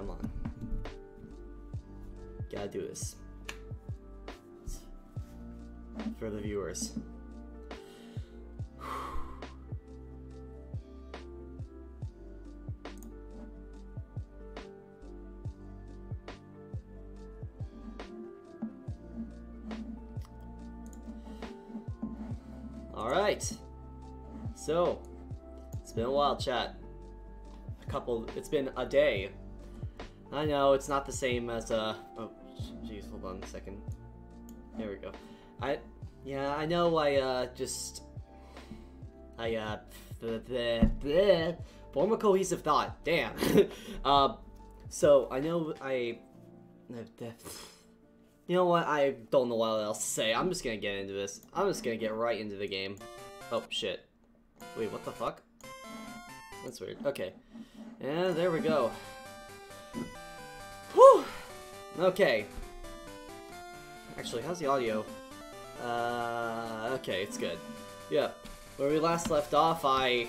come on. Gotta do this. For the viewers. Alright. So, it's been a while, chat. It's been a day. I know, it's not the same as, oh, jeez, hold on a second. There we go. Yeah, I know form a cohesive thought, damn. So, I know you know what, I don't know what else to say. I'm just gonna get into this. I'm just gonna get right into the game. Oh, shit. Wait, what the fuck? That's weird. Okay. And there we go. Whew! Okay. Actually, how's the audio? Okay, it's good. Yeah. Where we last left off, okay.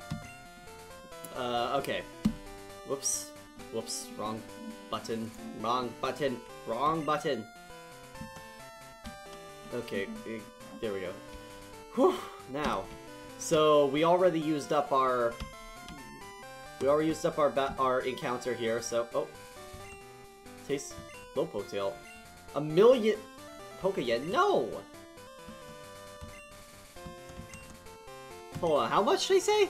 Whoops. Whoops. Wrong button. Wrong button. Wrong button. Okay, there we go. Whew! Now, so we already used up our our encounter here. So, oh, taste Lopotail. 1,000,000 Pokeyen. No. Hold on. How much did they say?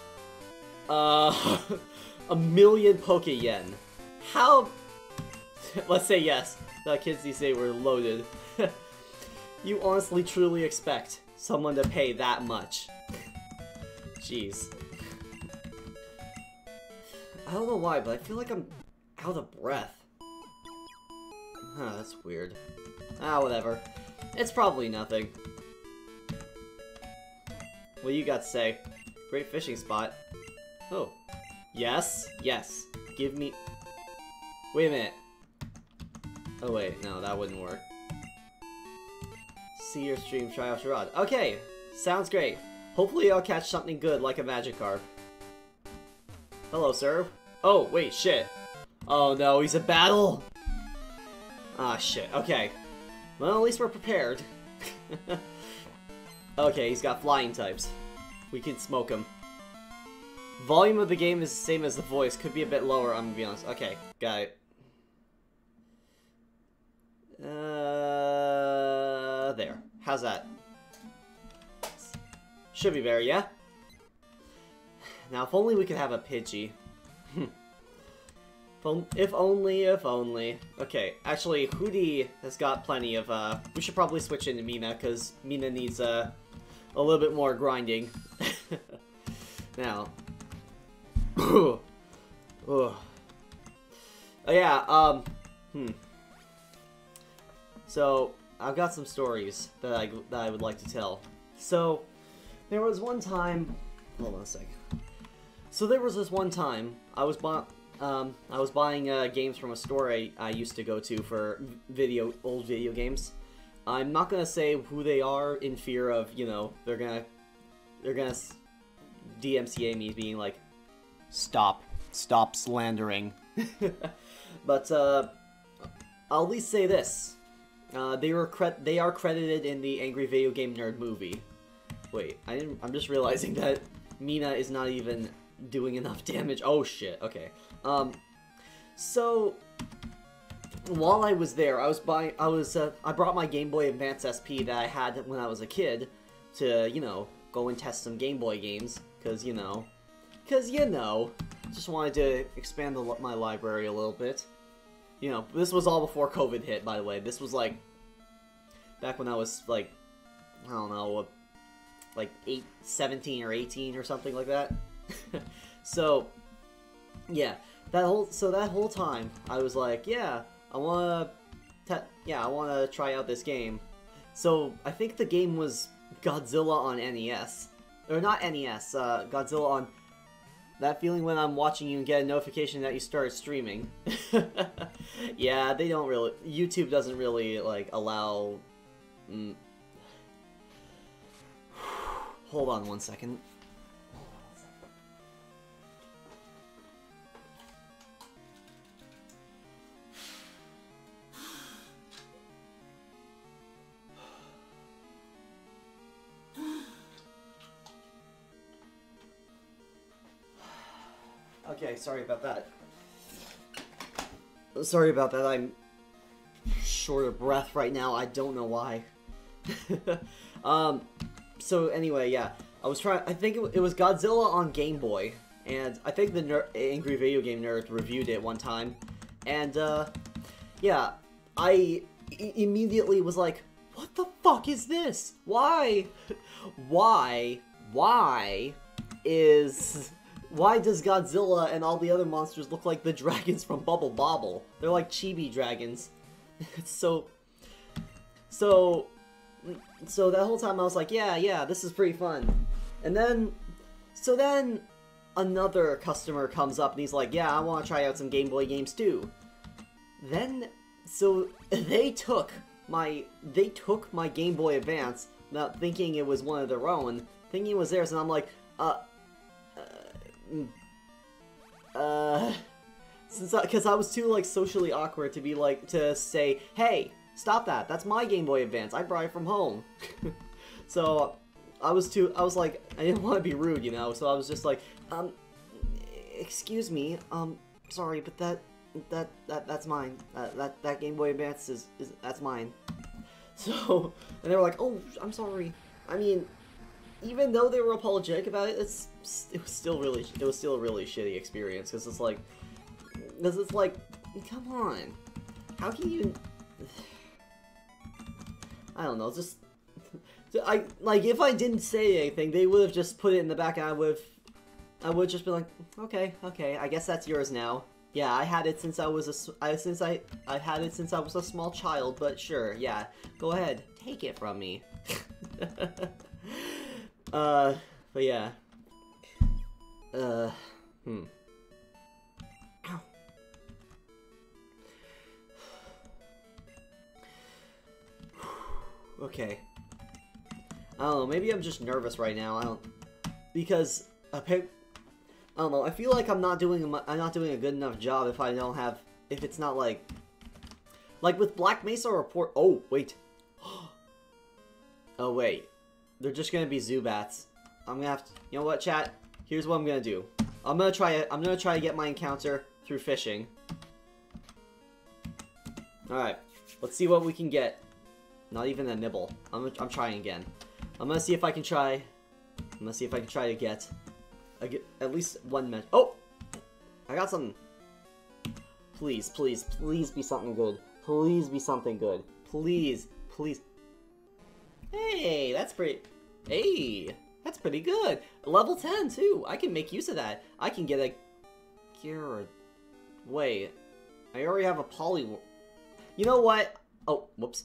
1,000,000 Pokeyen. How? Let's say yes. The kids these days were loaded. You honestly, truly expect someone to pay that much? Jeez. I don't know why, but I feel like I'm out of breath. Huh, that's weird. Ah, whatever. It's probably nothing. What do you got to say? Great fishing spot. Oh. Yes, yes. Give me... Wait a minute. Oh wait, no, that wouldn't work. See your stream, try out your rod. Okay, sounds great. Hopefully I'll catch something good like a Magikarp. Hello, sir. Oh, wait, shit. Oh no, he's a battle! Ah, shit, okay. Well, at least we're prepared. Okay, he's got flying types. We can smoke him. Volume of the game is the same as the voice. Could be a bit lower, I'm gonna be honest. Okay, got it. There. How's that? Should be better, yeah? Now, if only we could have a Pidgey. If only, if only. Okay, actually, Hootie has got plenty of, we should probably switch into Mina, because Mina needs, a little bit more grinding. Now. Oh, yeah, So, I've got some stories that I would like to tell. So, there was one time... Hold on a second. So there was this one time, I was buying games from a store I used to go to for old video games. I'm not gonna say who they are in fear of, you know, they're gonna DMCA me being like, stop slandering. But I'll at least say this. They are credited in the Angry Video Game Nerd movie. Wait, I'm just realizing that Mina is not even doing enough damage. Oh shit, okay. So while I was there, I brought my Game Boy Advance SP that I had when I was a kid to, you know, go and test some Game Boy games, cause you know, just wanted to expand my library a little bit. You know, this was all before COVID hit, by the way. This was like back when I was like, I don't know, like 17 or 18 or something like that. So yeah, that whole time I was like, yeah, I wanna try out this game. So I think the game was Godzilla on NES, or not NES, Godzilla on. That feeling when I'm watching you and get a notification that you started streaming. Yeah, they don't really... YouTube doesn't really, like, allow... Hold on one second. Okay, sorry about that. Sorry about that, I'm short of breath right now, I don't know why. So anyway, yeah. I think it was Godzilla on Game Boy, and I think the Angry Video Game Nerd reviewed it one time, and, yeah, I immediately was like, what the fuck is this? Why does Godzilla and all the other monsters look like the dragons from Bubble Bobble? They're like chibi dragons. So that whole time I was like, yeah, this is pretty fun. And then, another customer comes up and he's like, yeah, I want to try out some Game Boy games too. Then, so they took my Game Boy Advance, not thinking it was one of their own, thinking it was theirs, and I'm like, because I was too, like, socially awkward to be like, to say, hey, stop that, that's my Game Boy Advance, I brought it from home. So, I was like, I didn't want to be rude, you know, so I was just like, excuse me, sorry, but that's mine. That Game Boy Advance that's mine. So, and they were like, oh, I'm sorry. I mean, even though they were apologetic about it, it was still a really shitty experience, because it's like, come on, how can you, I don't know, just, like, if I didn't say anything, they would have just put it in the back, and I would just be like, okay, I guess that's yours now. Yeah, I had it since I was I've had it since I was a small child, but sure, yeah, go ahead, take it from me. But yeah. Ow. Okay. I don't know, maybe I'm just nervous right now, because I don't know, I feel like I'm not doing a good enough job if it's not like with Black Mesa Report. Oh, wait. Oh, wait. They're just gonna be Zubats. I'm gonna have to, you know what, chat? Here's what I'm gonna do. I'm gonna try to get my encounter through fishing. Alright, let's see what we can get. Not even a nibble. I'm trying again. I'm gonna see if I can try to get at least one match. Oh! I got something. Please be something good. Please be something good. Please. Hey, that's pretty good. Level 10, too. I can make use of that. I can get a... Wait. I already have a poly... You know what? Oh, whoops.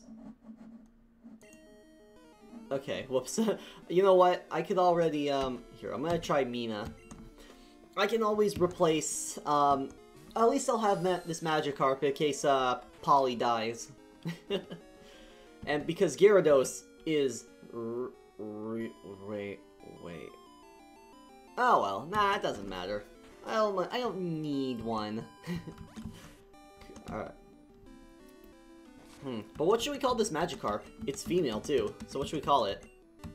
Okay, whoops. You know what? I could already, here, I'm gonna try Mina. I can always replace, at least I'll have this Magikarp in case, Polly dies. And because Gyarados is... Wait. Oh well, nah, it doesn't matter. I don't need one. Alright. But what should we call this Magikarp? It's female, too. So what should we call it?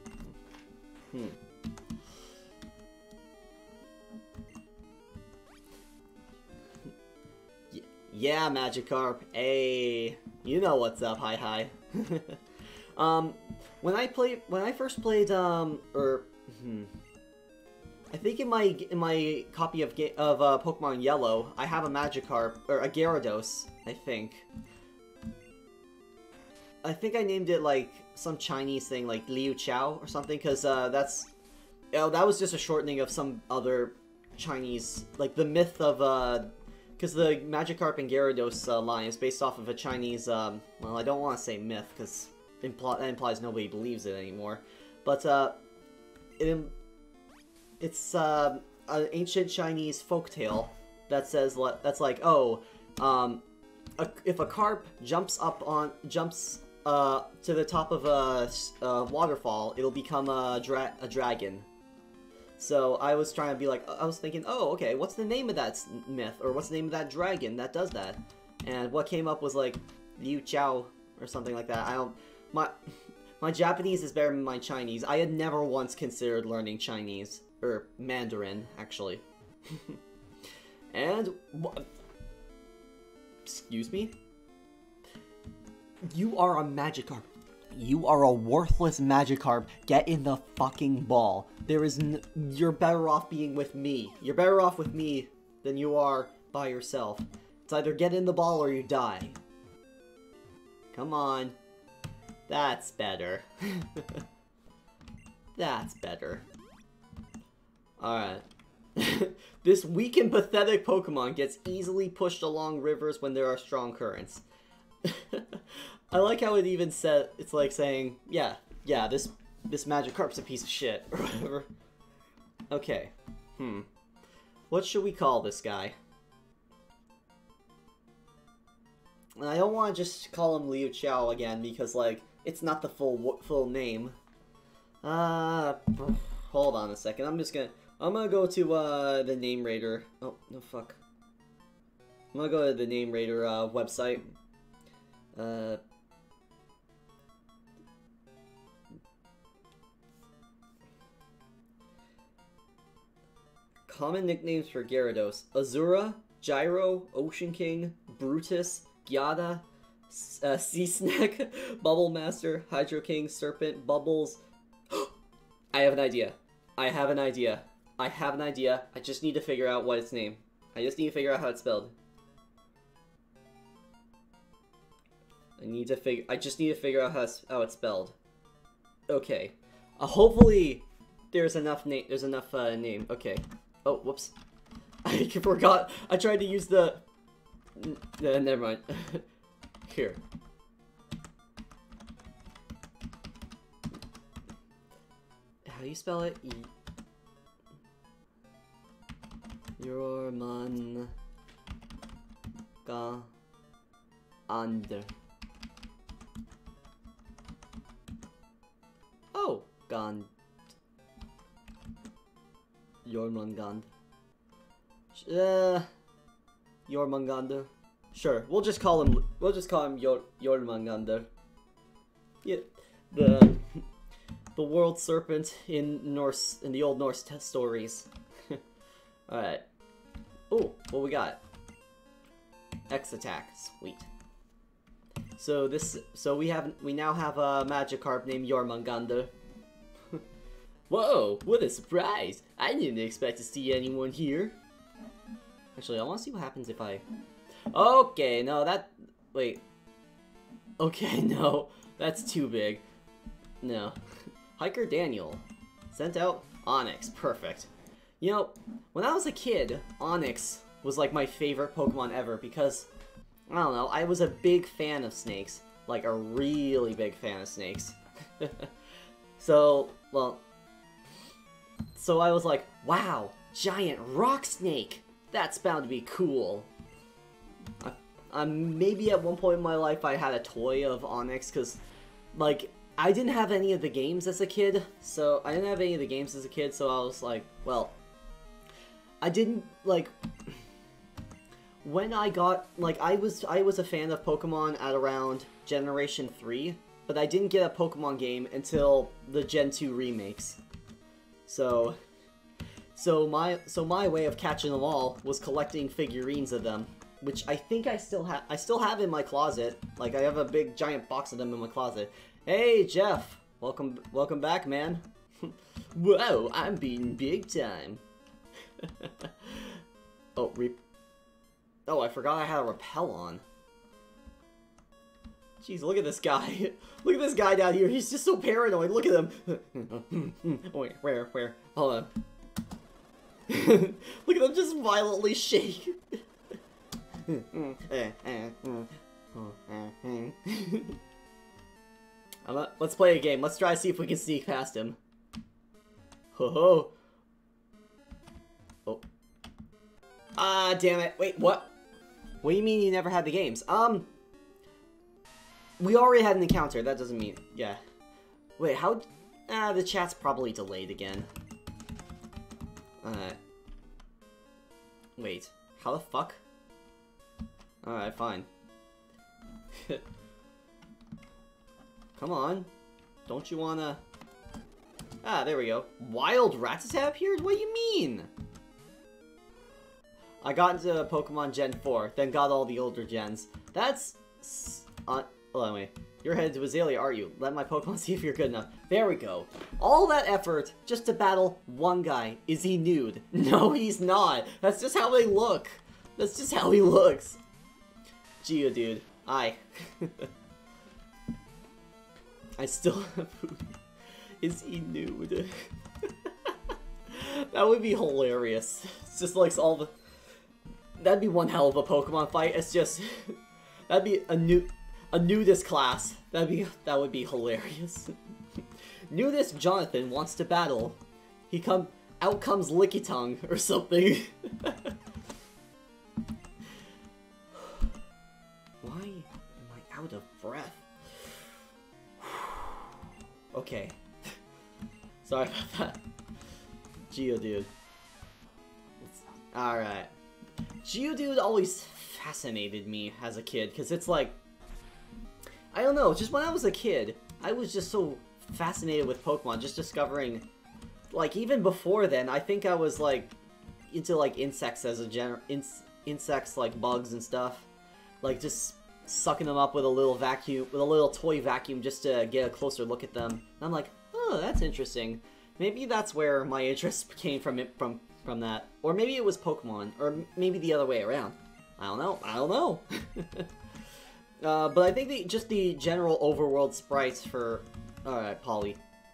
Yeah, Magikarp. Hey, you know what's up, hi. When I first played, I think in my copy of Pokemon Yellow, I have a Magikarp, or a Gyarados, I think. I think I named it, like, some Chinese thing, like Liu Chao or something, because, that was just a shortening of some other Chinese, like, the myth of, because the Magikarp and Gyarados line is based off of a Chinese, well, I don't want to say myth, because that implies nobody believes it anymore, but, it's, an ancient Chinese folktale that says, that's like, oh, if a carp jumps to the top of a waterfall, it'll become a dragon. So I was trying to be like, I was thinking, oh, okay, what's the name of that myth, or what's the name of that dragon that does that? And what came up was like Liu Chao or something like that. My Japanese is better than my Chinese. I had never once considered learning Chinese or Mandarin, actually. And... Excuse me? You are a Magikarp. You are a worthless Magikarp. Get in the fucking ball. You're better off being with me. You're better off with me than you are by yourself. It's either get in the ball or you die. Come on. That's better. That's better. Alright. This weak and pathetic Pokemon gets easily pushed along rivers when there are strong currents. I like how it even said, it's like saying, yeah, this Magikarp's a piece of shit, or whatever. Okay. What should we call this guy? I don't want to just call him Liu Xiao again, because, like, it's not the full name. Hold on a second, I'm gonna go to, the Name Raider. Oh, no, fuck. I'm gonna go to the Name Raider, website. Common nicknames for Gyarados: Azura, Gyro, Ocean King, Brutus, Gyada, Sea Snack, Bubble Master, Hydro King, Serpent, Bubbles. I have an idea. I have an idea. I just need to figure out what its name. I just need to figure out how it's spelled. I just need to figure out how it's spelled. Okay. Hopefully there's enough name. Name. Okay. Oh, whoops. I forgot. I tried to use the... never mind. Here. How do you spell it? Jormungandr. Oh, Gand. Jormungandr. Jormungandr. Sure, we'll just call him Jormungandr. Yeah, the world serpent in the old Norse stories. All right. Oh, what we got? X attack, sweet. So we now have a Magikarp named Jormungandr. Whoa, what a surprise! I didn't expect to see anyone here. Actually, I want to see what happens if I... Okay, no, wait. Okay, no, that's too big. No. Hiker Daniel. Sent out Onix, perfect. You know, when I was a kid, Onix was like my favorite Pokemon ever because, I don't know, I was a big fan of snakes. Like, a really big fan of snakes. So I was like, wow, giant rock snake! That's bound to be cool. Maybe at one point in my life I had a toy of Onix, because, like, I didn't have any of the games as a kid, so I was like, well, I didn't, like, when I got, like, I was a fan of Pokemon at around Generation 3, but I didn't get a Pokemon game until the Gen 2 remakes. So my way of catching them all was collecting figurines of them, which I think I still have in my closet. Like, I have a big giant box of them in my closet. Hey, Jeff! Welcome back, man. Whoa, I'm beating big time. Oh, I forgot I had a repel on. Jeez, look at this guy. Look at this guy down here. He's just so paranoid. Look at him. Wait, where? Hold on. Look at him just violently shake. Let's play a game. Let's try to see if we can sneak past him. Ho. Oh. Ah, damn it. Wait, what? What do you mean you never had the games? We already had an encounter. That doesn't mean... Yeah. Wait, how... the chat's probably delayed again. Wait. How the fuck? Alright, fine. Come on. Don't you wanna... Ah, there we go. Wild Rattata appeared? What do you mean? I got into Pokemon Gen 4, then got all the older gens. That's... well, anyway. You're headed to Azalea, are you? Let my Pokemon see if you're good enough. There we go. All that effort just to battle one guy. Is he nude? No, he's not. That's just how they look. That's just how he looks. Geodude. I still have food. Is he nude? That would be hilarious. It's just like all the... That'd be one hell of a Pokemon fight. It's just... That'd be a nudist class. That would be hilarious. Nudist Jonathan wants to battle. Out comes Licky Tongue or something. Why am I out of breath? Okay. Sorry about that. Geodude. Alright. Geodude always fascinated me as a kid, because it's like... I don't know, just when I was a kid, I was just so fascinated with Pokemon, just discovering... Like, even before then, I think I was, like, into, like, insects as a insects, like, bugs and stuff. Like, just sucking them up with a little vacuum, with a little toy vacuum just to get a closer look at them. And I'm like, oh, that's interesting. Maybe that's where my interest came from that. Or maybe it was Pokemon, or maybe the other way around. I don't know. But I think just the general overworld sprites for... Alright, Polly.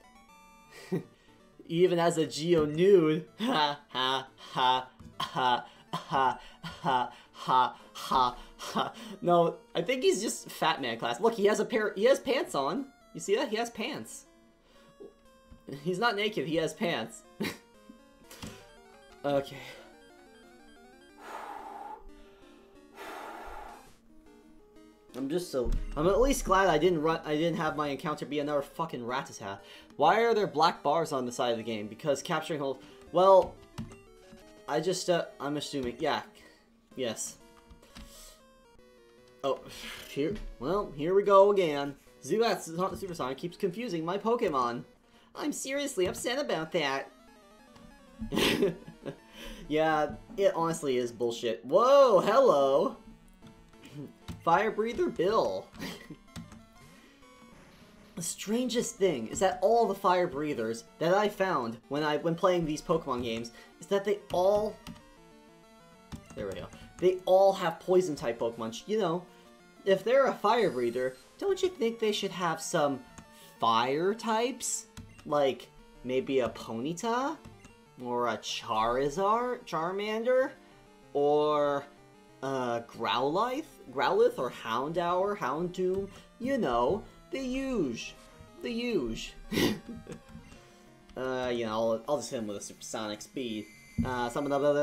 Even as a Geo nude. Ha ha ha ha ha ha ha ha ha. No, I think he's just Fat Man class. Look, he has pants on. You see that? He has pants. He's not naked, he has pants. Okay. I'm at least glad I didn't have my encounter be another fucking Rattata. Why are there black bars on the side of the game? Because capturing holes... Well... I'm assuming... Yeah. Yes. Oh, here we go again. Zubat Supersonic keeps confusing my Pokemon. I'm seriously upset about that. Yeah, it honestly is bullshit. Whoa, hello! Fire Breather Bill. The strangest thing is that all the fire breathers that I found when playing these Pokemon games is that they all... There we go. They all have poison type Pokemon. You know, if they're a fire breather, don't you think they should have some fire types? Like, maybe a Ponyta? Or a Charmander? Or... Growlithe or Houndour, Houndoom, you know, the huge. You know, I'll just hit him with a supersonic speed. I'm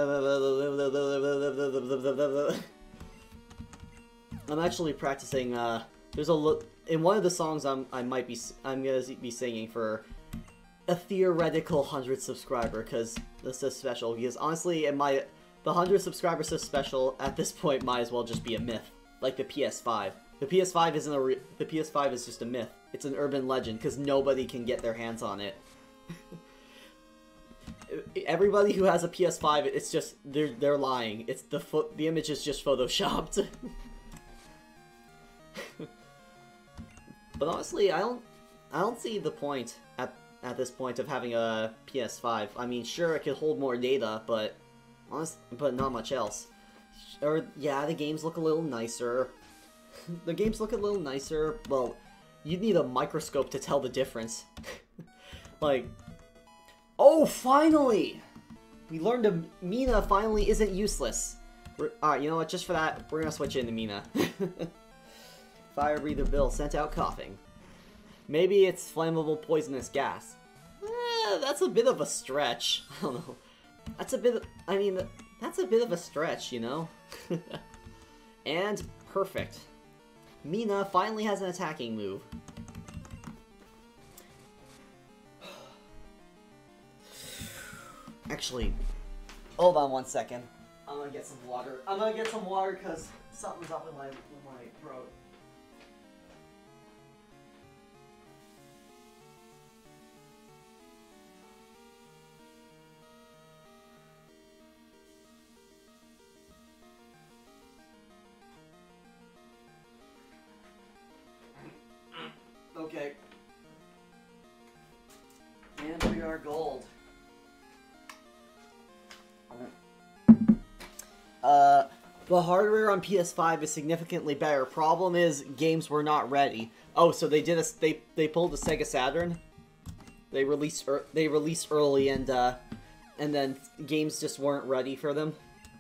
actually practicing, there's in one of the songs I'm gonna be singing for a theoretical 100 subscriber, because this is special, because honestly, the 100 subscriber special at this point might as well just be a myth, like the PS5. The PS5 the PS5 is just a myth. It's an urban legend because nobody can get their hands on it. Everybody who has a PS5, it's just they're lying. It's the image is just photoshopped. But honestly, I don't see the point at this point of having a PS5. I mean, sure, it could hold more data, but not much else. Or, yeah, the games look a little nicer. The games look a little nicer. Well, you'd need a microscope to tell the difference. Like, oh, finally! We learned Mina finally isn't useless. Alright, you know what, just for that, we're gonna switch into Mina. Fire Breather Bill sent out coughing. Maybe it's flammable poisonous gas. That's a bit of a stretch. I don't know. That's a bit of a stretch, you know? And perfect. Mina finally has an attacking move. Actually, hold on one second. I'm gonna get some water. Because something's up in my throat. Okay. And we are gold. The hardware on PS5 is significantly better. Problem is, games were not ready. Oh, so they did they pulled the Sega Saturn. They released early, and then games just weren't ready for them.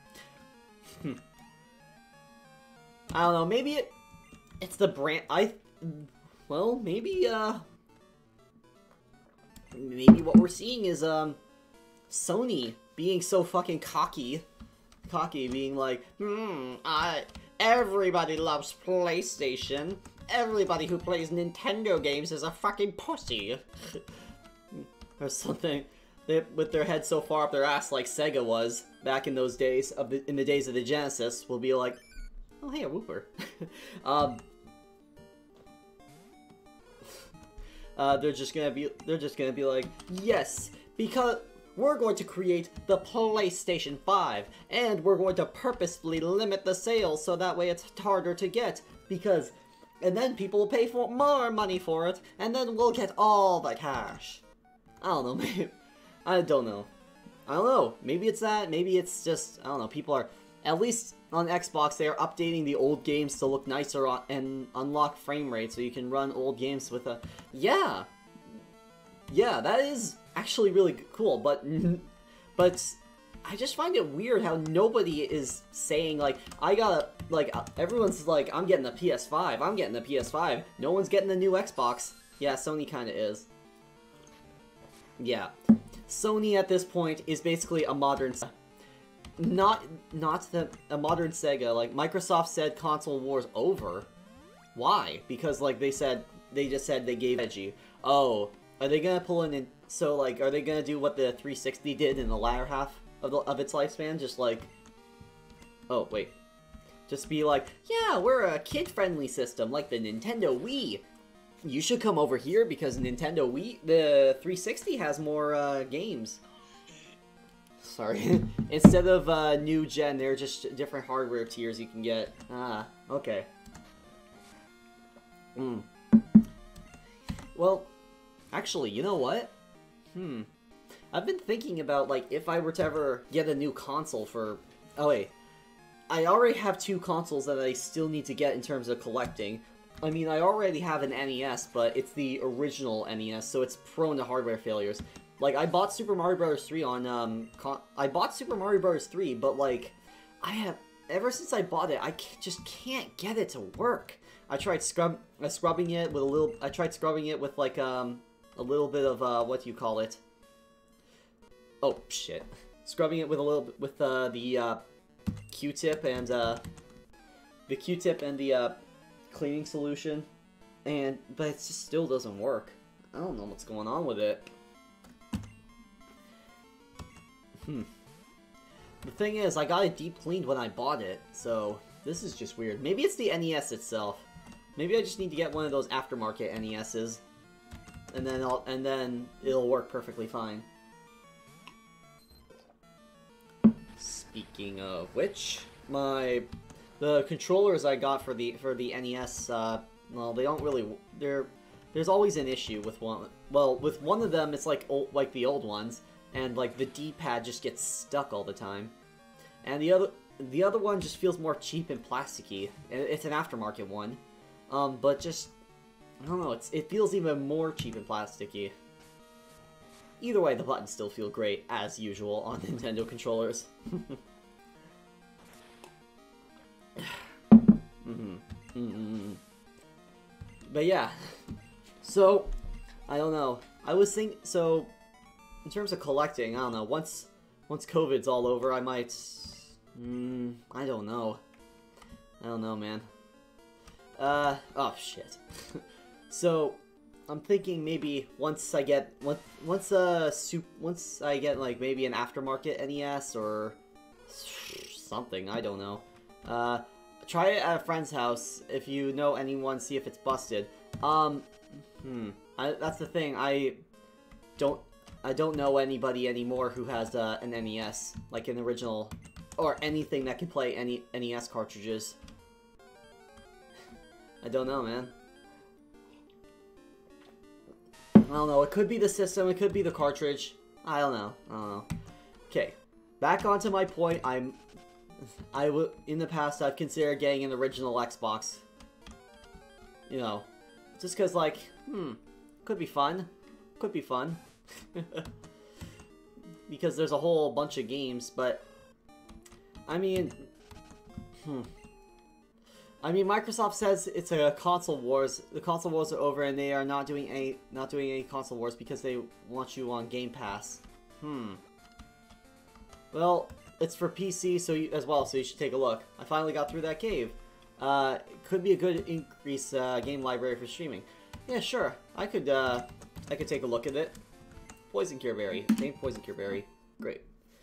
I don't know. Maybe it's the brand. Well, maybe what we're seeing is Sony being so fucking cocky, being like, everybody loves PlayStation. Everybody who plays Nintendo games is a fucking pussy. Or something. With their head so far up their ass like Sega was back in those days, in the days of the Genesis, will be like, oh hey, a Whooper. They're just gonna be like, yes, because we're going to create the PlayStation 5, and we're going to purposefully limit the sales so that way it's harder to get, and then people will pay for more money for it, and then we'll get all the cash. I don't know, maybe, I don't know, maybe it's that, maybe it's just, I don't know, people are, at least on Xbox, they are updating the old games to look nicer and unlock frame rate so you can run old games with a... Yeah, that is actually really cool, but I just find it weird how nobody is saying, like, everyone's like, I'm getting the PS5, no one's getting the new Xbox. Yeah, Sony kinda is. Yeah. Sony at this point is basically a modern... Not a modern Sega. Like, Microsoft said console war's over. Why? Because, like, they just said they gave edgy. Oh, are they gonna pull in, so, like, are they gonna do what the 360 did in the latter half of its lifespan? Just like, oh, wait. Just be like, yeah, we're a kid-friendly system, like the Nintendo Wii. You should come over here because Nintendo Wii, the 360 has more, games. Sorry. Instead of new gen, they're just different hardware tiers you can get. Ah, okay. Well, actually, you know what? I've been thinking about, like, if I were to ever get a new console for... Oh, wait. I already have 2 consoles that I still need to get in terms of collecting. I mean, I already have an NES, but it's the original NES, so it's prone to hardware failures. Like, I bought Super Mario Bros. 3 on, I bought Super Mario Bros. 3, but, like, ever since I bought it, I just can't get it to work. I tried scrubbing it with, like, a little bit of, what do you call it? Oh, shit. Scrubbing it with the Q-tip and, the cleaning solution. But it just still doesn't work. I don't know what's going on with it. The thing is, I got it deep cleaned when I bought it, so this is just weird. Maybe it's the NES itself. Maybe I just need to get one of those aftermarket NESs, and then it'll work perfectly fine. Speaking of which, the controllers I got for the NES, well, they don't really. There's always an issue with one. Well, with one of them, it's like the old ones. And, like, the D-pad just gets stuck all the time. And the other one just feels more cheap and plasticky. It's an aftermarket one. But just, I don't know, it feels even more cheap and plasticky. Either way, the buttons still feel great, as usual, on Nintendo controllers. But yeah. So, I don't know. I was thinking, so... In terms of collecting, I don't know, once COVID's all over, I might... I don't know. I don't know, man. Oh, shit. So, I'm thinking maybe once I get, like, maybe an aftermarket NES or something, I don't know. Try it at a friend's house, if you know anyone, see if it's busted. That's the thing, I don't know anybody anymore who has an NES, like an original, or anything that can play any NES cartridges. I don't know, man. don't know. It could be the system. It could be the cartridge. I don't know. Okay, back onto my point. In the past, I've considered getting an original Xbox. You know, just because, like, could be fun. Could be fun. Because there's a whole bunch of games, but I mean, Microsoft says it's a console wars. The console wars are over, and they are not doing any console wars because they want you on Game Pass. Well, it's for PC as well, so you should take a look. I finally got through that cave. Could be a good increase game library for streaming. Yeah, sure. I could take a look at it. Poison Cure Berry. Name Poison Cure Berry. Great.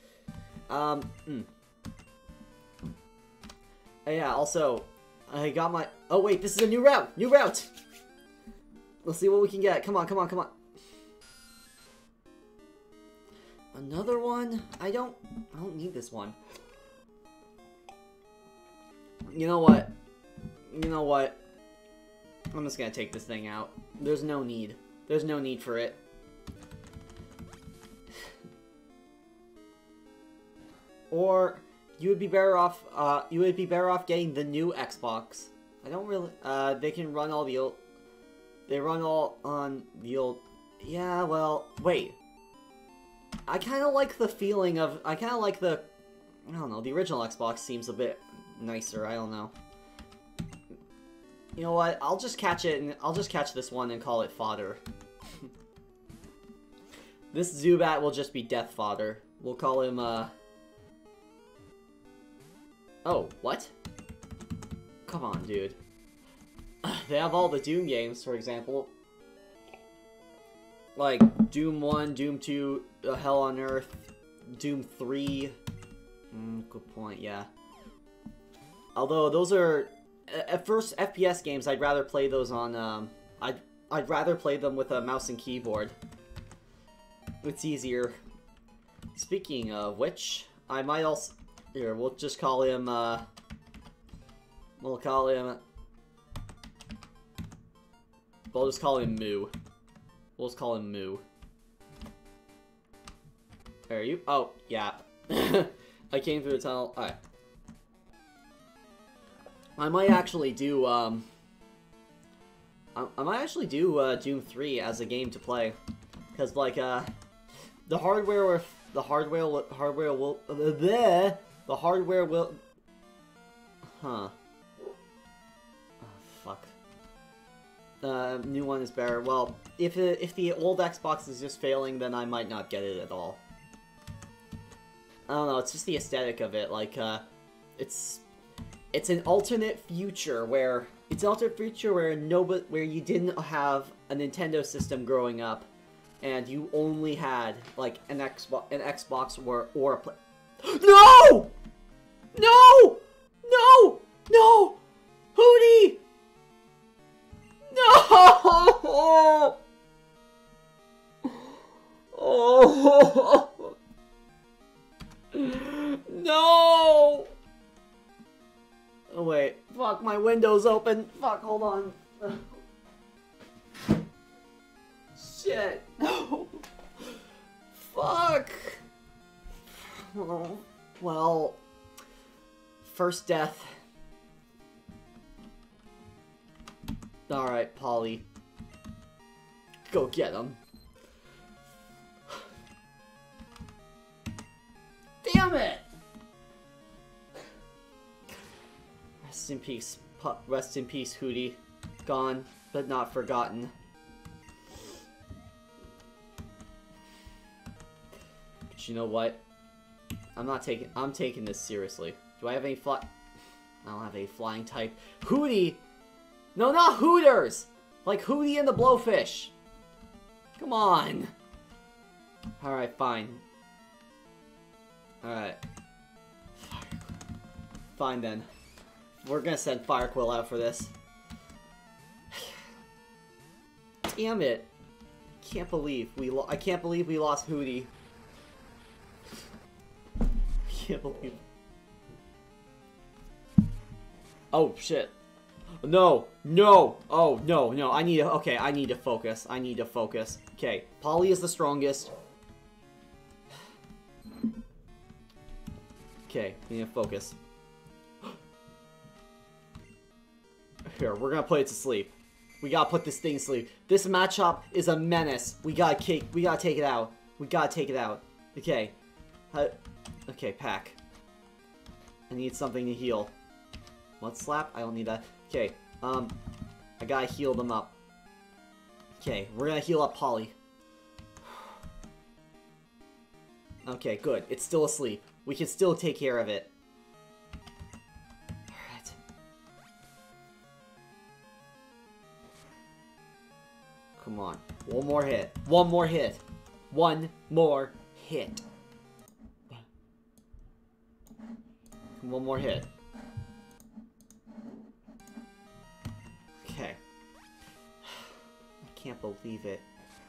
Yeah, also, I got my... Oh, wait, this is a new route! New route! Let's see what we can get. Come on, come on, come on. Another one? I don't need this one. You know what? You know what? I'm just gonna take this thing out. There's no need. There's no need for it. Or you would be better off. You would be better off getting the new Xbox. I don't really. They can run all the old. They run all on the old. Yeah. Well, wait. I kind of like the feeling of. I kind of like the. I don't know. The original Xbox seems a bit nicer. I don't know. You know what? I'll just catch it, and I'll just catch this one and call it fodder. This Zubat will just be death fodder. We'll call him. Oh, what? Come on, dude. They have all the Doom games, for example. Like, Doom 1, Doom 2, Hell on Earth, Doom 3. Good point, yeah. Although, those are... At first, FPS games, I'd rather play those on, I'd rather play them with a mouse and keyboard. It's easier. Speaking of which, I might also... Here, we'll just call him, we'll just call him Moo. We'll just call him Moo. Are you? Oh, yeah. I came through the tunnel. Alright. I might actually do, I might actually do, Doom 3 as a game to play. Because, like, the hardware will... The hardware will... Huh. Oh, fuck. New one is better. Well, if the old Xbox is just failing, then I might not get it at all. I don't know, it's just the aesthetic of it. Like, it's an alternate future where... It's an alternate future where where you didn't have a Nintendo system growing up, and you only had, like, an Xbox or a play... No! No! No! No! Hootie! No! Oh! No! Oh, wait. Fuck, my window's open. Fuck, hold on. Shit. No. Fuck. Oh, well... First death. Alright, Polly. Go get him. Damn it! Rest in peace. Rest in peace, Hootie. Gone, but not forgotten. But you know what? I'm taking this seriously. Do I have any I don't have a flying type. Hootie! No, not Hooters! Like Hootie and the Blowfish. Come on. Alright, fine. Alright. Fine then. We're gonna send Firequill out for this. Damn it. I can't believe we lost Hootie. I can't believe. Oh shit. No, no, oh no, no, I need to focus, Okay, Polly is the strongest. Okay, we need to focus. Here, we're gonna put it to sleep. We gotta put this thing to sleep. This Machop is a menace. We gotta take it out. We gotta take it out. Okay. Okay, pack. I need something to heal. Mud slap? I don't need that. Okay, I gotta heal them up. Okay, we're gonna heal up Polly. Okay, good. It's still asleep. We can still take care of it. Alright. Come on. One more hit. One more hit. One more hit. One more hit. Okay. I can't believe it.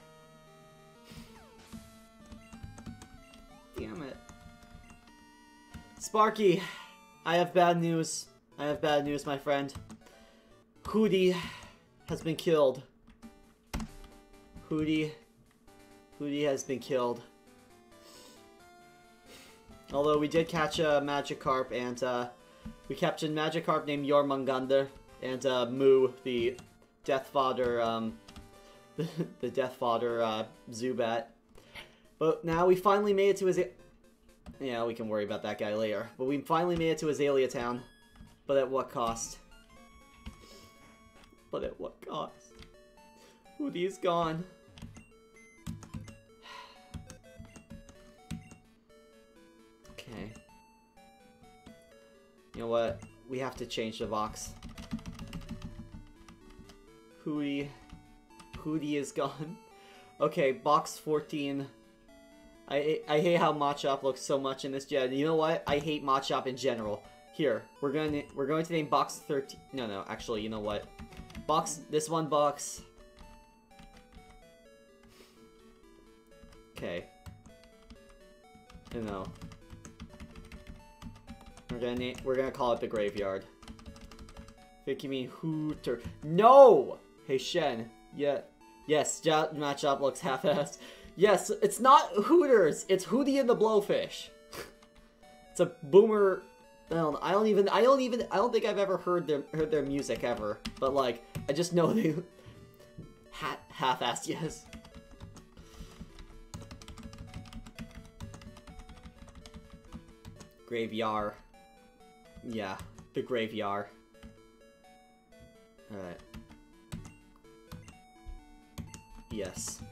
Damn it. Sparky, I have bad news. I have bad news, my friend. Hootie has been killed. Hootie has been killed. Although we did catch a Magikarp, and we captured Magikarp named Jormungandr, and Moo, the Death Fodder, the Death Fodder Zubat. But now we finally made it to his... Yeah, we can worry about that guy later. But we finally made it to Azalea Town. But at what cost? But at what cost? Hootie is gone. Okay. You know what? We have to change the box. Hootie is gone. Okay, box 14. I hate how Machop looks so much in this gen. You know what? I hate Machop in general. Here, we're going to name box 13. No, actually, you know what? This one box. Okay. You know. We're gonna call it the graveyard. I think you mean Hooter. No! Hey Shen. Yeah. Yes, Machop looks half-assed. Yes, it's not Hooters. It's Hootie and the Blowfish. It's a boomer. I don't think I've ever heard their music ever. But like, I just know they half-assed. Yes. Graveyard. Yeah, the graveyard. Alright. Yes.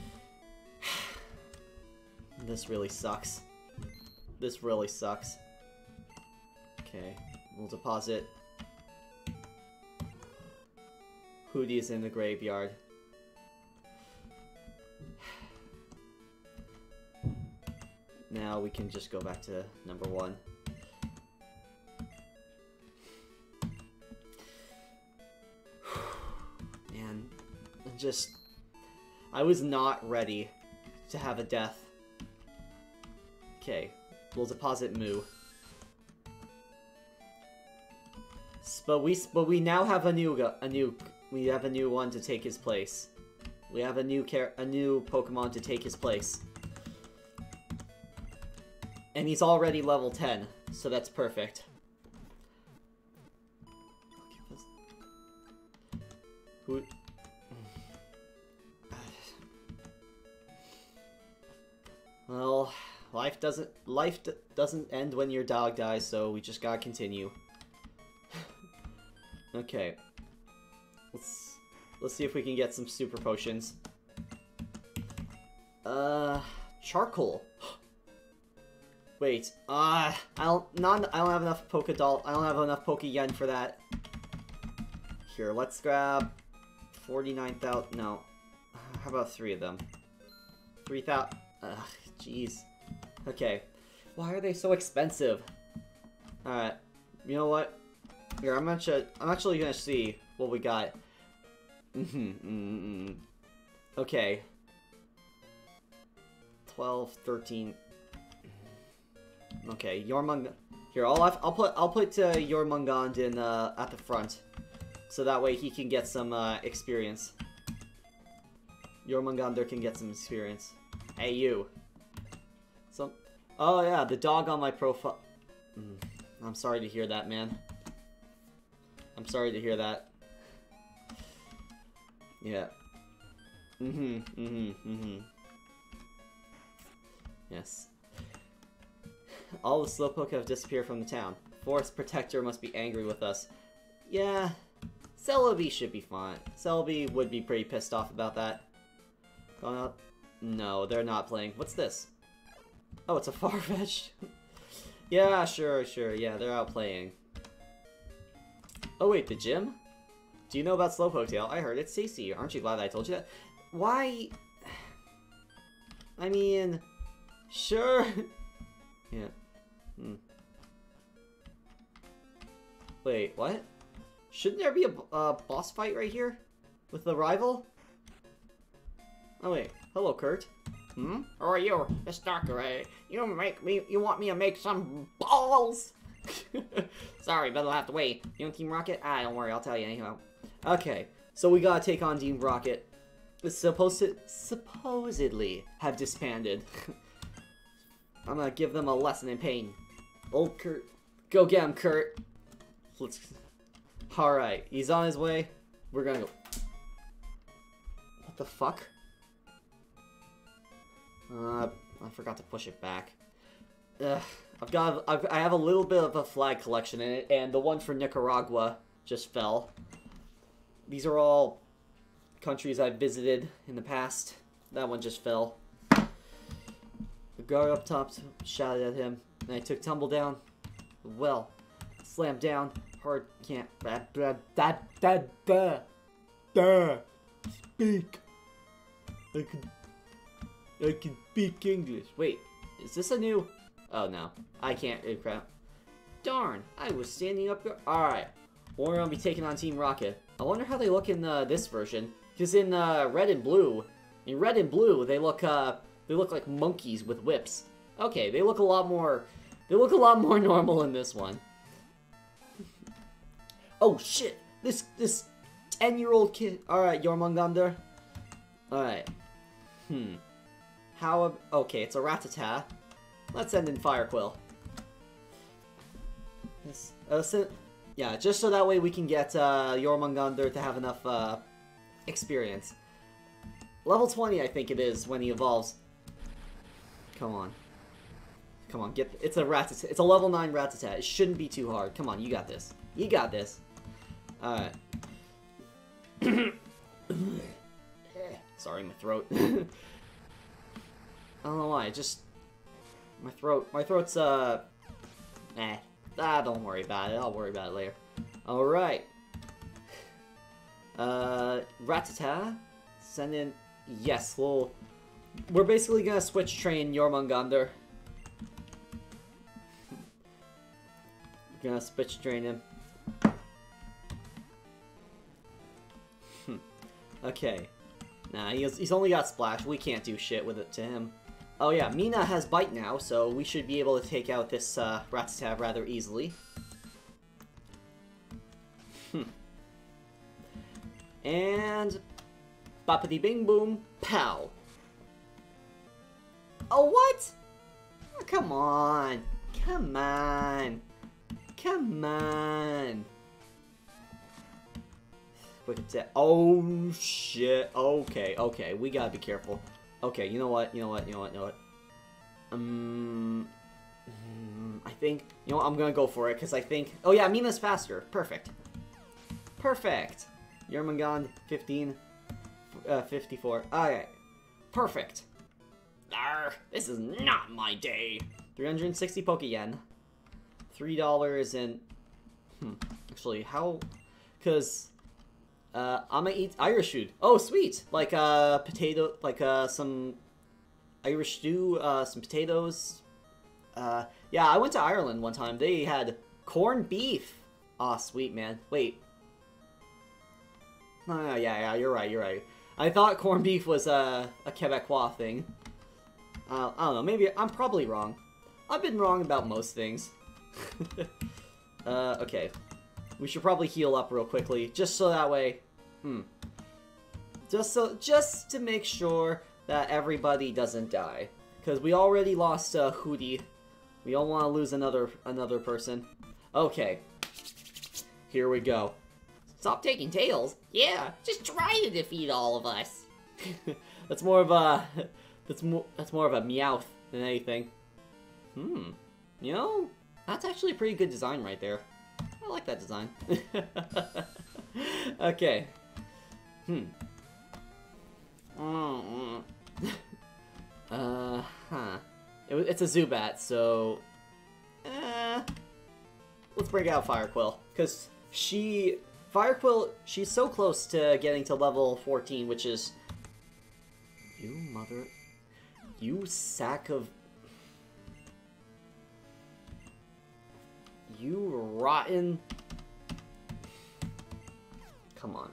This really sucks. This really sucks. Okay, we'll deposit. Hootie is in the graveyard. Now we can just go back to number 1. Man, I was not ready to have a death. Okay, we'll deposit Moo. But we now have a new one to take his place. We have a new Pokemon to take his place. And he's already level 10, so that's perfect. Who? Well, life doesn't end when your dog dies, so we just gotta continue. Okay. Let's see if we can get some super potions. Charcoal. Wait, I don't have enough Pokédoll. I don't have enough Pokéyen for that. Here, let's grab 49,000. No, how about 3 of them? 3,000. Ugh, jeez. Okay, why are they so expensive? All right, you know what? Here, I'm actually gonna see what we got. Okay. 12, 13. Okay, Jormungandr. Here, I'll put Jormungandr in at the front, so that way he can get some experience. Jormungandr can get some experience. Hey, you. Oh yeah, the dog on my profile. I'm sorry to hear that, man. I'm sorry to hear that. Yeah. Yes. All the Slowpoke have disappeared from the town. Forest Protector must be angry with us. Yeah. Celebi should be fine. Celebi would be pretty pissed off about that. Going up? No, they're not playing. What's this? Oh, it's a Farfetch'd. Yeah, sure. Yeah, they're out playing. Oh wait, the gym? Do you know about Slowpoke Tail? I heard it's tasty. Aren't you glad I told you that? Why? I mean, sure. Yeah. Wait, what? Shouldn't there be a boss fight right here? With the rival? Oh wait, hello Kurt. Who are you? It's Doctor A. You want me to make some balls? Sorry, but I'll have to wait. You on Team Rocket? Ah, don't worry, I'll tell you anyhow. Okay, so we gotta take on Team Rocket. It's supposed to supposedly have disbanded. I'm gonna give them a lesson in pain. Old Kurt. Go get him, Kurt. Let's... Alright, he's on his way. We're gonna go... What the fuck? I forgot to push it back. Ugh. I have a little bit of a flag collection in it, and the one for Nicaragua just fell. These are all countries I've visited in the past. That one just fell. The guard up top shouted at him, and I took tumble down. Well, slammed down. Hard can't. Speak. I can speak English. Wait, is this a new? Oh no, I can't. Crap. Darn, I was standing up. Alright, we're gonna be taking on Team Rocket. I wonder how they look in this version. Because in red and blue, they look like monkeys with whips. Okay, they look a lot more normal in this one. Oh shit, this 10-year-old kid. Alright, Jormungandr. Alright. Okay, it's a Rattata. Let's end in Fire Quill. Yeah, just so that way we can get Jormungandr to have enough experience. Level 20, I think it is, when he evolves. Come on. Come on, it's a Rattata. It's a level 9 Rattata. It shouldn't be too hard. Come on, you got this. You got this. Alright. Sorry, my throat. I don't know why, my throat's, don't worry about it, I'll worry about it later. Alright. Rattata, send in, yes, we're basically gonna switch train Jormungandr. Gonna switch train him. Okay. Nah, he's only got Splash, we can't do shit with it to him. Oh yeah, Mina has Bite now, so we should be able to take out this Rattata rather easily. And... Boppity bing boom, pow! Oh, what? Oh, come on! Come on! Come on! Quick attack. Oh, shit. Okay, we gotta be careful. Okay, you know what? I think, I'm gonna go for it, because I think, oh yeah, Mina's faster. Perfect. Jormungandr, 54. Alright. Perfect. Arr, this is not my day. 360 Poke-Yen. $3 and... Actually, how... Because... I'm gonna eat Irish food. Oh, sweet! Like, potato... Like, some... Irish stew, some potatoes. Yeah, I went to Ireland one time. They had corned beef. Aw, sweet, man. Wait. No, yeah, you're right. I thought corned beef was a Quebecois thing. I don't know, maybe, I'm probably wrong. I've been wrong about most things. Okay. We should probably heal up real quickly, just so that way... Just to make sure that everybody doesn't die. Because we already lost Hootie. We don't want to lose another person. Okay. Here we go. Stop taking tails. Yeah, just try to defeat all of us. That's more of a that's more of a meowth than anything. You know, that's actually a pretty good design right there. I like that design. Okay. It's a Zubat, so let's bring out Firequill, because Firequill, she's so close to getting to level 14, which is... You sack of... You rotten... Come on.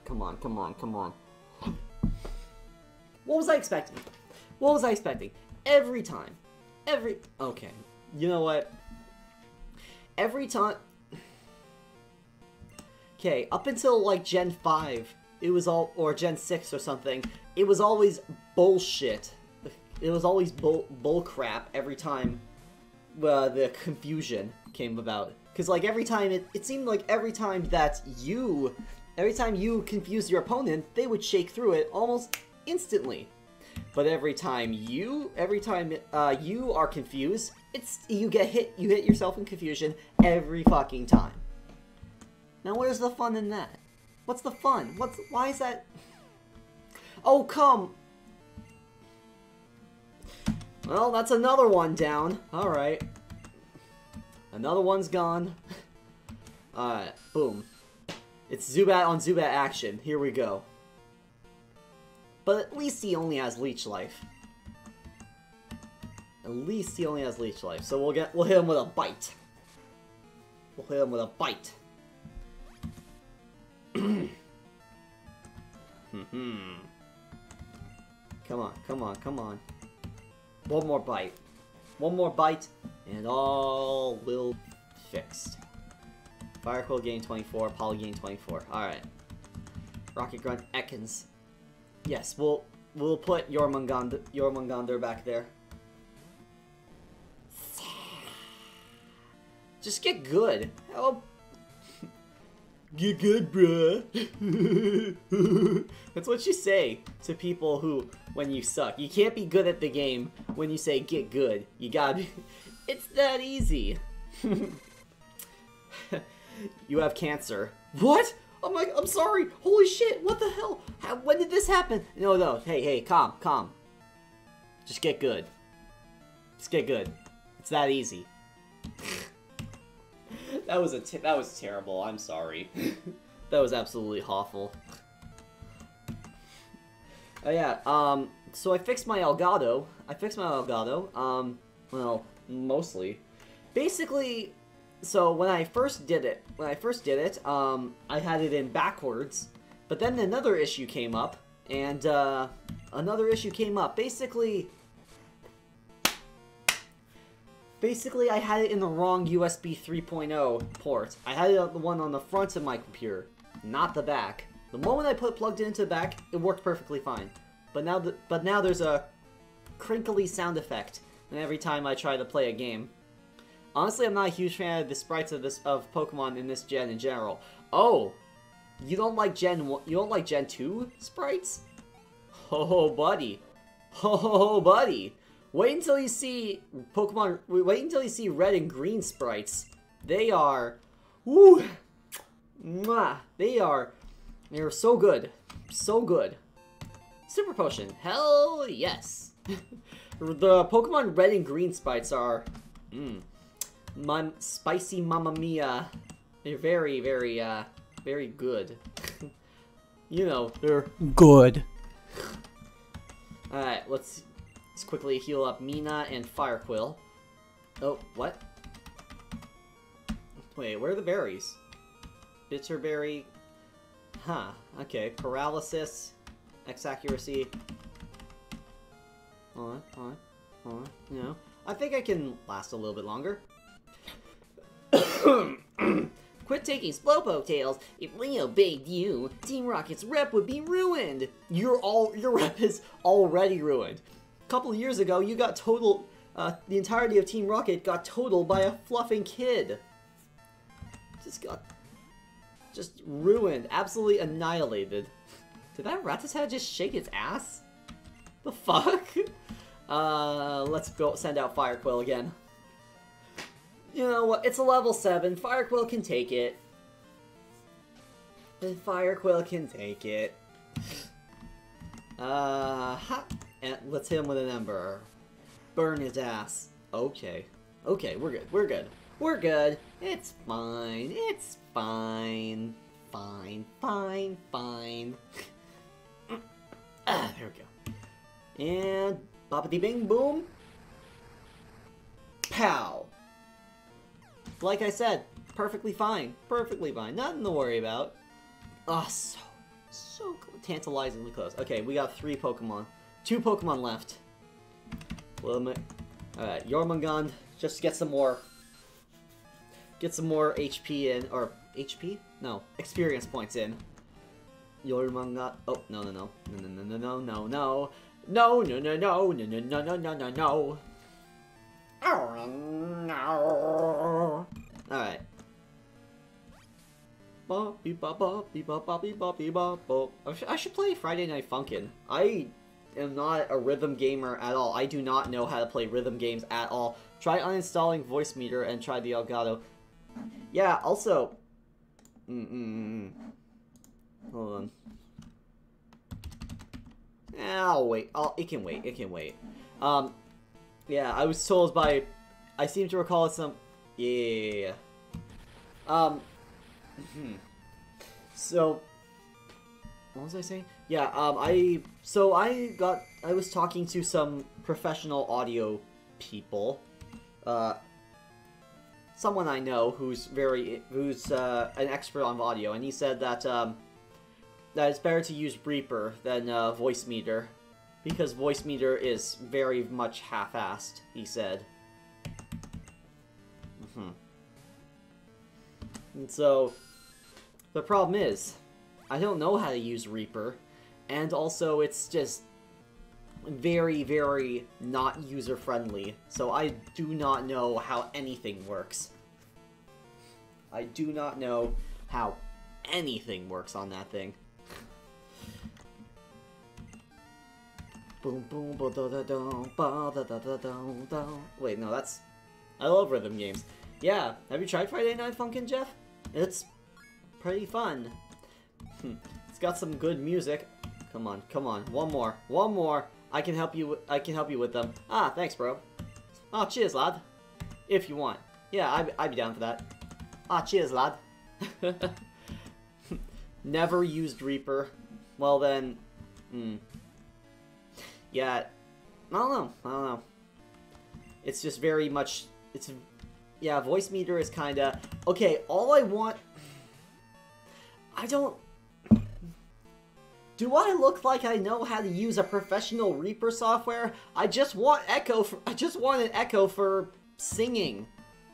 What was I expecting? Okay, you know what? Every time... Okay, up until, like, Gen 5, it was all... Or Gen 6 or something, it was always bullshit. It was always bullcrap every time the confusion came about. Because, like, every time... It seemed like every time that you... Every time you confused your opponent, they would shake through it almost instantly. But every time you are confused, you hit yourself in confusion every fucking time. Now where's the fun in that? What's the fun? Why is that? Oh, come. Well, that's another one down. Alright. Another one's gone. Alright, boom. It's Zubat on Zubat action. Here we go. But at least he only has Leech Life. So we'll hit him with a bite. Come on. One more bite, and all will be fixed. Firequill gain 24, Poly gain 24. Alright. Rocket Grunt Ekans. Yes, we'll put your Mungander back there. Just get good. Oh. Get good, bruh. That's what you say to people who, when you suck. You can't be good at the game when you say get good. You gotta be... It's that easy. You have cancer. What? I'm sorry. Holy shit. What the hell? When did this happen? No. Hey, calm. Just get good. It's that easy. That was terrible. I'm sorry. That was absolutely awful. Oh yeah, so I fixed my Elgato. Well, mostly. Basically, so when I first did it, I had it in backwards, but then another issue came up, and, Basically, I had it in the wrong USB 3.0 port. I had it the one on the front of my computer, not the back. The moment I plugged it into the back, it worked perfectly fine. But now there's a crinkly sound effect every time I try to play a game. Honestly, I'm not a huge fan of the sprites of Pokemon in this gen in general. Oh, you don't like Gen 2 sprites? Oh, buddy. Oh, buddy. Wait until you see Pokemon. Wait until you see red and green sprites. They are, woo, mwah, they are so good, so good. Super Potion, hell yes. The Pokemon red and green sprites are, spicy Mamma Mia. They're very, very, very good. You know, they're good. All right, let's quickly heal up Mina and Firequill. Oh, what? Wait, where are the berries? Bitterberry. Huh, okay. Paralysis. X-Accuracy. Hold on. You know, I think I can last a little bit longer. Quit taking Slowpoke tails. If Leo begged you, Team Rocket's rep would be ruined. Your rep is already ruined. A couple of years ago, you got totaled. The entirety of Team Rocket got totaled by a fluffing kid. Just ruined, absolutely annihilated. Did that Rattata just shake its ass? The fuck? Let's go send out Fire Quill again. You know what? It's a level 7. Fire Quill can take it. Fire Quill can take it. And let's hit him with an Ember. Burn his ass. Okay. Okay, we're good. We're good. We're good. It's fine. It's fine. Fine. Fine. Fine. There we go. And boppity bing boom. Pow. Like I said, perfectly fine. Perfectly fine. Nothing to worry about. Oh, so tantalizingly close. Okay, we got 3 Pokemon. 2 Pokemon left. Alright, Jormungand, just get some more HP in, or HP? No, experience points in. Jormungand, oh, no. Oh no. Alright. I should play Friday Night Funkin'. I am not a rhythm gamer at all. I do not know how to play rhythm games at all. Try uninstalling Voice Meter and try the Elgato. Yeah, also... Hold on. I'll wait. It can wait. It can wait. Yeah, I was told by... I seem to recall some... Yeah. So... What was I saying? Yeah, I was talking to some professional audio people. Someone I know who's an expert on audio, and he said that, that it's better to use Reaper than, Voice Meter. Because Voice Meter is very much half-assed, he said. And so, the problem is, I don't know how to use Reaper, and also it's just very, very not user-friendly, so I do not know how anything works. I do not know how anything works on that thing. Boom boom ba da da da ba da da da da. Wait, no, that's... I love rhythm games. Yeah, have you tried Friday Night Funkin', Jeff? It's pretty fun. It's got some good music. Come on, come on, one more. I can help you with them. Ah, thanks, bro. Ah, cheers, lad. If you want. Yeah, I'd be down for that. Ah, cheers, lad. Never used Reaper. Well then, yeah, I don't know. It's just very much, yeah, Voice Meter is kinda, okay, all I want, do I look like I know how to use a professional Reaper software? I just want an Echo for singing.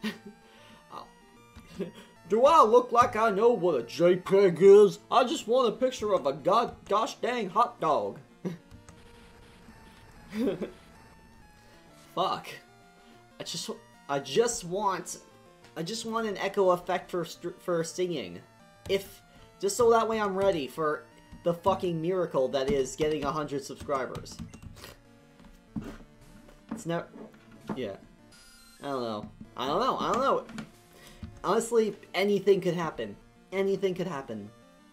Do I look like I know what a JPEG is? I just want a picture of a gosh dang hot dog. Fuck. I just want an echo effect for singing. Just so that way I'm ready for the fucking miracle that is getting 100 subscribers. It's never... Yeah. I don't know. Honestly, anything could happen. Anything could happen.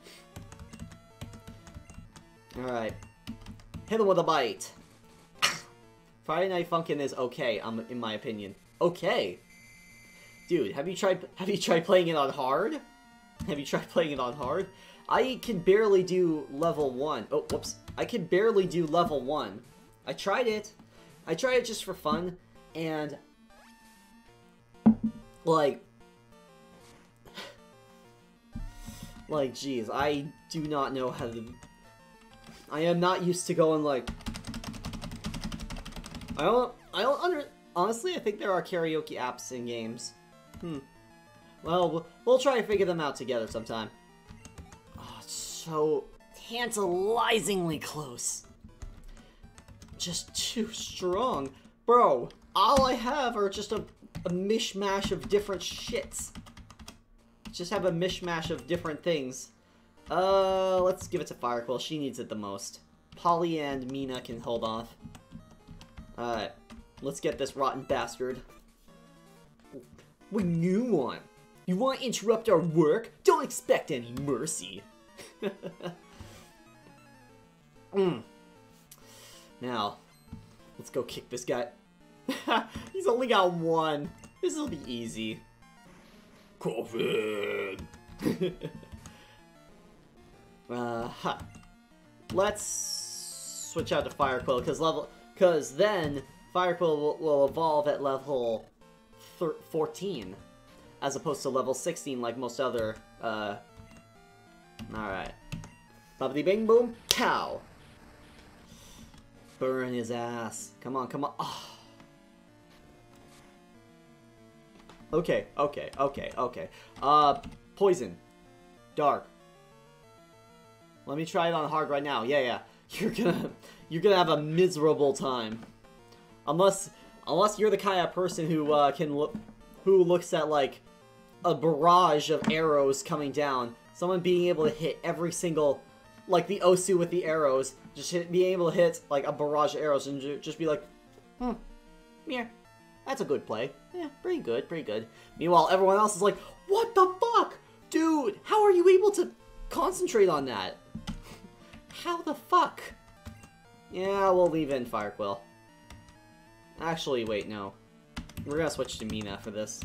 Alright. Hit him with a bite. Friday Night Funkin' is okay, in my opinion. Okay! Dude, have you tried playing it on hard? Have you tried playing it on hard? I can barely do level 1. Oh, whoops. I can barely do level 1. I tried it. I tried it just for fun, and... Like, geez, I do not know how to... I am not used to going, like... Honestly, I think there are karaoke apps in games. Well, we'll try to figure them out together sometime. Oh, it's so tantalizingly close. Just too strong. Bro, all I have are just a mishmash of different shits. Just have a mishmash of different things. Let's give it to Firequill. She needs it the most. Polly and Mina can hold off. Alright. Let's get this rotten bastard. What you want? You want to interrupt our work? Don't expect any mercy. Now, let's go kick this guy. He's only got one. This will be easy. Coffin! Let's switch out to Firequill, because then Firequill will evolve at level 14, as opposed to level 16 like most other, Alright. Bubbly bing boom, cow! Burn his ass. Come on, come on. Oh. Okay. Poison. Dark. Let me try it on hard right now. Yeah. You're gonna have a miserable time. Unless you're the kind of person who who looks at like a barrage of arrows coming down. Someone being able to hit every single, like the Osu with the arrows, being able to hit like a barrage of arrows and just be like, yeah, that's a good play. Yeah, pretty good. Meanwhile, everyone else is like, what the fuck? Dude, how are you able to concentrate on that? How the fuck? Yeah, we'll leave in Firequill. Actually, wait, no. We're gonna switch to Mina for this.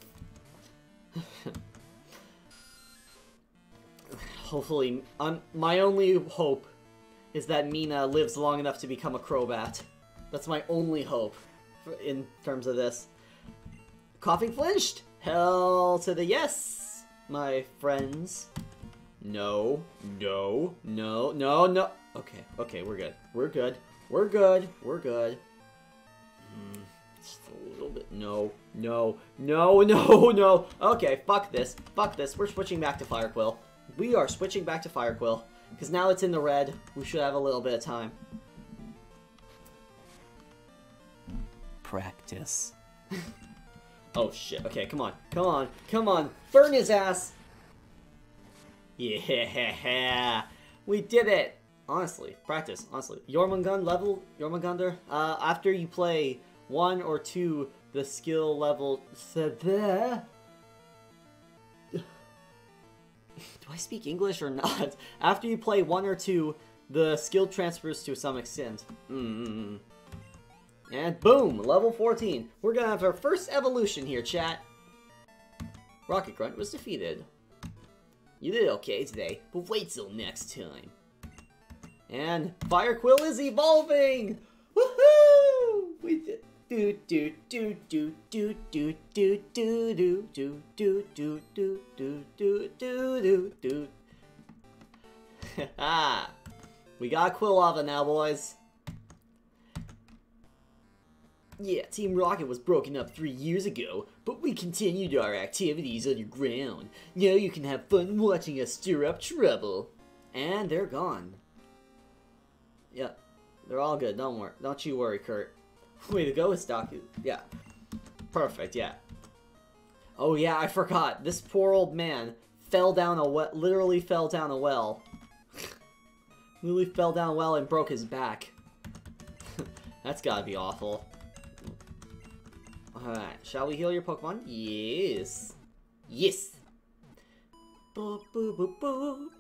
Hopefully, my only hope is that Mina lives long enough to become a Crobat. That's my only hope in terms of this. Coughing flinched! Hell to the yes, my friends. No. Okay, we're good. Just a little bit. No. Okay, fuck this. We're switching back to Firequill. We are switching back to Firequill. Because now it's in the red, we should have a little bit of time. Practice. Oh shit, okay, come on. Burn his ass! Yeah, we did it! Honestly, practice, honestly. Jormungandr, after you play 1 or 2, the skill level... Do I speak English or not? After you play 1 or 2, the skill transfers to some extent. And boom! Level 14. We're gonna have our first evolution here, chat. Rocket Grunt was defeated. You did okay today, but wait till next time. And Firequill is evolving! Woohoo! We did. We got Quillava now, boys. Yeah, Team Rocket was broken up 3 years ago, but we continued our activities underground. Now you can have fun watching us stir up trouble. And they're gone. Yeah, they're all good. Don't you worry, Kurt. Way to go, Istaku. Yeah. Perfect, yeah. Oh yeah, I forgot. This poor old man fell down a well, literally fell down a well. Literally fell down a well and broke his back. That's gotta be awful. Alright, shall we heal your Pokemon? Yes. Yes! Boop, boop, boop, boop.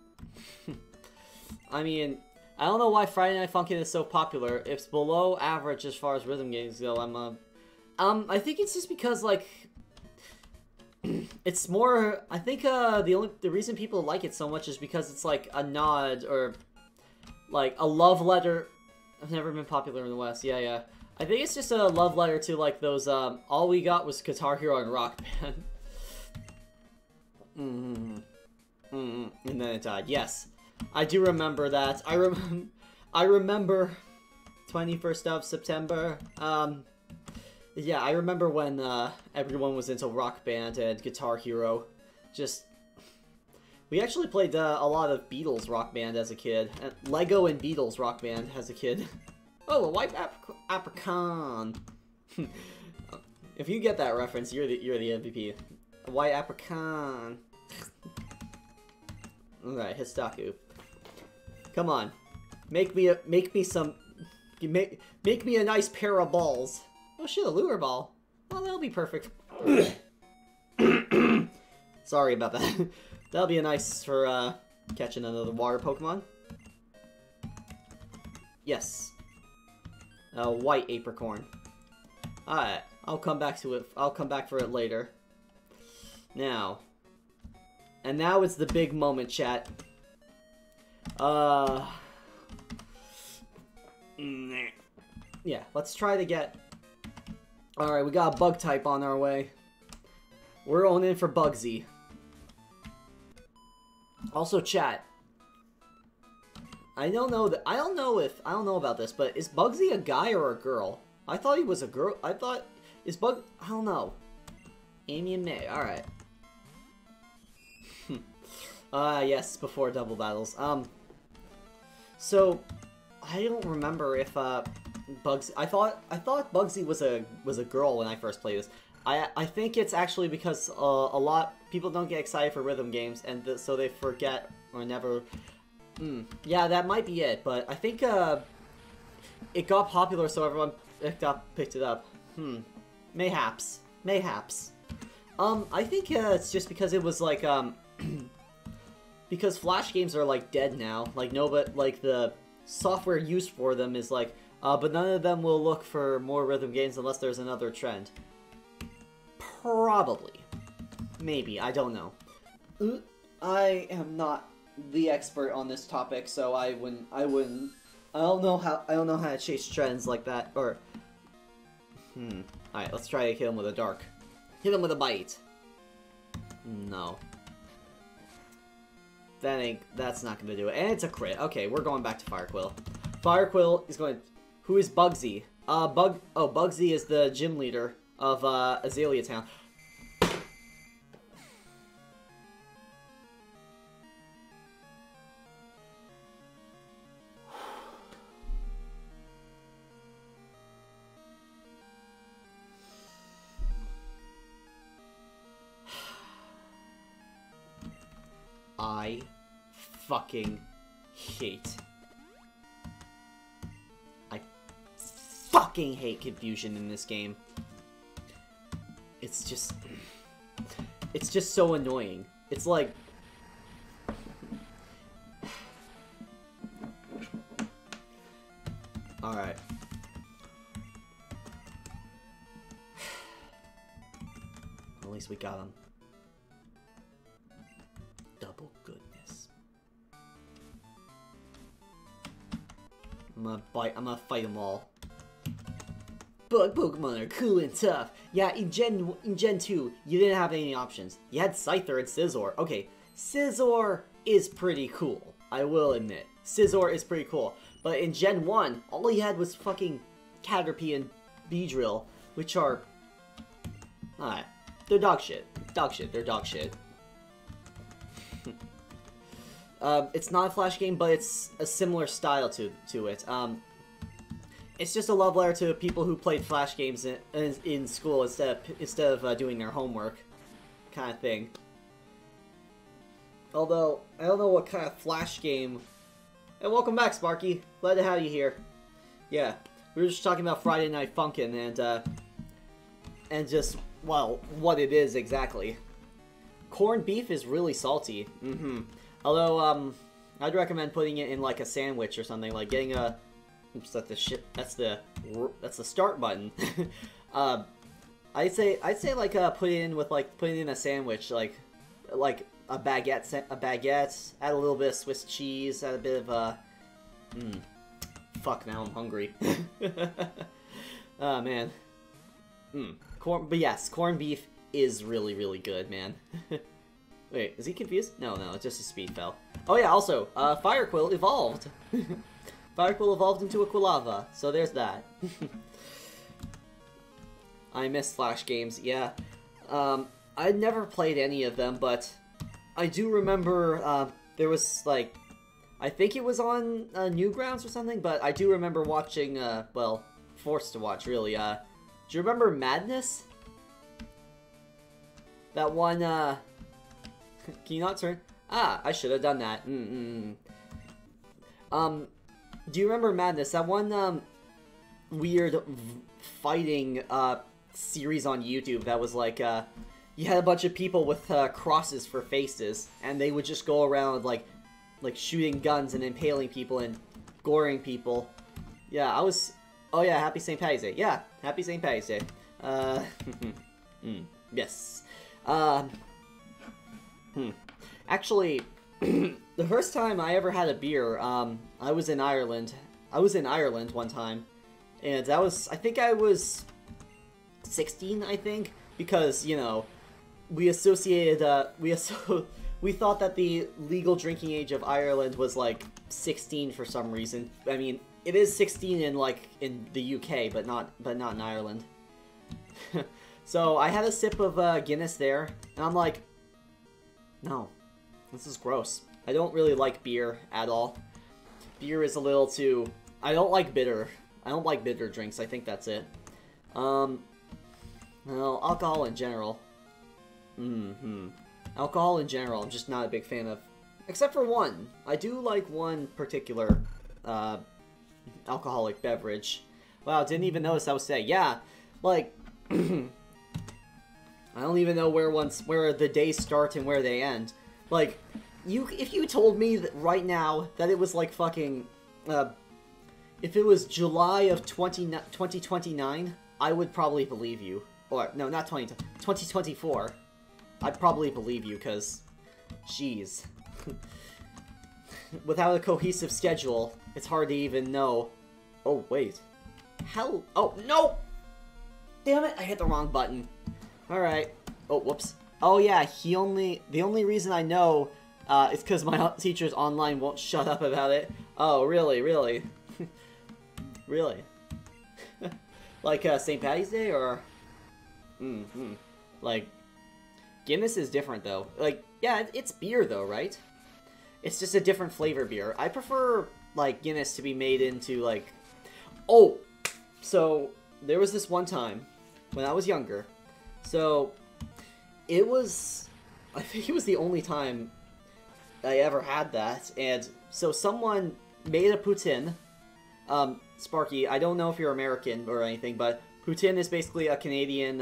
I mean, I don't know why Friday Night Funkin' is so popular. It's below average as far as rhythm games go. I think it's just because, like, it's more, I think, the reason people like it so much is because it's, like, a nod, or, like, a love letter. I've never been popular in the West, yeah. I think it's just a love letter to, like, those, all we got was Guitar Hero and Rock Band. And then it died, yes. I do remember that. I remember 21st of September. Yeah, I remember when everyone was into Rock Band and Guitar Hero. We actually played a lot of Beatles Rock Band as a kid. Lego and Beatles Rock Band as a kid. Oh, a white apricot. If you get that reference, you're the MVP. A white apricot. Alright, Histaku. Come on. Make me a nice pair of balls. Oh shit, a lure ball. Well, that'll be perfect. Sorry about that. That'll be nice for catching another water Pokemon. Yes. A white apricorn. Alright, I'll come back to it. I'll come back for it later. Now. And now is the big moment, chat. Yeah, let's try to get... Alright, we got a bug type on our way. We're on in for Bugsy. Also, chat. I don't know about this, but is Bugsy a guy or a girl? I thought he was a girl. I don't know. Amy and May. Alright. Yes, before double battles. So I don't remember if Bugsy. I thought Bugsy was a girl when I first played this. I think it's actually because a lot people don't get excited for rhythm games, and so they forget or never. Yeah, that might be it. But I think it got popular, so everyone picked it up. Mayhaps. I think it's just because it was like because Flash games are like dead now. Like like the software used for them is like, but none of them will look for more rhythm games unless there's another trend. Probably. Maybe, I don't know. I am not the expert on this topic, so I don't know how to chase trends like that, or... Alright, let's try to hit him with a dark. Hit him with a bite. No. That's not gonna do it. And it's a crit. Okay, we're going back to Fire Quill. Fire Quill is going... Who is Bugsy? Bugsy is the gym leader of Azalea Town. I fucking hate. I fucking hate confusion in this game. It's just so annoying. It's like... Alright. At least we got him. Double goodness. I'm gonna fight them all. Bug Pokemon are cool and tough. Yeah, in Gen 2, you didn't have any options. You had Scyther and Scizor. Okay, Scizor is pretty cool. I will admit. Scizor is pretty cool. But in Gen 1, all he had was fucking Caterpie and Beedrill, which are... Alright. They're dog shit. They're dog shit. It's not a Flash game, but it's a similar style to it. It's just a love letter to people who played Flash games in school instead of doing their homework, kind of thing. Although I don't know what kind of Flash game. Hey, welcome back, Sparky. Glad to have you here. Yeah, we were just talking about Friday Night Funkin' and just, well, what it is exactly. Corned beef is really salty. Although, I'd recommend putting it in like a sandwich or something, like getting a... Oops, that's the start button. I'd say like put it in a sandwich, like a baguette, add a little bit of Swiss cheese, add a bit of fuck, now I'm hungry. Oh man. But yes, corned beef is really, really good, man. Wait, is he confused? No, it's just a speed fell. Oh yeah, also, Fire Quill evolved. Fire Quill evolved into a Quilava, so there's that. I miss Flash games, yeah. I never played any of them, but I do remember there was, like, I think it was on Newgrounds or something, but I do remember watching, well, forced to watch, really. Do you remember Madness? That one, can you not turn? Ah, I should have done that. Do you remember Madness? That one, weird fighting, series on YouTube that was like, you had a bunch of people with, crosses for faces, and they would just go around, like shooting guns and impaling people and goring people. Yeah, I was... Oh yeah, Happy St. Patty's Day. Yeah, Happy St. Patty's Day. Yes. Actually, the first time I ever had a beer, I was in Ireland. I was in Ireland one time, and that was... I think I was 16, I think, because, you know, we associated, we thought that the legal drinking age of Ireland was, like, 16 for some reason. I mean, it is 16 in, like, in the UK, but not in Ireland. So, I had a sip of, Guinness there, and I'm like, no, this is gross. I don't really like beer at all. Beer is a little too... I don't like bitter. I don't like bitter drinks, I think that's it. Well, alcohol in general. Alcohol in general, I'm just not a big fan of. Except for one. I do like one particular, alcoholic beverage. Wow, didn't even notice I was saying. Yeah, like, I don't even know where the days start and where they end. Like, if you told me that right now that it was like fucking, if it was July of 2029, I would probably believe you. Or, no, not 2024. I'd probably believe you, because, jeez. Without a cohesive schedule, it's hard to even know. Oh, wait. Hell, oh, no! Damn it, I hit the wrong button. Alright. Oh, whoops. Oh, yeah, the only reason I know, is because my teachers online won't shut up about it. Oh, really, really? Really? Like, St. Patty's Day, or? Like, Guinness is different, though. Like, yeah, it's beer, though, right? It's just a different flavor beer. I prefer, like, Guinness to be made into, like... Oh! So, there was this one time, when I was younger. So, it was... I think it was the only time I ever had that. And so someone made a poutine. Sparky, I don't know if you're American or anything, but poutine is basically a Canadian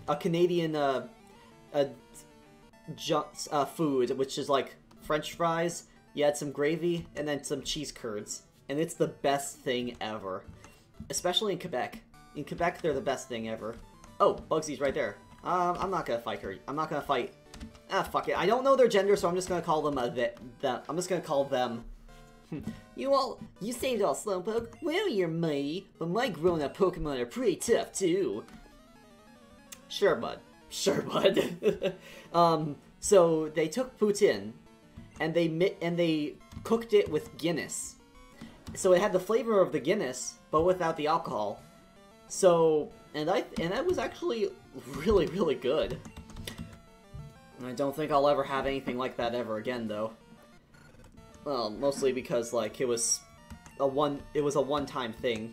food, which is like French fries. You add some gravy and then some cheese curds, and it's the best thing ever. Especially in Quebec. In Quebec, they're the best thing ever. Oh, Bugsy's right there. I'm not gonna fight her. I'm not gonna fight. Ah, fuck it. I don't know their gender, so I'm just gonna call them I'm just gonna call them. You saved all Slowpoke? Well, you're mighty, but my grown-up Pokemon are pretty tough, too. Sure, bud. Sure, bud. So they took poutine, and they cooked it with Guinness. So it had the flavor of the Guinness, but without the alcohol. So, and that was actually really, really good. I don't think I'll ever have anything like that ever again, though. Well, mostly because, like, it was a one-time thing.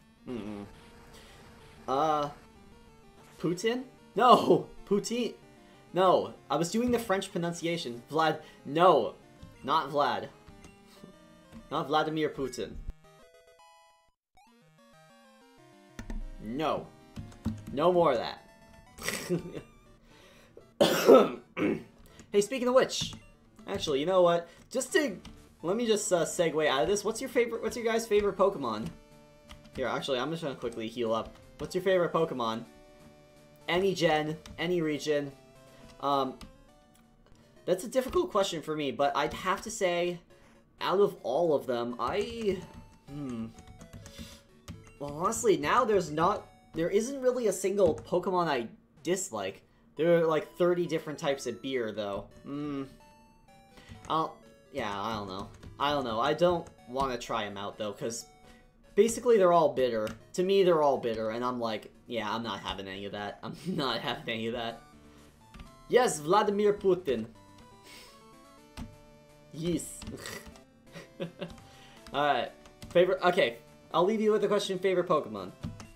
Putin? No! Poutine! No, I was doing the French pronunciation. Vlad, no! Not Vlad. Not Vladimir Putin. No. No more of that. Hey, speaking of which, actually, you know what? Let me just segue out of this. What's your guys' favorite Pokemon? Here, actually, I'm just gonna quickly heal up. What's your favorite Pokemon? Any gen, any region. That's a difficult question for me, but I'd have to say, out of all of them, well, honestly, now there isn't really a single Pokemon I dislike. There are like 30 different types of beer, though. Yeah, I don't know. I don't want to try them out, though, because basically they're all bitter. To me, they're all bitter, and I'm like, Yeah, I'm not having any of that. I'm not having any of that. Yes, Vladimir Putin. Yes. Alright. Favorite... Okay. I'll leave you with the question, favorite Pokemon.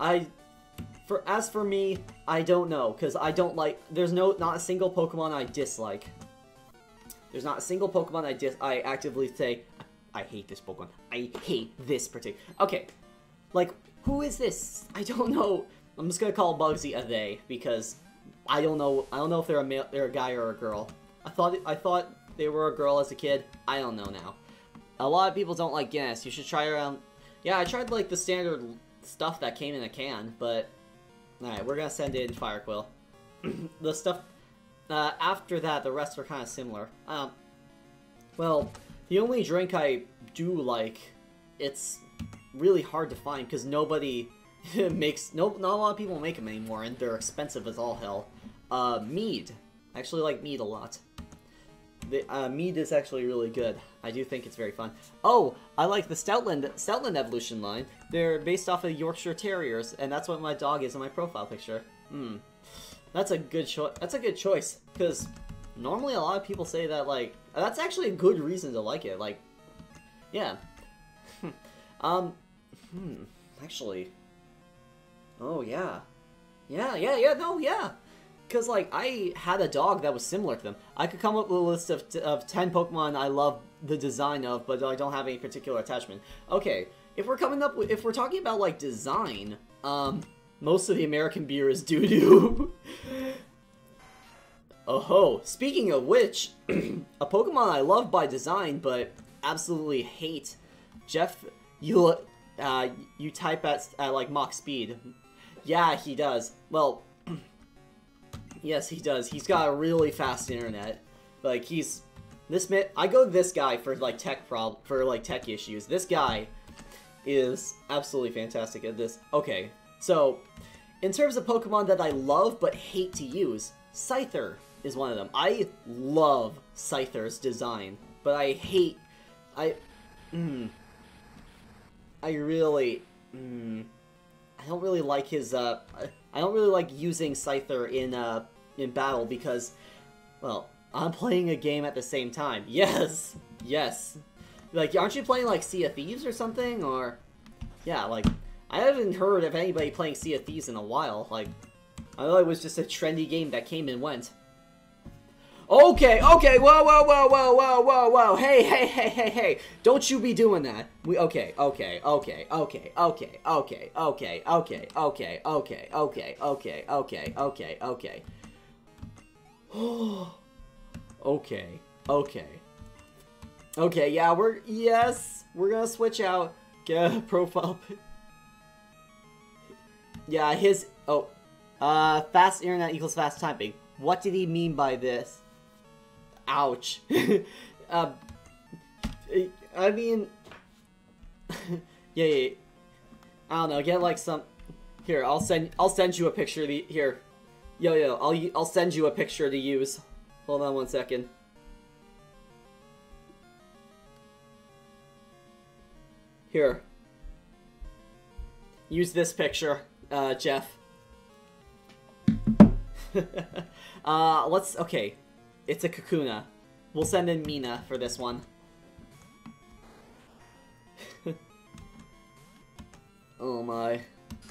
As for me, I don't know, because I don't like... There's not a single Pokemon I dislike. There's not a single Pokemon I actively say, I hate this Pokemon. I hate this particular... Okay. Like, who is this? I don't know. I'm just gonna call Bugsy a they, because I don't know if they're a guy or a girl. I thought they were a girl as a kid. I don't know now. A lot of people don't like Guinness. You should try around... Yeah, I tried, like, the standard stuff that came in a can, but... Alright, we're gonna send in Fire Quill. The stuff... after that, the rest were kind of similar. Well, the only drink I do like, it's really hard to find, because nobody makes... not a lot of people make them anymore, and they're expensive as all hell. Mead. I actually like mead a lot. Mead is actually really good. I do think it's very fun. Oh, I like the Stoutland evolution line. They're based off of Yorkshire Terriers, and that's what my dog is in my profile picture. That's a good choice. That's a good choice, because normally a lot of people say that, like, that's actually a good reason to like it. Like, yeah. Actually. Oh, yeah. Yeah. Because, like, I had a dog that was similar to them. I could come up with a list of 10 Pokemon I love the design of, but I don't have any particular attachment. Okay, if we're talking about, like, design, most of the American beer is doo-doo. Oh-ho, speaking of which, a Pokemon I love by design, but absolutely hate. Jeff, you type at like, Mach speed. Yeah, he does. Well... Yes, he does. He's got a really fast internet. Like, I go to this guy for, like, tech issues. This guy is absolutely fantastic at this. Okay, so, in terms of Pokemon that I love but hate to use, Scyther is one of them. I love Scyther's design, but I hate... I don't really like his, I don't really like using Scyther in battle because, well, I'm playing a game at the same time. Yes! Like, aren't you playing, like, Sea of Thieves or something? Or, yeah, like, I haven't heard of anybody playing Sea of Thieves in a while. Like, I thought it was just a trendy game that came and went. Okay, whoa, hey, don't you be doing that. Okay. Okay, yeah, we're gonna switch out, get a profile. Yeah, fast internet equals fast typing. What did he mean by this? Ouch. I mean, yeah. I don't know. Get like some. Here, I'll send you a picture. Here, I'll send you a picture to use. Hold on 1 second. Here. Use this picture, Jeff. Okay. It's a Kakuna. We'll send in Mina for this one. Oh my.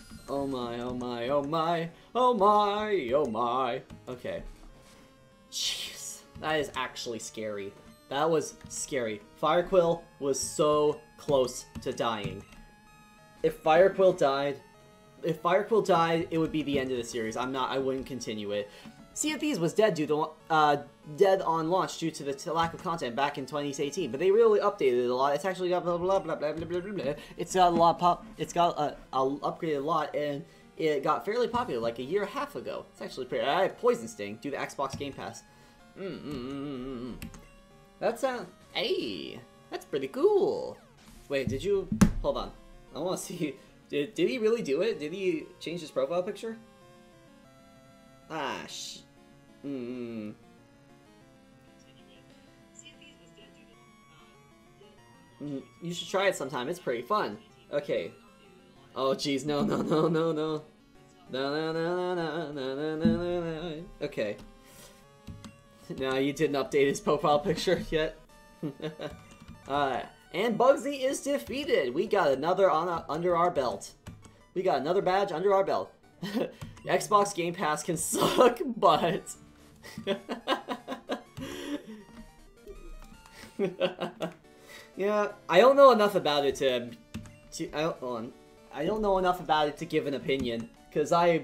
Okay. Jeez. That is actually scary. That was scary. Fire Quill was so close to dying. If Fire Quill died, it would be the end of the series. I wouldn't continue it. Sea of Thieves was dead dead on launch due to the lack of content back in 2018, but they really updated it a lot. It's actually got blah blah blah blah blah blah blah. It's got a lot upgraded a lot, and it got fairly popular like a year and a half ago. It's actually pretty. I have Poison Sting due to Xbox Game Pass. That's hey, that's pretty cool. Wait, did you hold on? I want to see. Did he really do it? Did he change his profile picture? Ah, you should try it sometime. It's pretty fun. Okay. Oh, jeez, no. Okay. No, you didn't update his profile picture yet. And Bugsy is defeated. We got another under our belt. We got another badge under our belt. Xbox Game Pass can suck, but yeah, I don't know enough about it I don't know enough about it to give an opinion, because I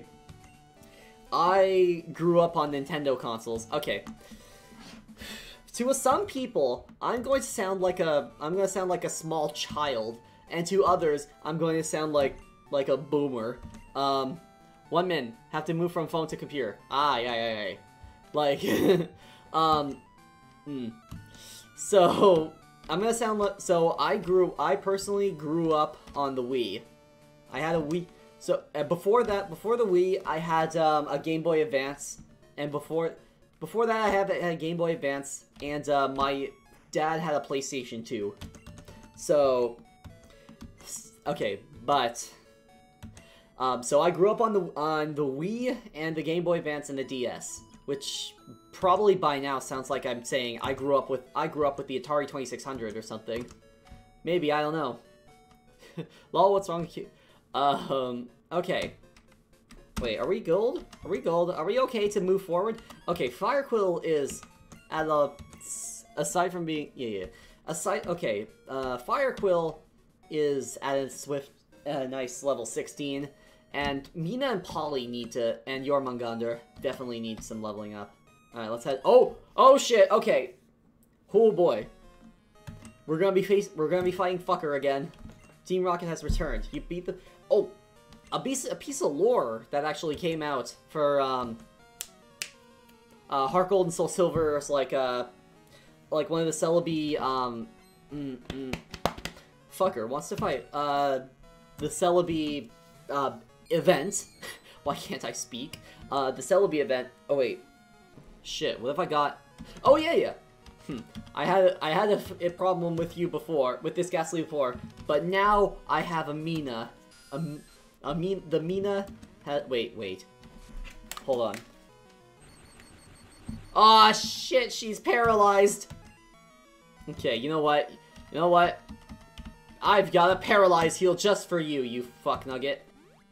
grew up on Nintendo consoles. Okay. To some people, I'm going to sound like a small child, and to others, I'm going to sound like a boomer. 1 min, have to move from phone to computer. Yeah. Like, So, I'm gonna sound like, so I personally grew up on the Wii. I had a Wii, so before the Wii, I had a Game Boy Advance, and before that I had a Game Boy Advance, and my dad had a PlayStation 2. So, okay, but so I grew up on the Wii and the Game Boy Advance and the DS, which probably by now sounds like I'm saying I grew up with the Atari 2600 or something. Maybe, I don't know. Lol, what's wrong with you? Okay. Wait, are we gold? Are we gold? Are we okay to move forward? Okay, Fire Quill is at aside from being okay, Fire Quill is at a swift nice level 16, and Mina and Polly need to, and Jormungandr definitely need some leveling up. Alright, let's head. Oh shit, okay. Oh boy. We're gonna be fighting Fucker again. Team Rocket has returned. You beat the a piece of lore that actually came out for Heart Gold and Soul Silver is like one of the Celebi Fucker wants to fight the Celebi event. Why can't I speak? The Celebi event. Oh wait. Shit, what if I got... Oh, yeah. I had a problem with you before, with this Ghastly before, but now I have a Mina. The Mina wait. Hold on. Aw, shit, she's paralyzed. Okay, you know what? I've got a paralyze heal just for you, you fuck nugget.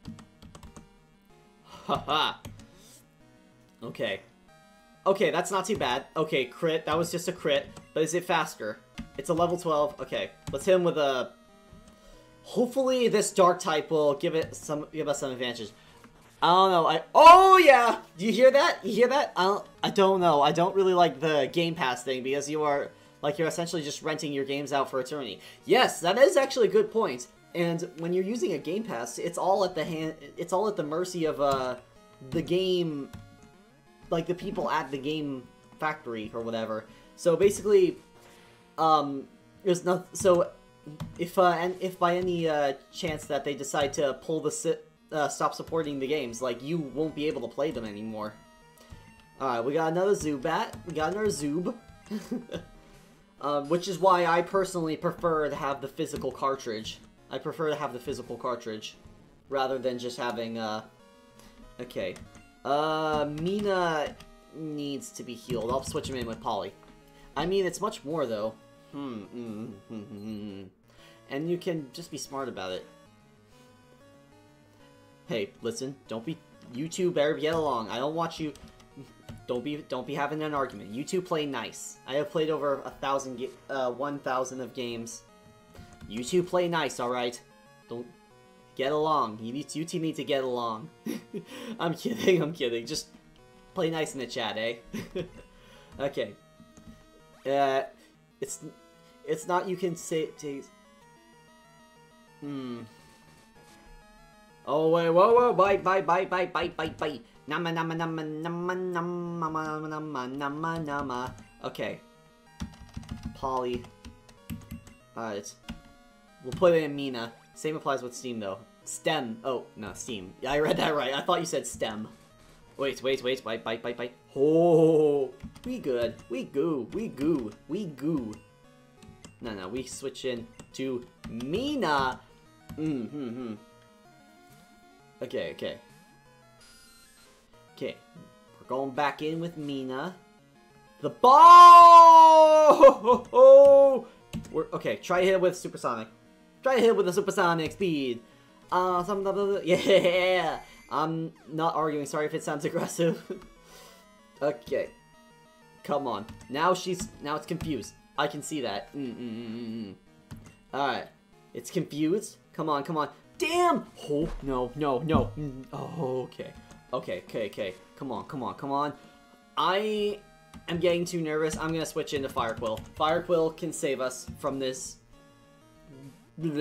Haha. Okay. Okay, that's not too bad. Okay, crit. That was just a crit. But is it faster? It's a level 12. Okay, let's hit him with a... Hopefully this dark type will give us some advantages. I don't know. Oh yeah! Do you hear that? You hear that? I don't know. I don't really like the Game Pass thing because you're essentially just renting your games out for eternity. Yes, that is actually a good point. And when you're using a Game Pass, it's all at the mercy of the game, like the people at the game factory or whatever. So basically, there's no. So if by any chance that they decide to pull the stop supporting the games, like, you won't be able to play them anymore. Alright, we got another Zubat. We got another Zoob. Which is why I personally prefer to have the physical cartridge. I prefer to have the physical cartridge rather than just having okay. Mina needs to be healed. I'll switch him in with Polly. I mean, it's much more though. And you can just be smart about it. Hey, listen, you two better get along. I don't want you, don't be having an argument. You two play nice. I have played over 1,000 of games. You two play nice, alright? Don't get along. You two need to get along. I'm kidding. Just play nice in the chat, eh? Okay. It's not you can say. Oh wait, whoa, bite. Nama. Okay. Polly. Alright. We'll put it in Mina. Same applies with Steam though. Stem. Oh, no, Steam. Yeah, I read that right. I thought you said stem. Wait. Bite. Oh, we good. We goo. No, we switch in to Mina. Okay. Okay, we're going back in with Mina. The ball! Okay, try to hit it with supersonic. Try to hit it with a supersonic speed. Yeah! I'm not arguing, sorry if it sounds aggressive. Okay. Come on. Now it's confused. I can see that. Alright. It's confused. Come on, come on. Damn! Oh, no. Oh, okay. Okay. Come on. I am getting too nervous. I'm gonna switch into Fire Quill. Fire Quill can save us from this. No,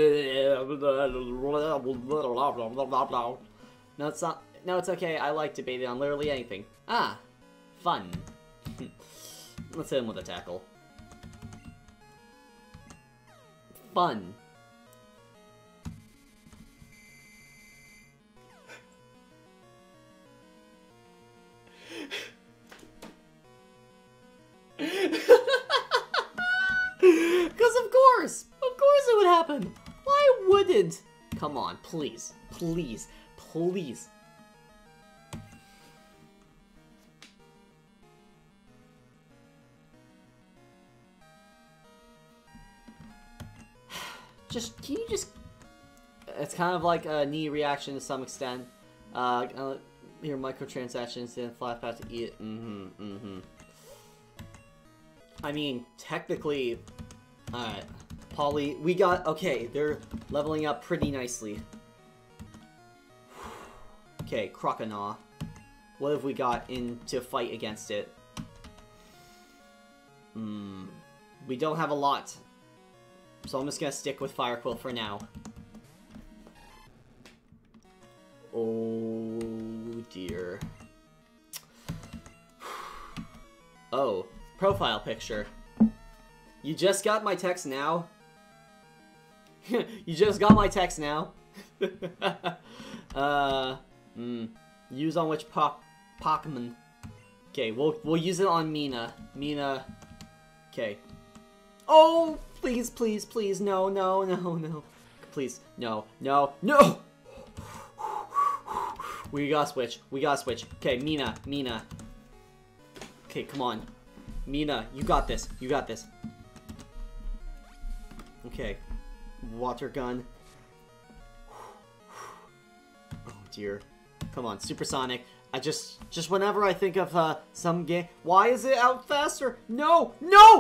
it's not. No, it's okay. I like debating on literally anything. Ah, fun. Let's hit him with a tackle. Fun. Because of course it would happen. Why wouldn't? Come on, please. Can you just... It's kind of like a knee reaction to some extent. Your microtransactions and flat path to eat. I mean, technically... Alright. Polly, we got... Okay, they're leveling up pretty nicely. Okay, Croconaw. What have we got in to fight against it? We don't have a lot. So I'm just gonna stick with Fire Quill for now. Oh dear. Oh, profile picture. You just got my text now? You just got my text now? Use on which Pokemon? Okay, we'll use it on Mina. Okay. Oh, please, no. Please, no. We gotta switch. Okay, Mina. Okay, come on. Mina, you got this. Okay. Water gun. Oh dear. Come on, supersonic. I just whenever I think of some game, why is it out faster? No!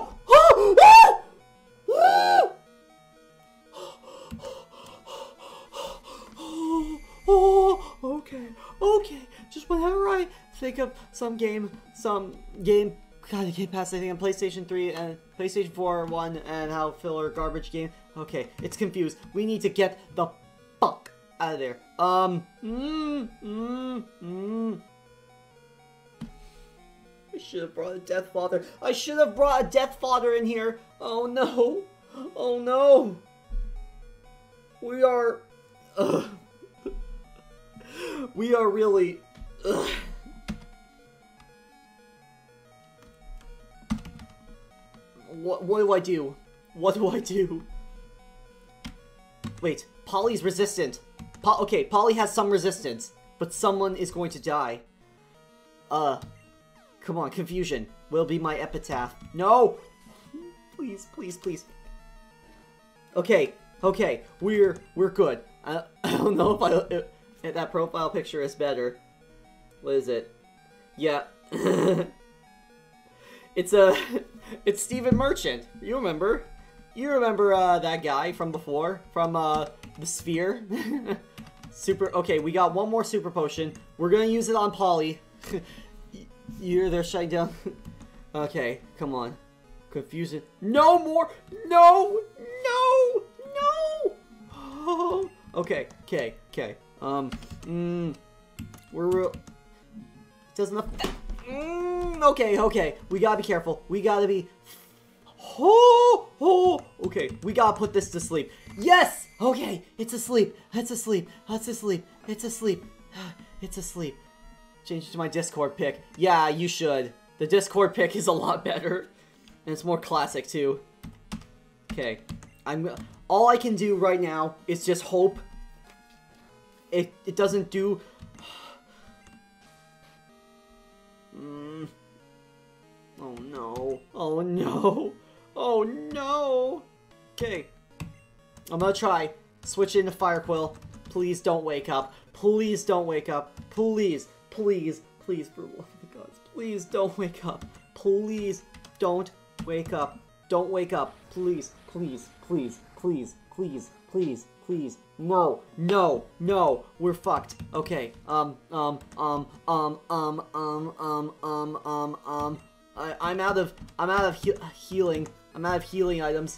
Okay. Just whenever I think of some game. God, I can't pass anything on PlayStation 3 and PlayStation 4 1 and how filler garbage game. Okay, it's confused. We need to get the fuck out of there. I should have brought a Death Father. I should have brought a Death Father in here. Oh no. We are... We are really... What do I do? Wait, Polly's resistant. Okay, Polly has some resistance, but someone is going to die. Come on, confusion will be my epitaph. No! Please. Okay, we're good. I don't know if that profile picture is better. What is it? Yeah. It's Steven Merchant. You remember that guy from before? From, the Sphere? Okay, we got one more super potion. We're gonna use it on Polly. They're shutting down. Okay, come on. Confusion. No more! No! Oh, okay. We're real... Doesn't affect... Okay. We gotta be careful. We gotta be... Okay, we gotta put this to sleep. Yes! Okay, it's asleep. It's asleep. Change it to my Discord pick. Yeah, you should. The Discord pick is a lot better. And it's more classic, too. Okay. All I can do right now is just hope it doesn't do... Oh no. Oh no. Oh no. Okay. I'm gonna try. Switch into Fire Quill. Please don't wake up. Please don't wake up. Please. Please. Please, for the love of the gods. Please don't wake up. Please don't wake up. Don't wake up. Please. Please. Please. Please. Please. Please. Please. No. No. No. We're fucked. Okay. I'm out of healing. I'm out of healing items.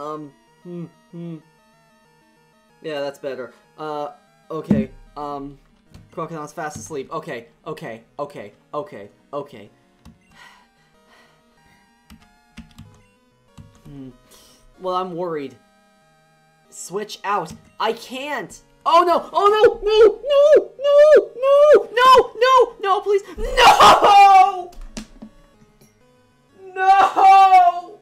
Yeah, that's better. Okay. Crocodile's fast asleep. Okay. Okay. Okay. Okay. Okay. Well, I'm worried. Switch out. I can't. Oh no! Oh no! No! No! No! No! No! No! Please! No! No!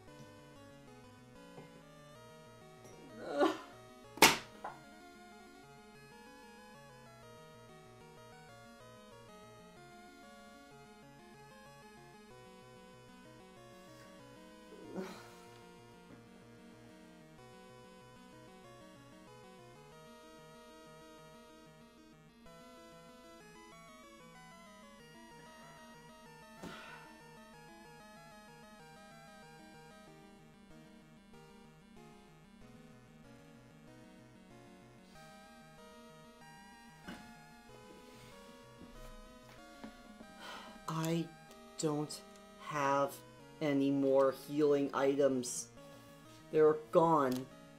I don't have any more healing items. They're gone.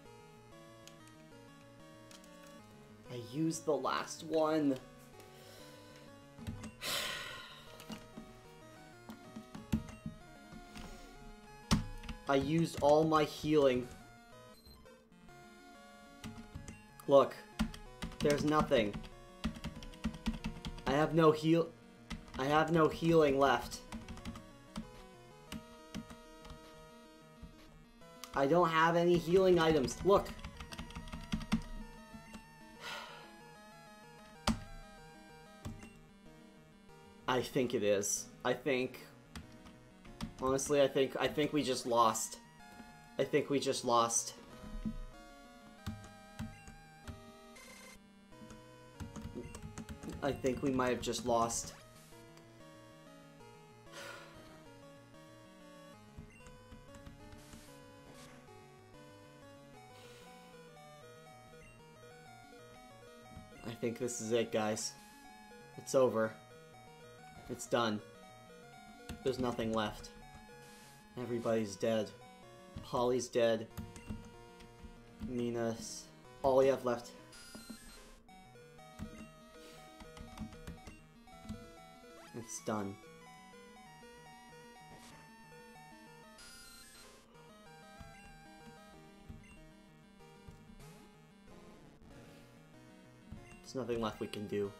I used the last one. I used all my healing. Look, there's nothing. I have no healing left. I don't have any healing items. Look. I think it is. Honestly, I think we just lost. I think we just lost. I think we might have just lost. I think this is it, guys. It's over. It's done. There's nothing left. Everybody's dead. Polly's dead. Mina's all we have left. It's done. There's nothing left we can do.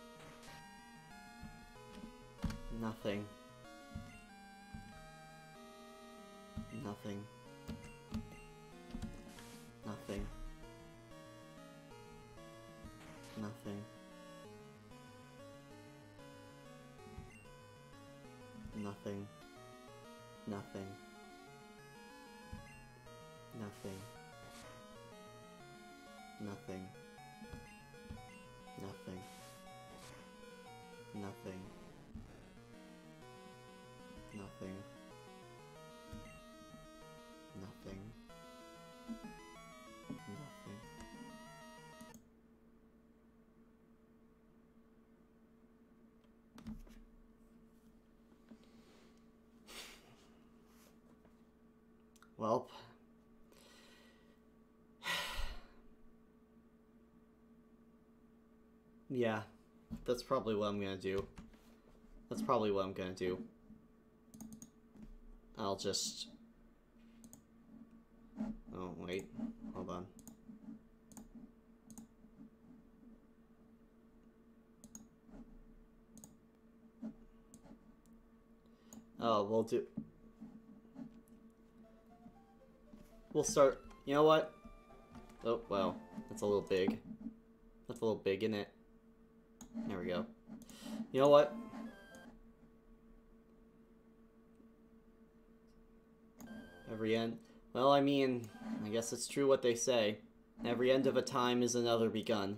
Nothing. Nothing. Nothing. Nothing. Nothing. Nothing. Nothing. Nothing. Nothing. Nothing. Nothing. Nothing. Nothing. Welp. Yeah, that's probably what I'm gonna do. That's probably what I'm gonna do. I'll just... Oh, wait. Hold on. Oh, we'll start... You know what? Oh, wow. That's a little big. That's a little big, isn't it? There we go. You know what? Every end... Well, I mean, I guess it's true what they say. Every end of a time is another begun.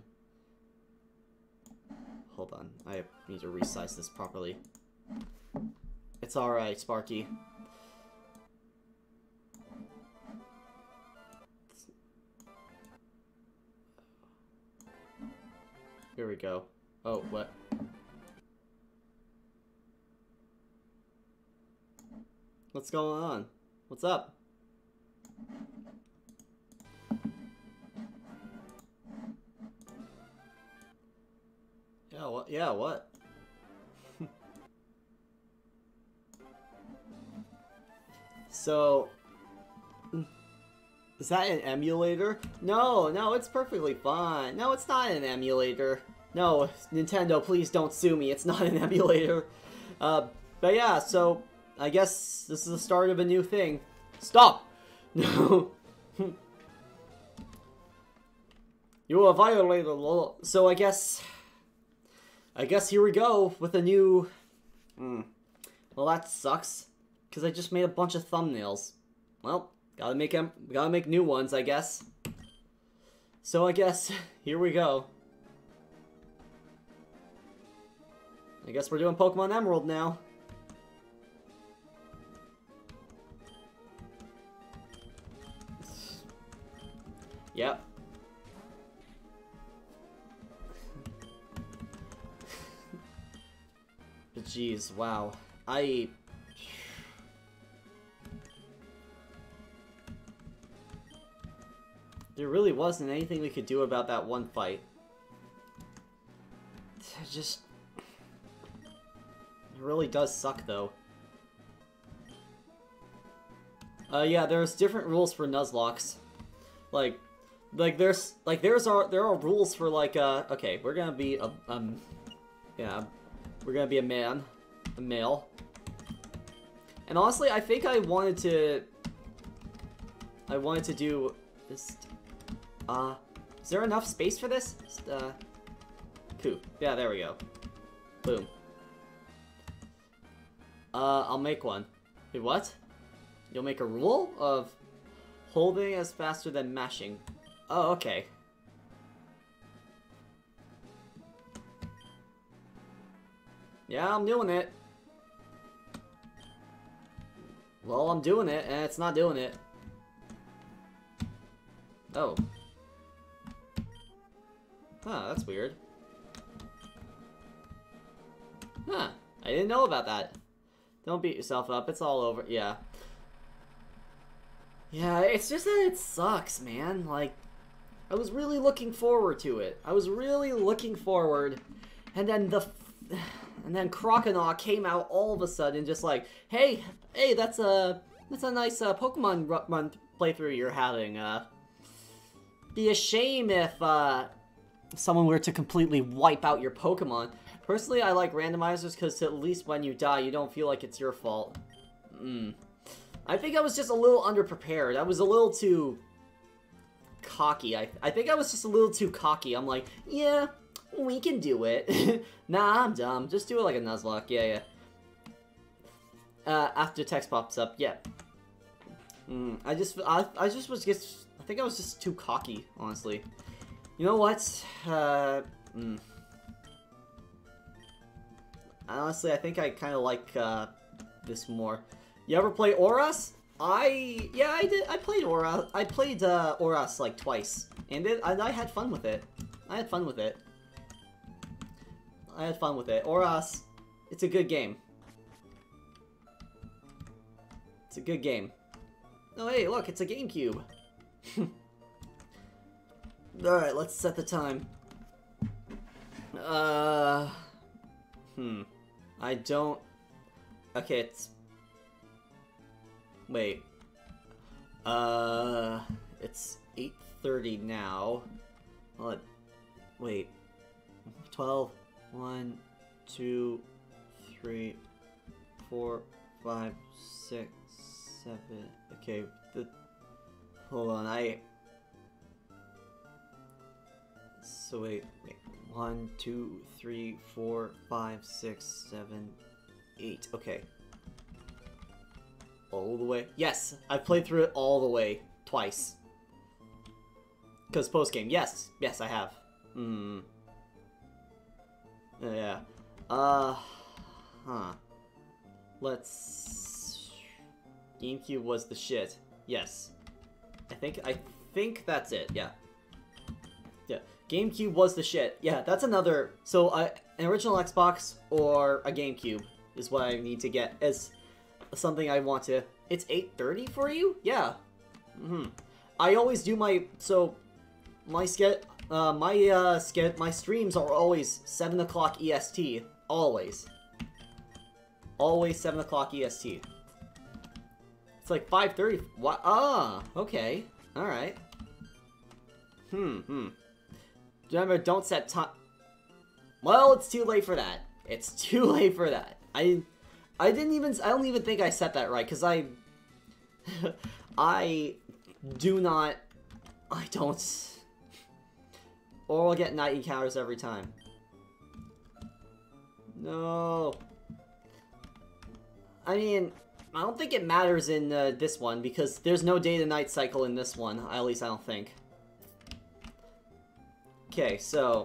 Hold on, I need to resize this properly. It's alright, Sparky. Here we go. Oh, what? What's going on? What's up? Yeah, what? Yeah, what? So... Is that an emulator? No, no, it's perfectly fine. No, it's not an emulator. No, Nintendo, please don't sue me. It's not an emulator. But yeah, so I guess this is the start of a new thing. Stop! No. You have violated the law. So I guess here we go with a new... Well, that sucks. Because I just made a bunch of thumbnails. Well... Gotta make new ones, I guess. So I guess, here we go. I guess we're doing Pokemon Emerald now. Yep. But jeez, wow. There really wasn't anything we could do about that one fight. It really does suck, though. Yeah, there's different rules for Nuzlocks. There are rules for, like, okay, we're gonna be yeah, we're gonna be a male. And honestly, I think I wanted to do this. Is there enough space for this? Cool. Yeah, there we go. Boom. I'll make one. Wait, what? You'll make a rule of holding is faster than mashing. Oh, okay. Yeah, I'm doing it. Well, I'm doing it, and it's not doing it. Oh. Huh, that's weird. Huh, I didn't know about that. Don't beat yourself up, it's all over. Yeah. Yeah, it's just that it sucks, man. Like, I was really looking forward to it. I was really looking forward. And then Croconaw came out all of a sudden just like, hey, that's a nice Pokemon run playthrough you're having. Be a shame if someone were to completely wipe out your Pokemon. Personally, I like randomizers because at least when you die, you don't feel like it's your fault. I think I was just a little underprepared. I was a little too cocky. I think I was just a little too cocky. I'm like, yeah, we can do it. Nah, I'm dumb. Just do it like a Nuzlocke. Yeah. After text pops up, yeah. I think I was just too cocky, honestly. You know what? Honestly, I think I kind of like this more. You ever play Oras? Yeah, I did. I played Oras. I played Oras like twice, and I had fun with it. I had fun with it. Oras, it's a good game. It's a good game. Oh, hey, look, it's a GameCube. Alright, let's set the time. I don't... Okay, it's... Wait. It's 8:30 now. Wait. 12, 1, 2, 3, 4, 5, 6, 7... Okay, hold on, So wait. 1, 2, 3, 4, 5, 6, 7, 8. Okay. all the way. Yes, I've played through it all the way twice. Because post-game, yes, I have. Yeah. Let's... GameCube was the shit. Yes. I think that's it, yeah. Yeah. GameCube was the shit. Yeah, that's another... So, an original Xbox or a GameCube is what I need to get as something I want to... It's 8:30 for you? Yeah. I always do my... So, my my streams are always 7 o'clock EST. Always. Always 7 o'clock EST. It's like 5:30. What? Ah, okay. Alright. Remember, don't set time. Well, it's too late for that. It's too late for that. I don't even think I set that right, because I don't. Or I'll get night encounters every time. No. I mean, I don't think it matters in this one, because there's no day to night cycle in this one. At least I don't think. Okay, so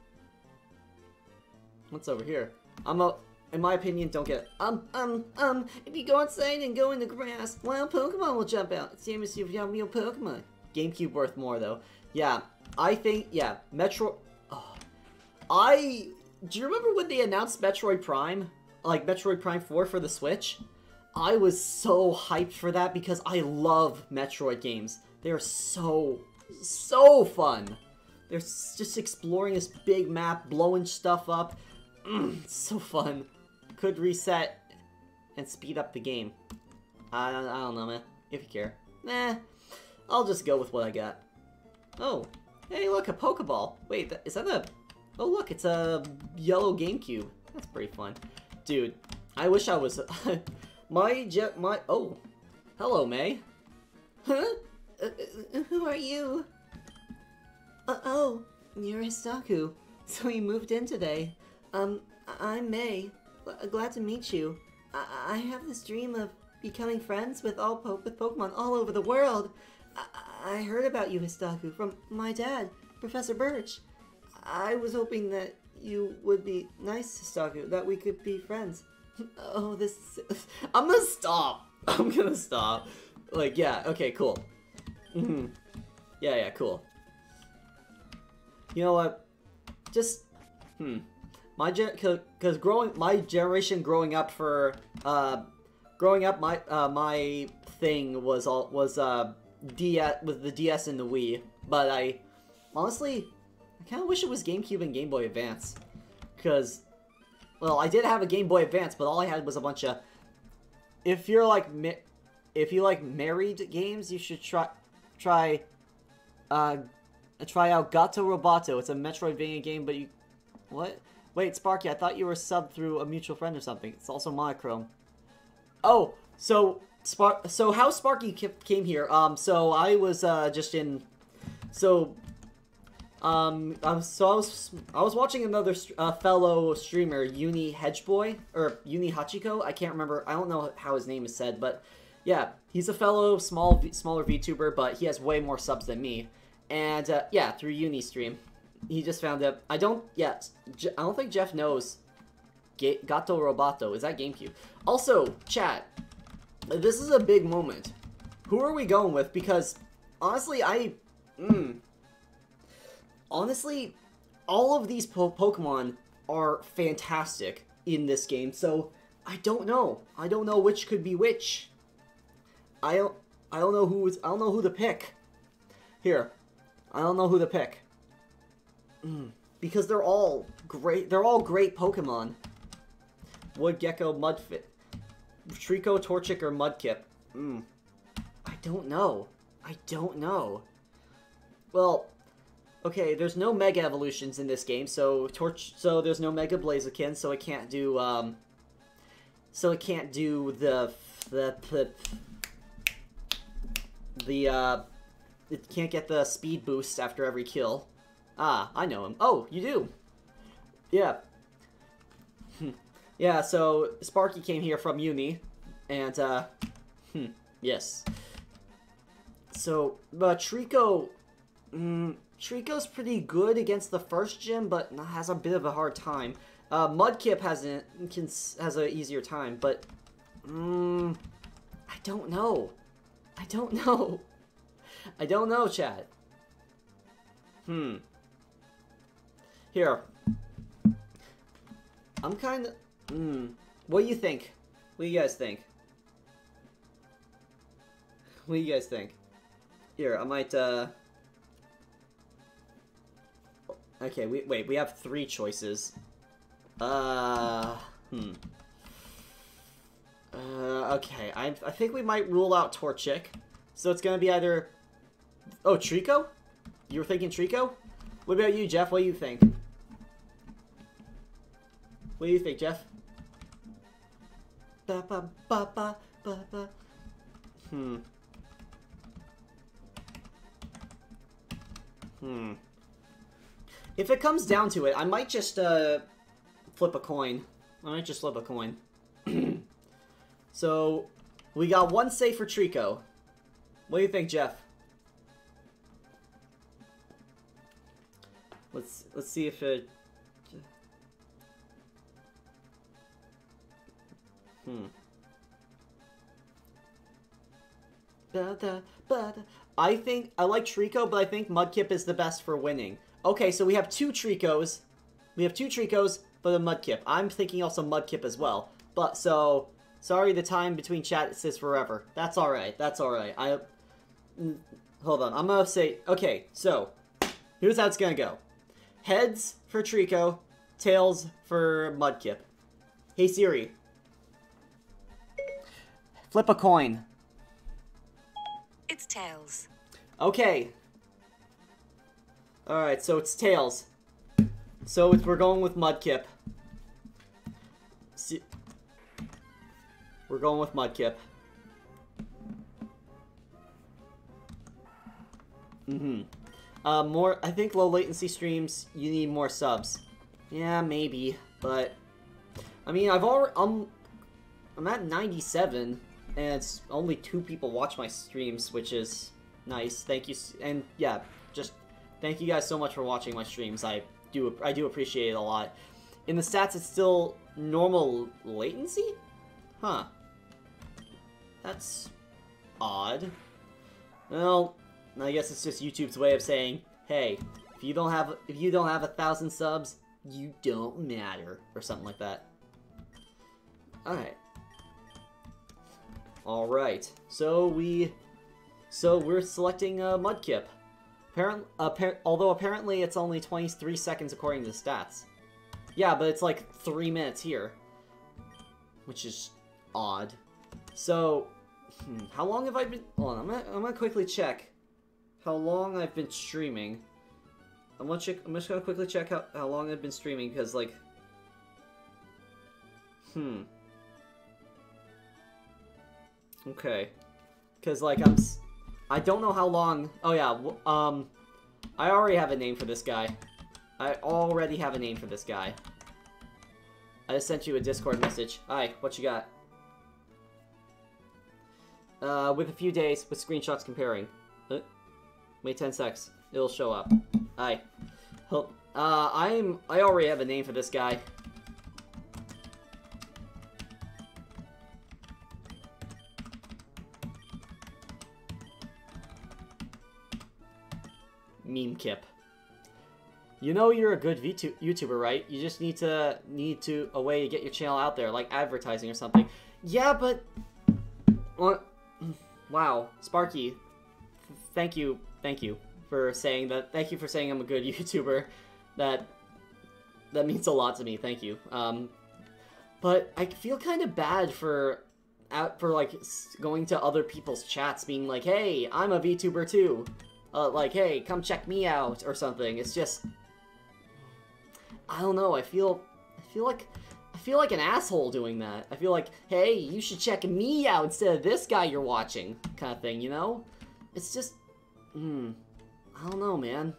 what's over here? In my opinion, don't get if you go outside and go in the grass, wild Pokemon will jump out. Same as if you have real Pokemon. GameCube worth more though. Yeah, I think Metro. Oh, do you remember when they announced Metroid Prime? Like Metroid Prime 4 for the Switch? I was so hyped for that because I love Metroid games. They're so fun. They're just exploring this big map, blowing stuff up. It's so fun. Could reset and speed up the game. I don't know, man. If you care. Nah. I'll just go with what I got. Oh. Hey, look, a Pokeball. Wait, is that a... Oh, look, it's a yellow GameCube. That's pretty fun. Dude, I wish I was... Oh. Hello, May. Huh? Who are you? Oh, you're Hisaku. So you moved in today. I'm May. Glad to meet you. I have this dream of becoming friends with with Pokemon all over the world. I heard about you, Hisaku, from my dad, Professor Birch. I was hoping that you would be nice, Hisaku, that we could be friends. Oh, this... I'm gonna stop. I'm gonna stop. Like, yeah, okay, cool. Yeah, cool. You know what? Just, my generation growing up, my thing was DS with the DS and the Wii. But I kind of wish it was GameCube and Game Boy Advance, because, well, I did have a Game Boy Advance, but all I had was a bunch of. If you like married games, you should try out Gato Roboto. It's a Metroidvania game, but you... What? Wait, Sparky, I thought you were subbed through a mutual friend or something. It's also monochrome. Oh, so how Sparky came here, so I was, just in... So, I was watching another fellow streamer, Uni Hedgeboy, or Uni Hachiko. I can't remember. I don't know how his name is said, but yeah, he's a fellow smaller VTuber, but he has way more subs than me. And yeah, through Uni stream, he just found out. I don't think Jeff knows Gato Roboto. Is that GameCube? Also, chat, this is a big moment. Who are we going with? Because honestly, honestly, all of these Pokemon are fantastic in this game, so I don't know. I don't know which could be which. I don't know who to pick. Here, I don't know who to pick. Because they're all great. They're all great Pokemon. Wood Gecko, Mudfit, Trico, Torchic, or Mudkip. I don't know. Well, okay, there's no Mega Evolutions in this game, so there's no Mega Blaziken, so it can't do it can't get the speed boost after every kill. Ah, I know him. Oh, you do. Yeah. Yeah, so Sparky came here from Uni, and Yes. So, Trico... Trico's pretty good against the first gym, but has a bit of a hard time. Mudkip has an easier time, but... I don't know. I don't know. I don't know, chat. Here. I'm kind of... What do you think? What do you guys think? What do you guys think? Here, I might, Okay, wait, we have 3 choices. Okay, I think we might rule out Torchic. So it's gonna be either... Oh, Trico? You were thinking Trico? What about you, Jeff? What do you think? What do you think, Jeff? Ba ba ba ba ba ba. If it comes down to it, I might just flip a coin. I might just flip a coin. So we got 1 save for Trico. What do you think, Jeff? Let's see if it... I like Trico, but I think Mudkip is the best for winning. Okay, so we have 2 Tricos. We have 2 Tricos, but a Mudkip. I'm thinking also Mudkip as well. But, so... Sorry, the time between chat says forever. That's alright. That's alright. Hold on. I'm gonna say... Okay, so... Here's how it's gonna go. Heads for Trico. Tails for Mudkip. Hey, Siri. Flip a coin. It's tails. Okay. Alright, so it's tails. So we're going with Mudkip. We're going with Mudkip. I think low latency streams, you need more subs. Yeah, maybe, but... I mean, I'm at 97, and it's only 2 people watch my streams, which is nice. Thank you, and yeah, just thank you guys so much for watching my streams. I do appreciate it a lot. In the stats, it's still normal latency? Huh. That's odd. Well, I guess it's just YouTube's way of saying, hey, if you don't have 1,000 subs, you don't matter, or something like that. Alright. Alright. So we're selecting Mudkip. Although apparently it's only 23 seconds according to the stats. Yeah, but it's like 3 minutes here. Which is odd. So, how long have I been... Hold on, I'm gonna quickly check how long I've been streaming. I'm just gonna quickly check how long I've been streaming, because, like... Okay. Because, like, I don't know how long... Oh, yeah, I already have a name for this guy. I already have a name for this guy. I just sent you a Discord message. Hi, what you got? With a few days, with screenshots comparing. Wait 10 secs. It'll show up. Hi. I already have a name for this guy. Meme Kip. You know you're a good YouTuber, right? You just need a way to get your channel out there, like advertising or something. Yeah, but... Wow, Sparky. Thank you for saying that. Thank you for saying I'm a good YouTuber. That means a lot to me. Thank you. But I feel kind of bad for like going to other people's chats, being like, "Hey, I'm a VTuber too." Like, "Hey, come check me out" or something. It's just, I don't know. I feel like an asshole doing that. I feel like, "Hey, you should check me out instead of this guy you're watching," kind of thing, you know? It's just, I don't know, man.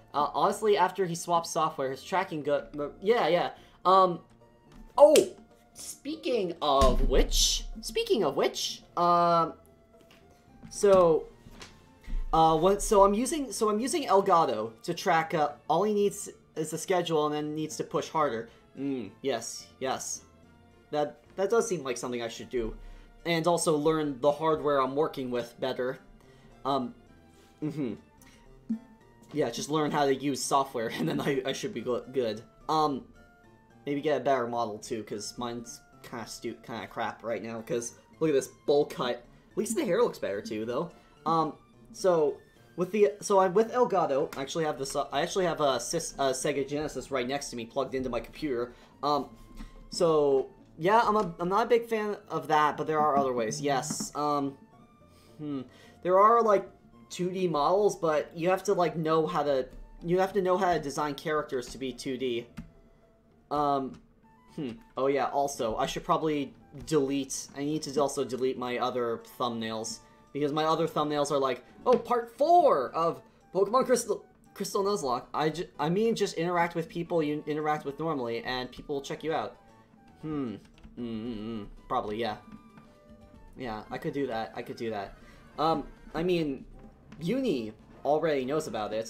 Honestly, after he swapped software, his tracking got... Yeah. Oh! speaking of which, so I'm using Elgato to track. All he needs is the schedule, and then needs to push harder. Yes. That does seem like something I should do, and also learn the hardware I'm working with better. Yeah, just learn how to use software, and then I should be good. Maybe get a better model too, because mine's kind of crap right now. Because look at this bowl cut. At least the hair looks better too, though. So I'm with Elgato. I actually have this. I actually have a Sega Genesis right next to me, plugged into my computer. So yeah, I'm not a big fan of that, but there are other ways. Yes. There are like 2D models, but you have to like know how to design characters to be 2D. Oh yeah, also, I should probably I need to also delete my other thumbnails, because my other thumbnails are like, oh, part 4 of Pokemon Crystal Nuzlocke. I mean, just interact with people you interact with normally, and people will check you out. Probably, yeah. Yeah, I could do that. I mean, Uni already knows about it.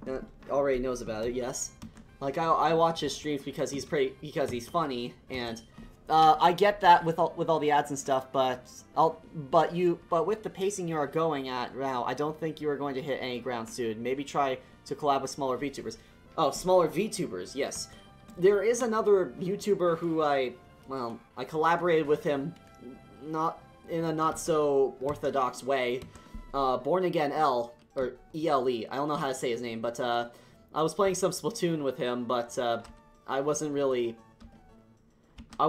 Yes. Like, I watch his streams because he's funny, and I get that with all the ads and stuff, but with the pacing you are going at now, I don't think you are going to hit any ground soon. Maybe try to collab with smaller VTubers. Oh, smaller VTubers, yes. There is another YouTuber who I collaborated with him, not in a not so orthodox way. Born Again L, or ELE. I don't know how to say his name, but I was playing some Splatoon with him, but I wasn't, how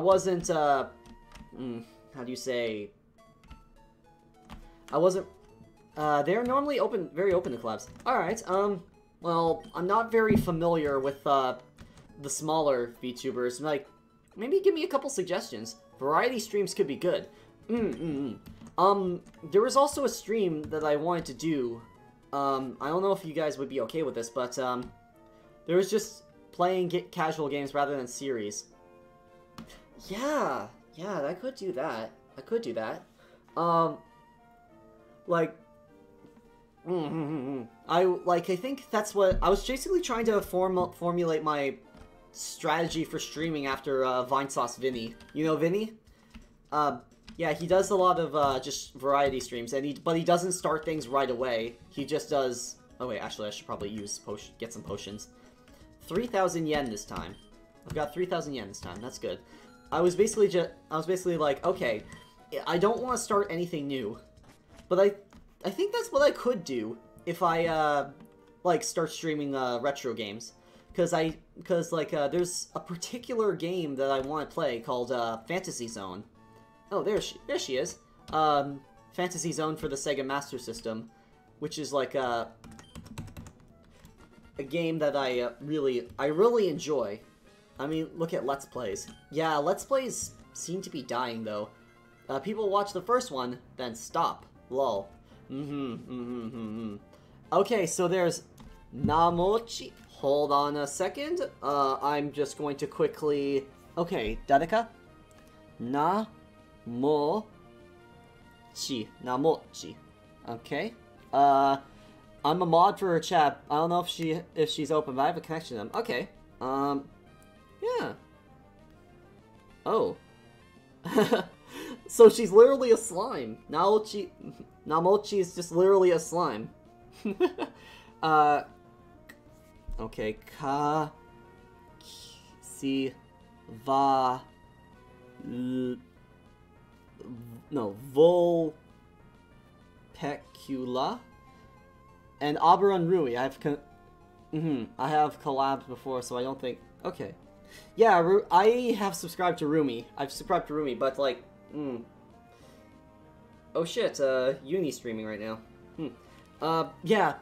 do you say, they're normally very open to collabs. Alright, well, I'm not very familiar with, the smaller VTubers. Like, maybe give me a couple suggestions. Variety streams could be good. There was also a stream that I wanted to do. I don't know if you guys would be okay with this, but, there was just playing casual games rather than series. Yeah, I could do that. I think that's what I was basically trying to formulate my strategy for streaming after Vinesauce Vinny. You know Vinny? Yeah, he does a lot of just variety streams, but he doesn't start things right away. He just does. Oh wait, actually, I should probably get some potions. 3,000 yen this time. I've got 3,000 yen this time. That's good. I was basically like, okay, I don't want to start anything new, but I think that's what I could do if I start streaming retro games, because there's a particular game that I want to play called Fantasy Zone. Oh, there she is. Fantasy Zone for the Sega Master System, which is like a game that I really enjoy. I mean, look at Let's Plays. Yeah, Let's Plays seem to be dying, though. People watch the first one, then stop. Lol. Okay, so there's Namochi. Hold on a second. I'm just going to quickly... Okay, Dadeka? Namochi. Okay. I'm a mod for her chat. I don't know if she's open, but I have a connection to them. Okay. Yeah. Oh. So she's literally a slime. Namochi is just literally a slime. Okay. Volpecula. And Oberon Rui. I have collabed before, so I don't think... Okay. Yeah, I have subscribed to Rumi. I've subscribed to Rumi, but like... Oh shit, Uni streaming right now. Yeah.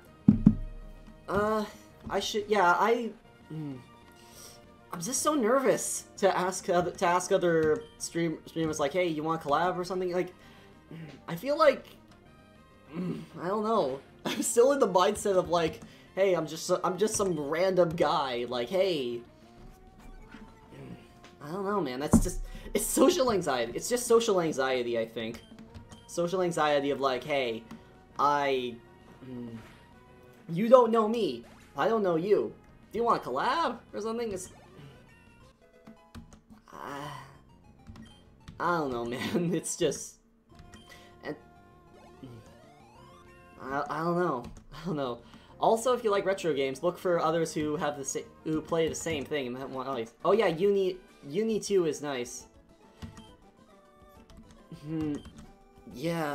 I should... Yeah, I'm just so nervous to ask other streamers, like, hey, you want to collab or something? Like, I feel like... I don't know. I'm still in the mindset of like, hey, I'm just some random guy. Like, hey, I don't know, man. It's social anxiety. It's just social anxiety, I think. Social anxiety of like, hey, you don't know me. I don't know you. Do you want to collab or something? It's... I don't know, man. It's just... And... I don't know. I don't know. Also, if you like retro games, look for others who have who play the same thing and want nice. Oh yeah, Uni 2 is nice. Yeah.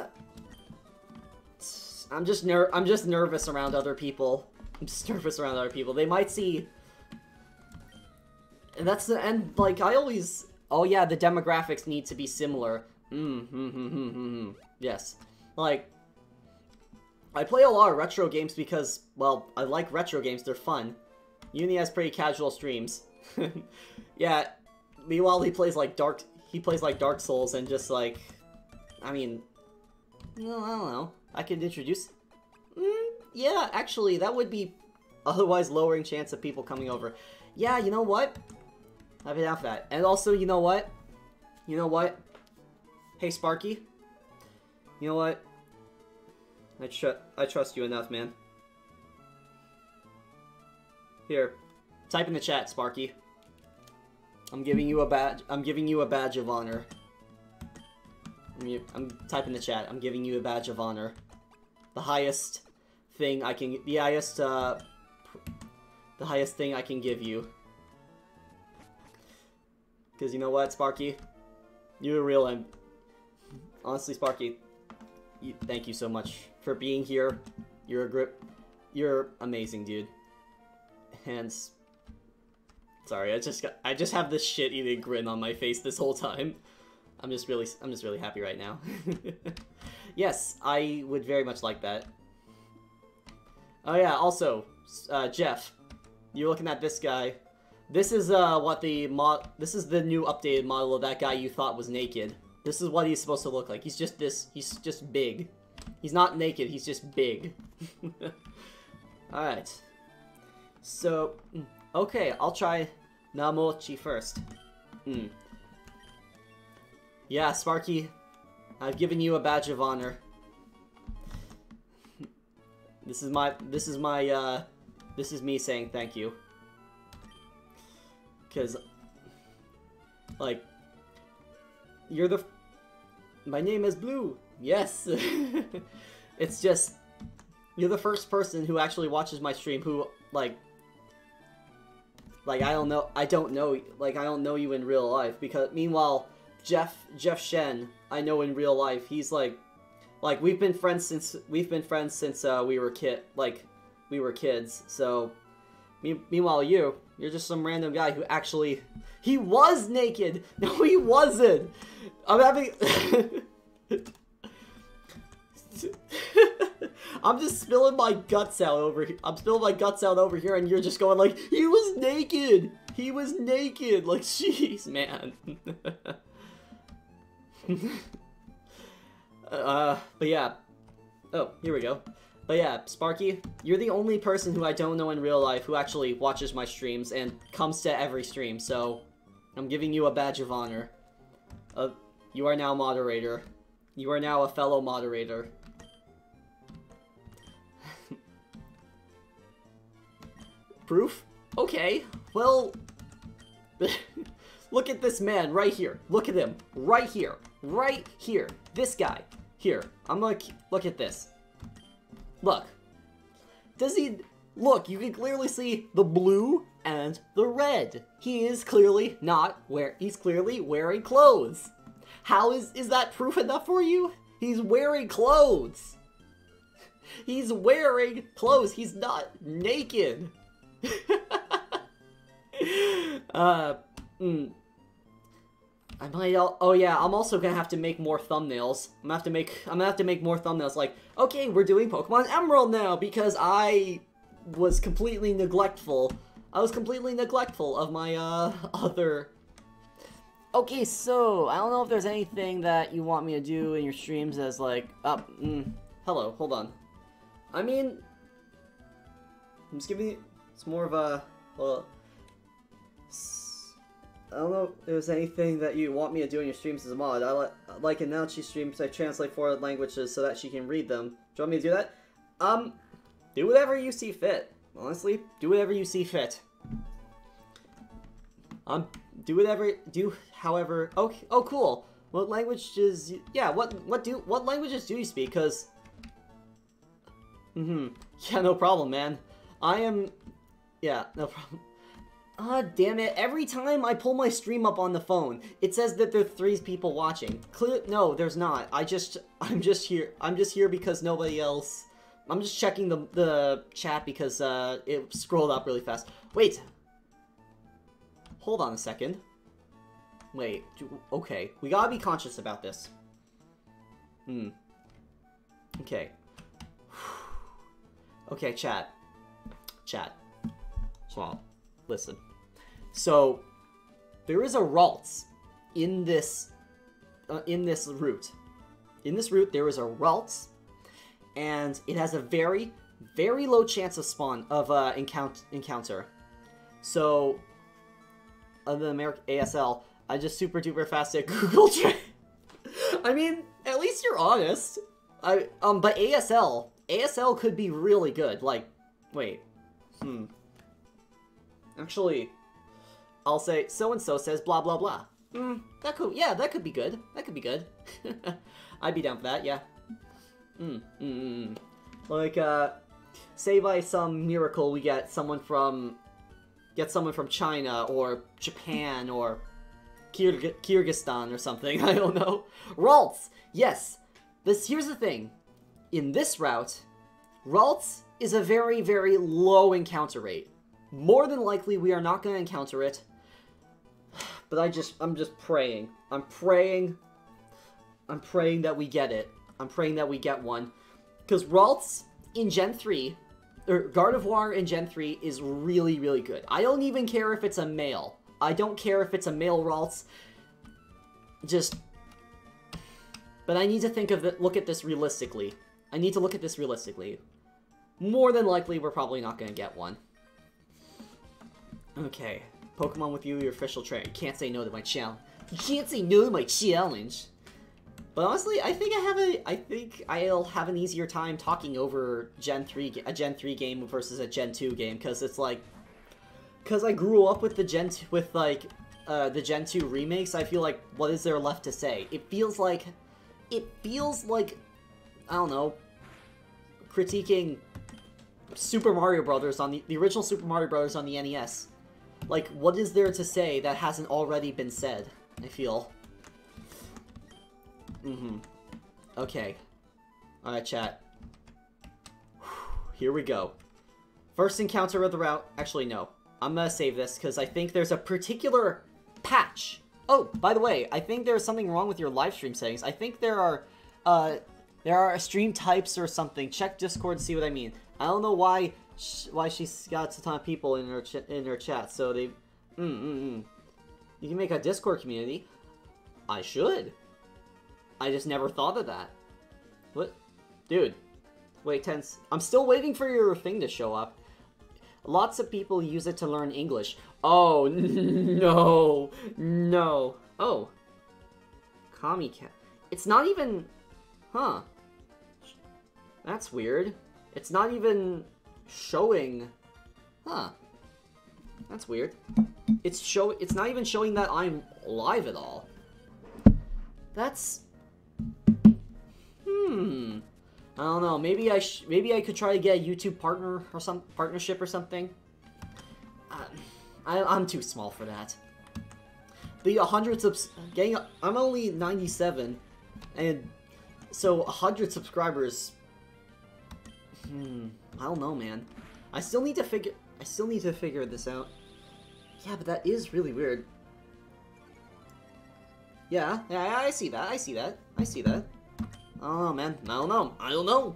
I'm just nervous around other people. I'm just nervous around other people. They might see. And that's the end. Like I always. Oh yeah, the demographics need to be similar. Yes. Like. I play a lot of retro games because, well, I like retro games. They're fun. Uni has pretty casual streams. Yeah. Meanwhile, he plays like Dark Souls and just like, I mean, well, I don't know. I could introduce. Yeah, actually, that would be otherwise lowering chance of people coming over. Yeah, you know what? I've been out for that. And also, you know what? You know what? Hey, Sparky. You know what? I trust you enough, man. Here, type in the chat, Sparky. I'm giving you a badge. I'm giving you a badge of honor. I'm typing the chat. I'm giving you a badge of honor. The highest thing I can. The highest thing I can give you. Because you know what, Sparky? You're a real. Honestly, Sparky. Thank you so much for being here. You're amazing, dude. And sorry, I just have this shit-eating grin on my face this whole time. I'm just really happy right now. Yes, I would very much like that. Oh yeah, also, Jeff, you're looking at this guy. This is this is the new updated model of that guy you thought was naked. This is what he's supposed to look like. He's just big. He's not naked, he's just big. Alright. So, okay, I'll try Namochi first. Yeah, Sparky, I've given you a badge of honor. This is me saying thank you. 'Cause, like, my name is Blue. Yes. It's just, you're the first person who actually watches my stream who, like, I don't know you in real life, because, meanwhile, Jeff Shen, I know in real life, he's like, we've been friends since we were kids, so, meanwhile you're just some random guy who actually, he was naked! No, he wasn't! I'm having... I'm just spilling my guts out over here. I'm spilling my guts out over here, and you're just going like, he was naked! He was naked! Like, jeez, man. But yeah. Oh, here we go. But yeah, Sparky, you're the only person who I don't know in real life who actually watches my streams and comes to every stream, so I'm giving you a badge of honor. You are now moderator. You are now a fellow moderator. Proof? Okay, well... Look at this man right here. Look at him. Right here. Right here. This guy. Here. I'm like, look at this. Look. Does he... Look, you can clearly see the blue and the red. He is clearly not he's clearly wearing clothes. How is that proof enough for you? He's wearing clothes. He's wearing clothes. He's not naked. I might. Oh yeah, I'm also gonna have to make more thumbnails. I'm gonna have to make more thumbnails. Like, okay, we're doing Pokemon Emerald now because I was completely neglectful. I was completely neglectful of my other. Okay, so I don't know if there's anything that you want me to do in your streams as like hello, hold on. I mean, I'm just giving you. It's more of a don't know if there's anything that you want me to do in your streams as a mod. Like it now she streams, I translate foreign languages so that she can read them. Do you want me to do that? Do whatever you see fit. Honestly, do whatever you see fit. Do however. Oh, cool. What languages? Yeah. What languages do you speak? Cause. Yeah, no problem, man. I am. Yeah, no problem. Ah, damn it! Every time I pull my stream up on the phone, it says that there are 3 people watching. No, there's not. I'm just here. I'm just here because nobody else. I'm just checking the chat because it scrolled up really fast. Wait. Hold on a second. Wait. Okay. We gotta be conscious about this. Okay. Okay, chat. Listen. So, there is a Ralts in this route. In this route, there is a Ralts, and it has a very, very low chance of encounter. So, other than American ASL, I just super duper fast at Google Trade. I mean, at least you're honest. But ASL could be really good. Like, wait, Actually, I'll say so and so says blah blah blah. That could be good. That could be good. I'd be down for that. Yeah. Like, say by some miracle we get someone from China or Japan or Kyrgyzstan or something. I don't know. Ralts. Yes. Here's the thing. In this route, Ralts is a very, very low encounter rate. More than likely, we are not going to encounter it. But I'm just praying. I'm praying that we get it. I'm praying that we get one. Because Ralts in Gen 3, or Gardevoir in Gen 3 is really, really good. I don't even care if it's a male. I don't care if it's a male Ralts. But I need to look at this realistically. I need to look at this realistically. More than likely, we're probably not going to get one. Okay. Pokemon with you, your official trainer. You can't say no to my challenge. You can't say no to my challenge. But honestly, I think I'll have an easier time talking over a Gen 3 game versus a Gen 2 game, because it's like, because I grew up with the Gen 2 remakes. I feel like, what is there left to say? It feels like, I don't know, critiquing Super Mario Brothers on the original Super Mario Brothers on the NES. Like, what is there to say that hasn't already been said? I feel. Okay. Alright, chat. Here we go. First encounter of the route. Actually, no. I'm gonna save this, because I think there's a particular patch. Oh, by the way, I think there's something wrong with your live stream settings. I think there are stream types or something. Check Discord to see what I mean. I don't know why she's got a ton of people in her chat, so they... You can make a Discord community. I should. I just never thought of that. What? Dude. Wait, tense. I'm still waiting for your thing to show up. Lots of people use it to learn English. Oh, no. No. Oh. Kami Cat. It's not even... Huh. That's weird. It's not even showing... Huh. That's weird. It's not even showing that I'm live at all. That's... I don't know. Maybe I could try to get a YouTube partner or partnership or something. I'm too small for that. The 100 subs... I'm only 97, and so 100 subscribers... I don't know, man. I still need to figure this out. Yeah, but that is really weird. Yeah, I see that. I see that. I don't know, man. I don't know.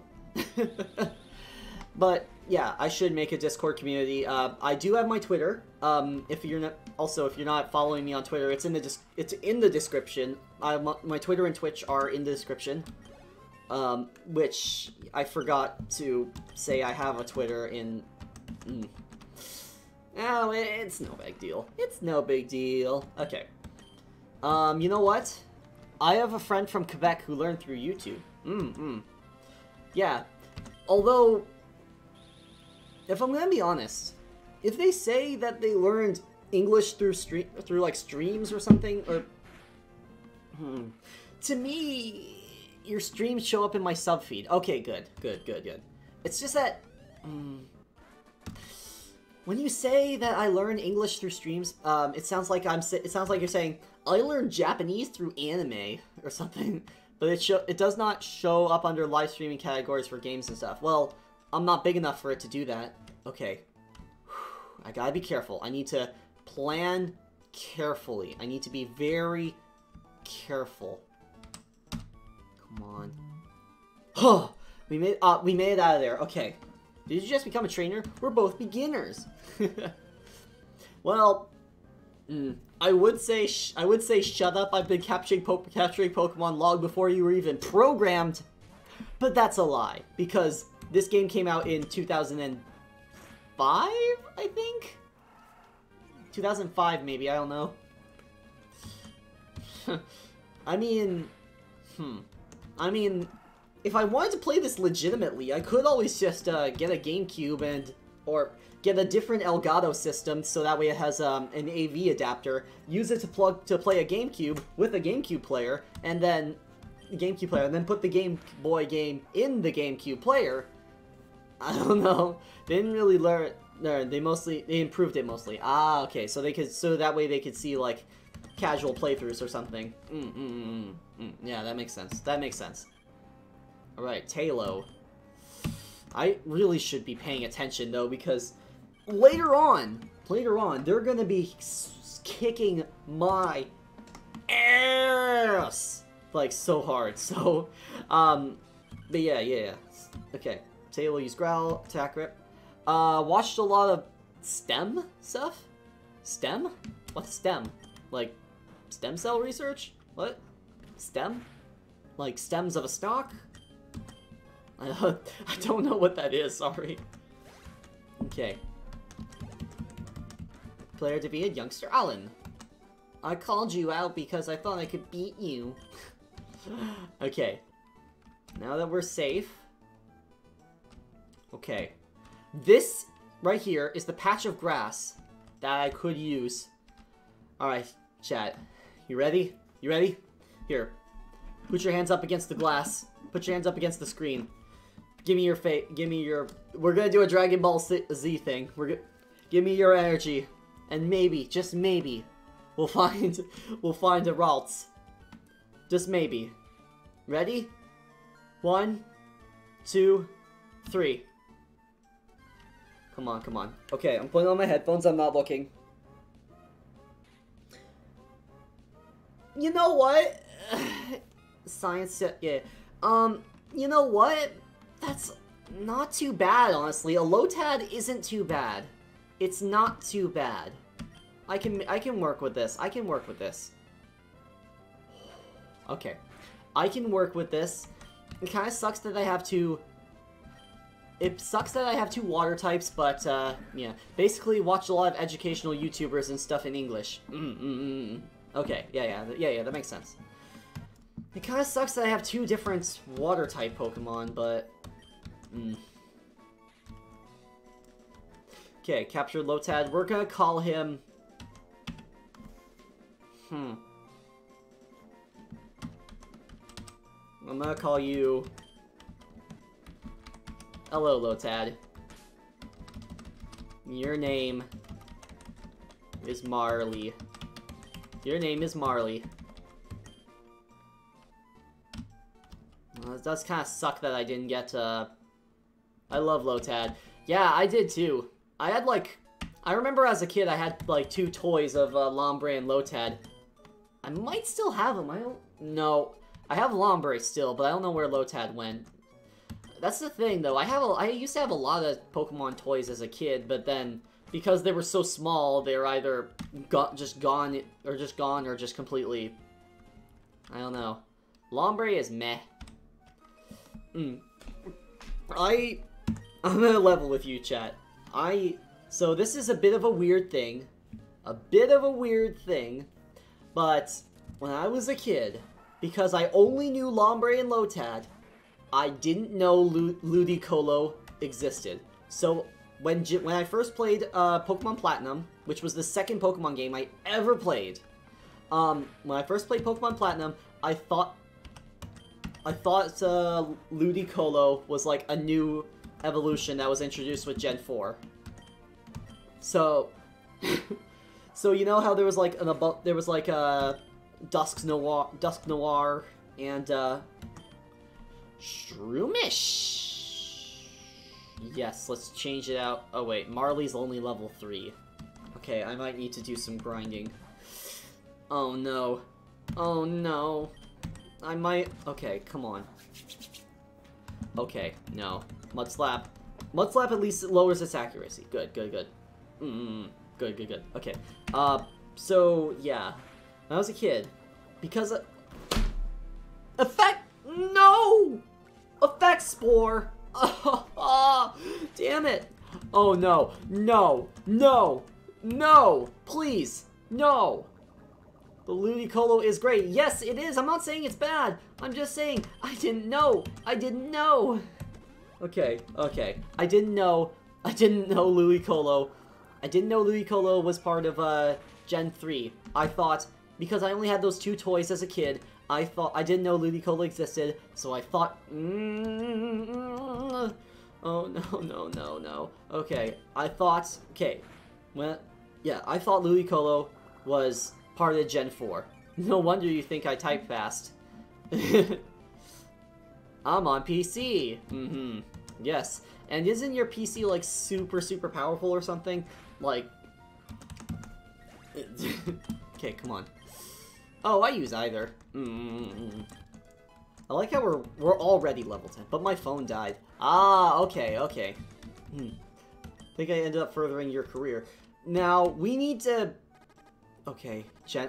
But yeah, I should make a Discord community. I do have my Twitter. If you're not following me on Twitter, it's in the description. My Twitter and Twitch are in the description. Which I forgot to say I have a Twitter in. Oh, it's no big deal. It's no big deal. Okay. You know what? I have a friend from Quebec who learned through YouTube. Yeah. Although, if I'm gonna be honest, if they say that they learned English through like streams or something, or to me, your streams show up in my sub feed. Okay, good. It's just that when you say that I learn English through streams, it sounds like you're saying I learned Japanese through anime or something, but it does not show up under live streaming categories for games and stuff. Well, I'm not big enough for it to do that. Okay. I gotta be careful. I need to plan carefully. I need to be very careful. Come on. Huh! We made it out of there. Okay. Did you just become a trainer? We're both beginners. Well, I would say shut up. I've been capturing Pokemon long before you were even programmed. But that's a lie, because this game came out in 2005, I think? 2005, maybe, I don't know. I mean, if I wanted to play this legitimately, I could always just get a GameCube or get a different Elgato system, so that way it has an AV adapter, use it to play a GameCube with a GameCube player, and then put the Game Boy game in the GameCube player. I don't know. They didn't really learn. They improved it mostly. Ah, okay. So that way they could see like casual playthroughs or something. Yeah, that makes sense. All right, Talo. I really should be paying attention though, because later on, they're gonna be kicking my ass like so hard. So, but yeah. Okay, Talo used Growl, Attack Rip. Watched a lot of STEM stuff. STEM? What's STEM? Like stem cell research? What? STEM? Like stems of a stalk? I don't know what that is, sorry. Okay. Player defeated Youngster Allen. I called you out because I thought I could beat you. Okay. Now that we're safe. Okay. This right here is the patch of grass that I could use. Alright, chat. You ready? You ready? Here. Put your hands up against the glass. Put your hands up against the screen. Give me your fate. Give me your... We're gonna do a Dragon Ball Z thing. Give me your energy. And maybe, just maybe, we'll find a Ralts. Just maybe. Ready? 1, 2, 3. Come on. Okay, I'm putting on my headphones. I'm not looking. You know what? Science, yeah. You know what? That's not too bad, honestly. A Lotad isn't too bad. It's not too bad. I can work with this. Okay. I can work with this. It kind of sucks that I have two... It sucks that I have two water types, but, yeah. Basically, watch a lot of educational YouTubers and stuff in English. Okay, yeah, that makes sense. It kind of sucks that I have two different water-type Pokemon, but... Okay, captured Lotad. We're gonna call him... I'm gonna call you... Hello, Lotad. Your name is Marley. Your name is Marley. Well, it does kind of suck that I didn't get, I love Lotad. Yeah, I did too. I had, like... I remember as a kid I had, like, 2 toys of, Lombre and Lotad. I might still have them. I don't know. I have Lombre still, but I don't know where Lotad went. That's the thing, though. I used to have a lot of Pokemon toys as a kid, but then because they were so small, they're either just gone, or just completely... I don't know. Lombre is meh. I'm gonna level with you, chat. I So this is a bit of a weird thing. A bit of a weird thing. But when I was a kid, because I only knew Lombre and Lotad, I didn't know Ludicolo existed. So when I first played Pokemon Platinum, which was the second Pokemon game I ever played, when I first played Pokemon Platinum, I thought Ludicolo was like a new evolution that was introduced with Gen 4. So, so you know how there was like Dusk Noir and Shroomish. Yes, let's change it out. Oh wait, Marley's only level 3. Okay, I might need to do some grinding. Oh no. Oh no. I might... Okay, come on. Okay, no. Mudslap. Mudslap at least lowers its accuracy. Good, good, good. Good, good, good. Okay. So, yeah. When I was a kid, because... Effect... No! Effect Spore! Oh, damn it! Oh no. No. No. No! Please! No! The Ludicolo is great. Yes, it is. I'm not saying it's bad. I'm just saying I didn't know. I didn't know. Okay, okay. I didn't know Ludicolo. I didn't know Ludicolo was part of Gen 3. I thought, because I only had those 2 toys as a kid, I didn't know Ludicolo existed, so I thought, oh no, no, no, no. Okay, I thought, okay, well, yeah, I thought Ludicolo was part of Gen 4. No wonder you think I type fast. I'm on PC. Yes. And isn't your PC, like, super, super powerful or something? Like... Okay, come on. Oh, I use either. I like how we're already level 10, but my phone died. Ah, okay, okay. I think I ended up furthering your career. Now, we need to... Okay,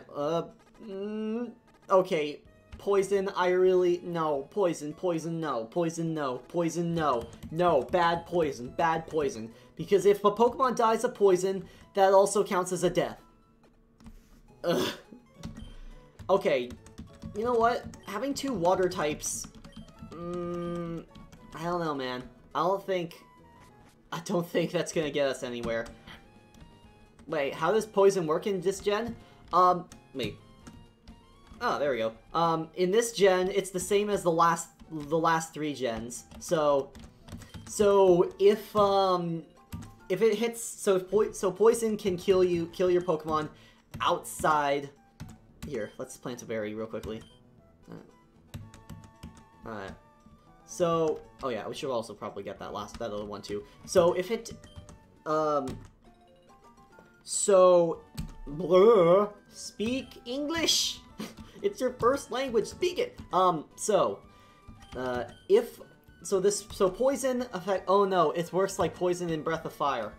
okay, poison, I really, no, poison, poison, no, poison, no, poison, no, no, bad poison, because if a Pokemon dies of poison, that also counts as a death. Ugh. Okay, you know what, having 2 water types, I don't know, man, I don't think that's gonna get us anywhere. Wait, how does poison work in this gen? Wait. Oh, there we go. In this gen, it's the same as the last 3 gens. So if it hits, so poison can kill your Pokemon outside. Here, let's plant a berry real quickly. Alright. So, oh yeah, we should also probably get that other one too. So if it, so, speak English! It's your first language, speak it! So poison effect, oh no, it works like poison in Breath of Fire.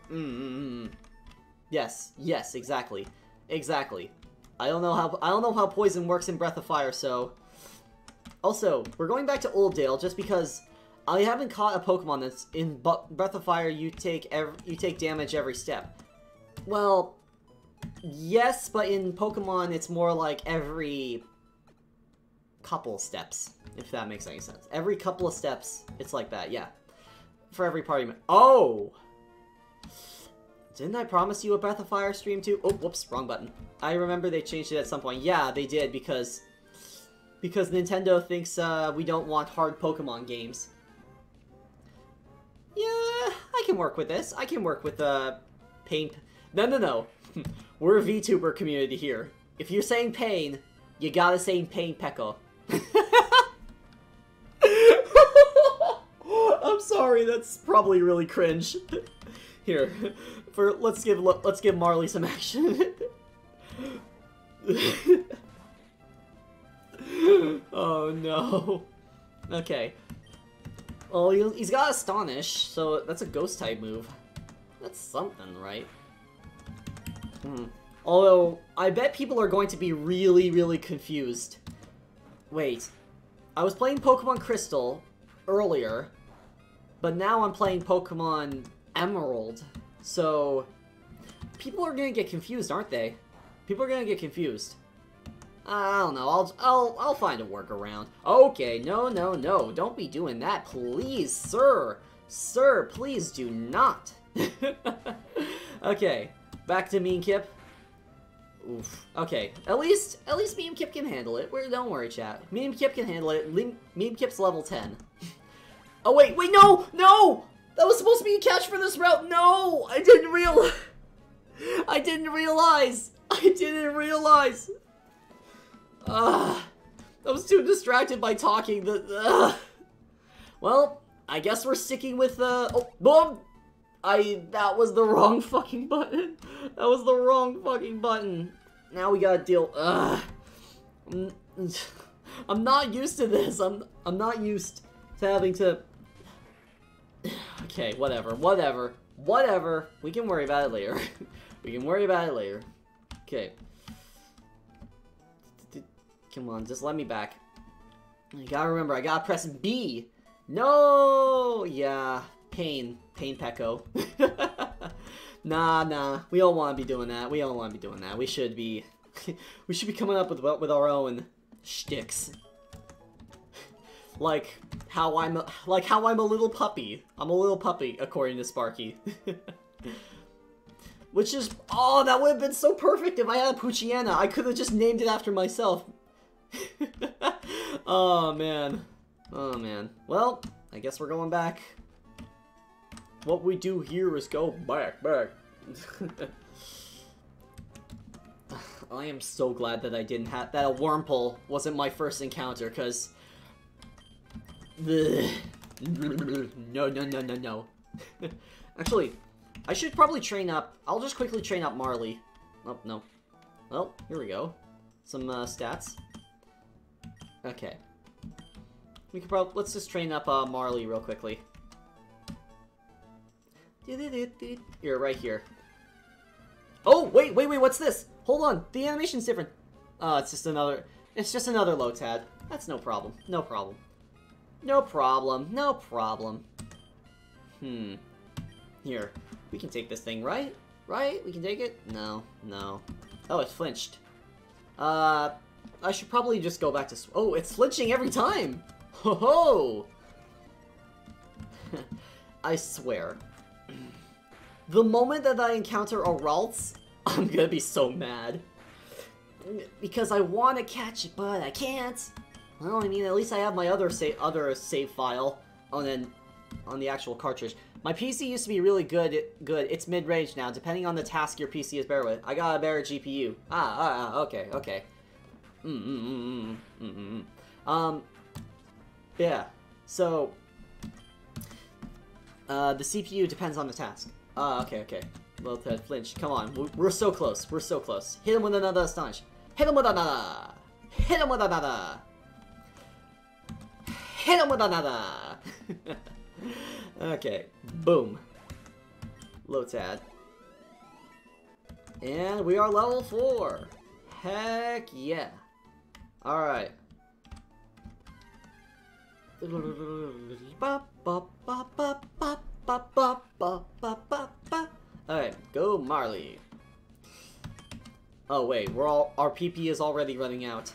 Yes, yes, exactly. Exactly. I don't know how poison works in Breath of Fire, so... Also, we're going back to Oldale just because I haven't caught a Pokemon that's in Breath of Fire you take damage every step. Well, yes, but in Pokemon, it's more like every couple steps, if that makes any sense. Every couple of steps, it's like that, yeah. For every party member. Oh! Didn't I promise you a Breath of Fire stream too? Oh, whoops, wrong button. I remember they changed it at some point. Yeah, they did, because Nintendo thinks we don't want hard Pokemon games. Yeah, I can work with this. I can work with pain. No. We're a VTuber community here. If you're saying pain, you gotta say pain Pekka. I'm sorry, that's probably really cringe. Here, let's give Marley some action. Oh no. Okay. Well, he's got Astonish, so that's a Ghost type move. That's something, right? Although, I bet people are going to be really, really confused. Wait. I was playing Pokemon Crystal earlier, but now I'm playing Pokemon Emerald. So, people are gonna get confused, aren't they? People are gonna get confused. I don't know. I'll find a workaround. Okay, no, don't be doing that, please, sir. Sir, please do not. Okay, back to me and Kip. Oof. Okay, at least me and Kip can handle it. Don't worry, chat. Me and Kip can handle it. Me and Kip's level 10. Oh wait, no! That was supposed to be a catch for this route. No, I didn't realize. I didn't realize. I was too distracted by talking. Well, I guess we're sticking with oh, boom! That was the wrong fucking button. That was the wrong fucking button. Now we gotta deal. I'm not used to this. I'm not used to having to. Okay, whatever. We can worry about it later. Okay. Come on, just let me back. You gotta remember, I gotta press B. No! Yeah, pain Pecco. Nah. We don't want to be doing that. We should be coming up with our own shticks. Like how I'm a little puppy. I'm a little puppy, according to Sparky. Which is, oh, that would have been so perfect if I had a Poochyena. I could have just named it after myself. Oh man. Well, I guess we're going back. What we do here is go back. I am so glad that I didn't have that a wormhole wasn't my first encounter, cause no. Actually, I should probably train up. I'll just quickly train up Marley. Oh no. Well, here we go. Some stats. Okay. We could probably let's just train up Marley real quickly. Here, right here. Oh, wait, what's this? Hold on, the animation's different. It's just another Lotad. That's no problem. Here, we can take this thing, right? We can take it? No. Oh, it flinched. I should probably just go back to... Oh, it's flinching every time! Ho ho! I swear. The moment that I encounter a Ralts, I'm gonna be so mad. Because I want to catch it, but I can't. Well, I mean, at least I have my other save file on the actual cartridge. My PC used to be really good. It's mid-range now, depending on the task your PC is better with. I got a better GPU. Okay. Yeah. So, the CPU depends on the task. Okay. Well, Ted, flinch. Come on. We're so close. Hit him with another astonish. Hit him with another. Okay. Boom. Lotad. And we are level 4. Heck yeah. Alright. Alright, go Marley. Oh wait, our PP is already running out.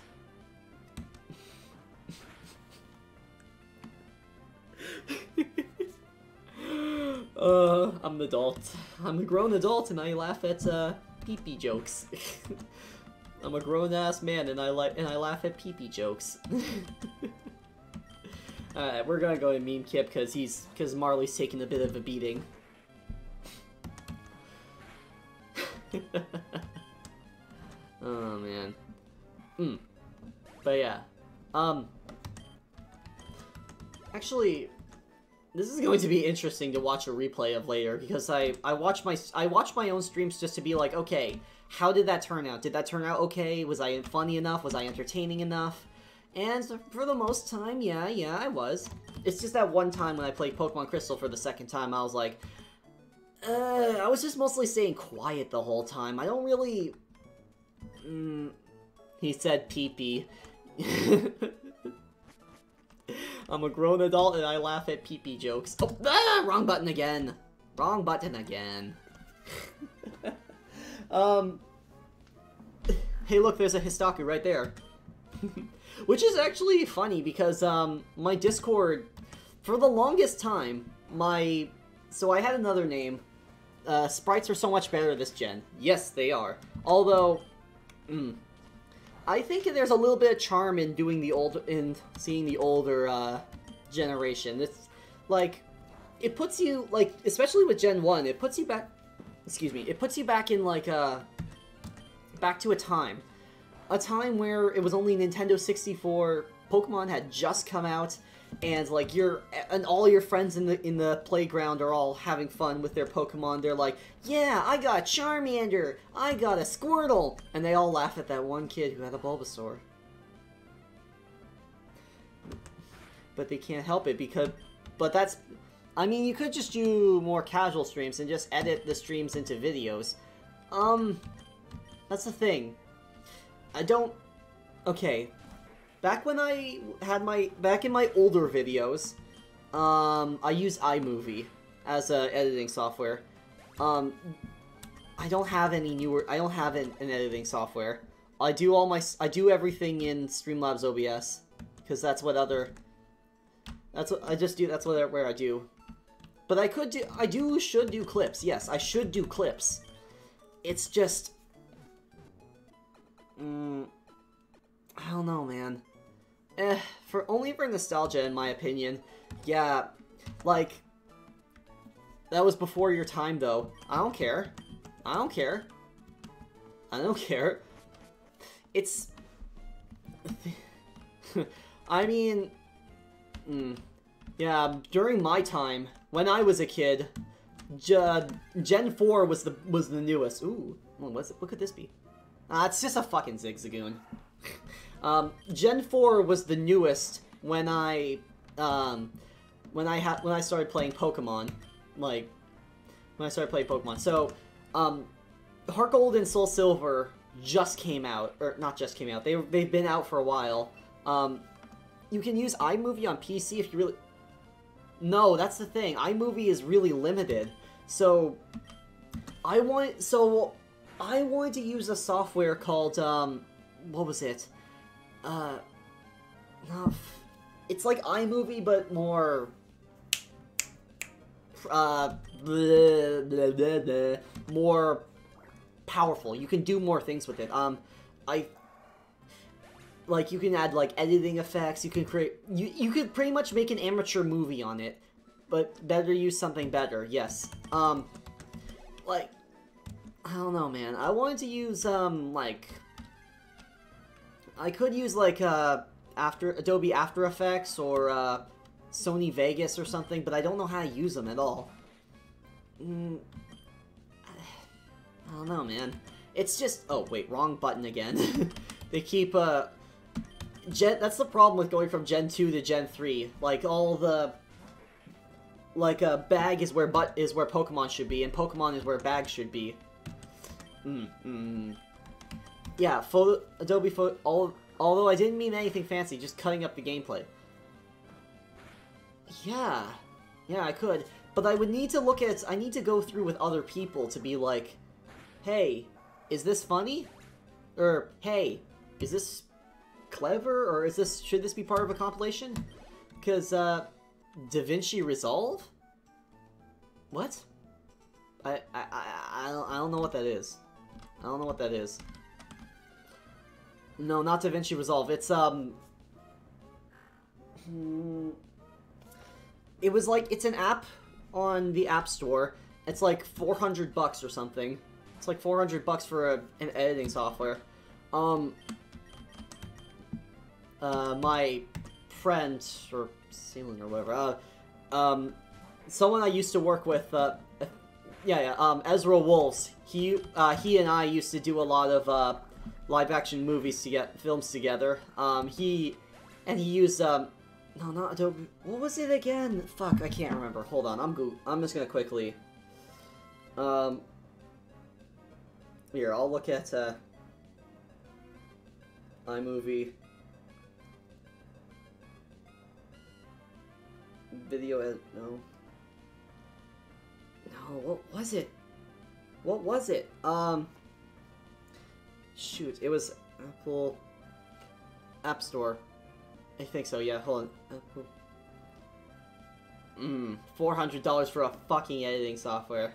I'm an adult. I'm a grown adult and I laugh at PP jokes. I'm a grown-ass man and I laugh at PP jokes. Alright, we're gonna go and meme Kip because Marley's taking a bit of a beating. Oh man. But yeah. Actually, this is going to be interesting to watch a replay of later because I watch my own streams just to be like, okay, how did that turn out? Did that turn out okay? Was I funny enough? Was I entertaining enough? And for the most time, yeah, I was. It's just that one time when I played Pokemon Crystal for the second time, I was like, I was just mostly staying quiet the whole time. I don't really... He said pee-pee. I'm a grown adult and I laugh at pee-pee jokes. Oh, wrong button again. Hey, look, there's a Histaku right there. Which is actually funny because my Discord, for the longest time, so I had another name. Sprites are so much better this gen. Yes, they are. Although, I think there's a little bit of charm in seeing the older generation. It's like, it puts you, like, especially with Gen 1, it puts you back, it puts you back in, like, back to a time where it was only Nintendo 64, Pokemon had just come out, and, like, all your friends in the playground are all having fun with their Pokemon. They're like, yeah, I got Charmander, I got a Squirtle, and they all laugh at that one kid who had a Bulbasaur. But they can't help it I mean, you could just do more casual streams and just edit the streams into videos. That's the thing. Okay. Back in my older videos, I use iMovie as a editing software. I don't have an editing software. I do everything in Streamlabs OBS, because that's where I do. But I should do clips. Yes, I should do clips. It's just, I don't know, man. Only for nostalgia, in my opinion. Yeah, like, that was before your time, though. I don't care. It's, I mean, yeah, during my time, when I was a kid, Gen 4 was the newest. Ooh, what could this be? It's just a fucking Zigzagoon. Gen 4 was the newest when I started playing Pokemon. So, Heart Gold and Soul Silver just came out, or not just came out. They've been out for a while. You can use iMovie on PC if you really. No, that's the thing. iMovie is really limited. So, I wanted to use a software called, what was it? It's like iMovie, but more, more powerful. You can do more things with it. You can add, like, editing effects, you could pretty much make an amateur movie on it, but better use something better, yes. Like, I don't know, man. I wanted to use, I could use, like, Adobe After Effects or, Sony Vegas or something, but I don't know how to use them at all. I don't know, man. It's just... Oh, wait, wrong button again. They keep, that's the problem with going from Gen 2 to Gen 3. Like, all the... Like, bag is where Pokemon should be, and Pokemon is where bag should be. Yeah, Adobe Photo... Although I didn't mean anything fancy, just cutting up the gameplay. Yeah, I could. But I would need to I need to go through with other people to be like, hey, is this funny? Or, hey, is this clever? Or should this be part of a compilation? Because, DaVinci Resolve? What? I don't know what that is. I don't know what that is. No, not DaVinci Resolve. It's, it was like, it's an app on the App Store. It's like $400 or something. It's like $400 for an editing software. My friend, or Celine or whatever, someone I used to work with, Ezra Wolves, he and I used to do a lot of, live-action films together. He used, no, not Adobe. What was it again? Fuck, I can't remember. Hold on, I'm just gonna quickly. Here, I'll look at iMovie. Video edit. No. No, what was it? What was it? Shoot, it was Apple App Store. I think so, yeah, hold on. Apple. $400 for a fucking editing software.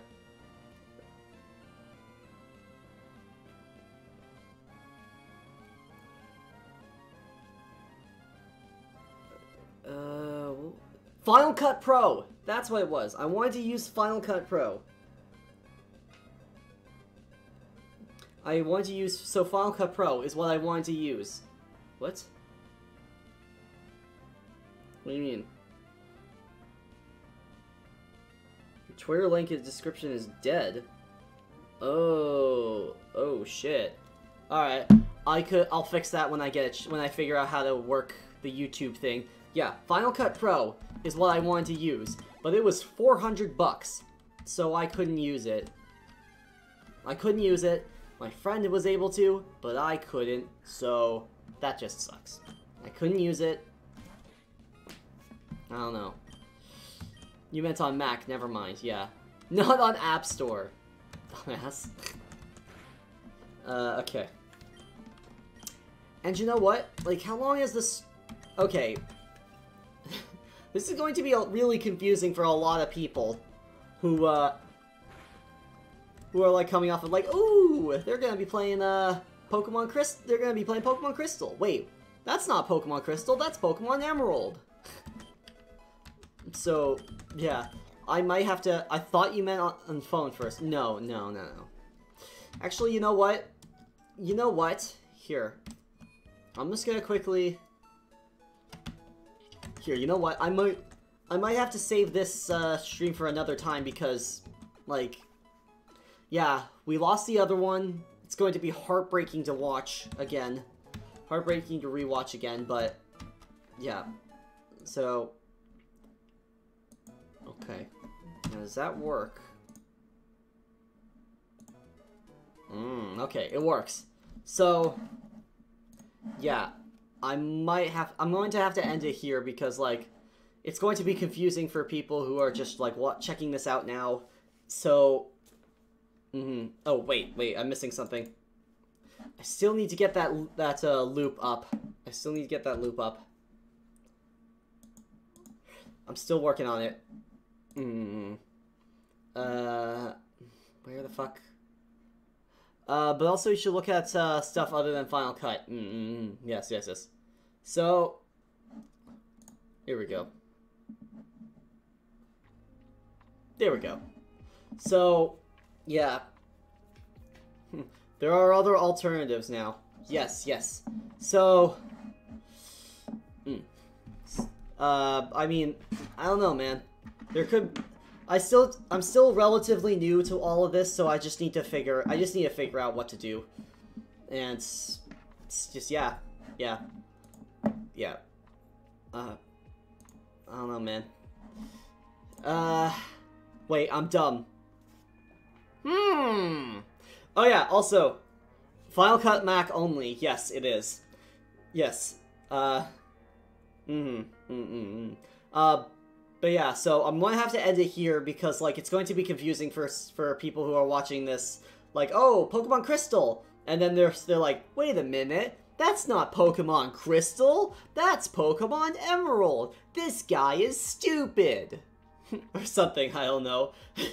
Final Cut Pro! That's what it was. I wanted to use Final Cut Pro. So Final Cut Pro is what I wanted to use. What? What do you mean? Your Twitter link in the description is dead. Oh shit. Alright. I'll fix that when I when I figure out how to work the YouTube thing. Yeah, Final Cut Pro is what I wanted to use, but it was $400, so I couldn't use it. My friend was able to, but I couldn't, so that just sucks. I couldn't use it. I don't know. You meant on Mac, never mind, yeah. Not on App Store. Dumbass. Okay. And you know what? Like, how long is this... Okay. This is going to be really confusing for a lot of people who are like coming off of like, ooh, they're gonna be playing Pokemon Crystal. They're gonna be playing Pokemon Crystal. Wait, that's not Pokemon Crystal. That's Pokemon Emerald. So yeah, I might have to. I thought you meant on phone first. No. Actually, you know what? Here, I'm just gonna quickly. Here, you know what? I might have to save this stream for another time because, like, yeah, we lost the other one. It's going to be heartbreaking to watch again. Heartbreaking to rewatch again, but, yeah. So, okay. Now, does that work? Okay, it works. So, yeah. I'm going to have to end it here because, like, it's going to be confusing for people who are just, like, checking this out now. So, oh, wait, I'm missing something. I still need to get that loop up. I'm still working on it. Where the fuck? But also you should look at stuff other than Final Cut. Yes. So, here we go. There we go. So, yeah. There are other alternatives now. Yes. So, I mean, I don't know, man. I'm still relatively new to all of this, so I just need to figure out what to do. And it's just, yeah. I don't know, man. Wait, I'm dumb. Oh yeah, also, Final Cut Mac only. Yes, it is. Yes. But yeah, so I'm gonna have to end it here because, like, it's going to be confusing for people who are watching this. Like, oh, Pokemon Crystal! And then they're like, wait a minute, that's not Pokemon Crystal, that's Pokemon Emerald! This guy is stupid! Or something, I don't know.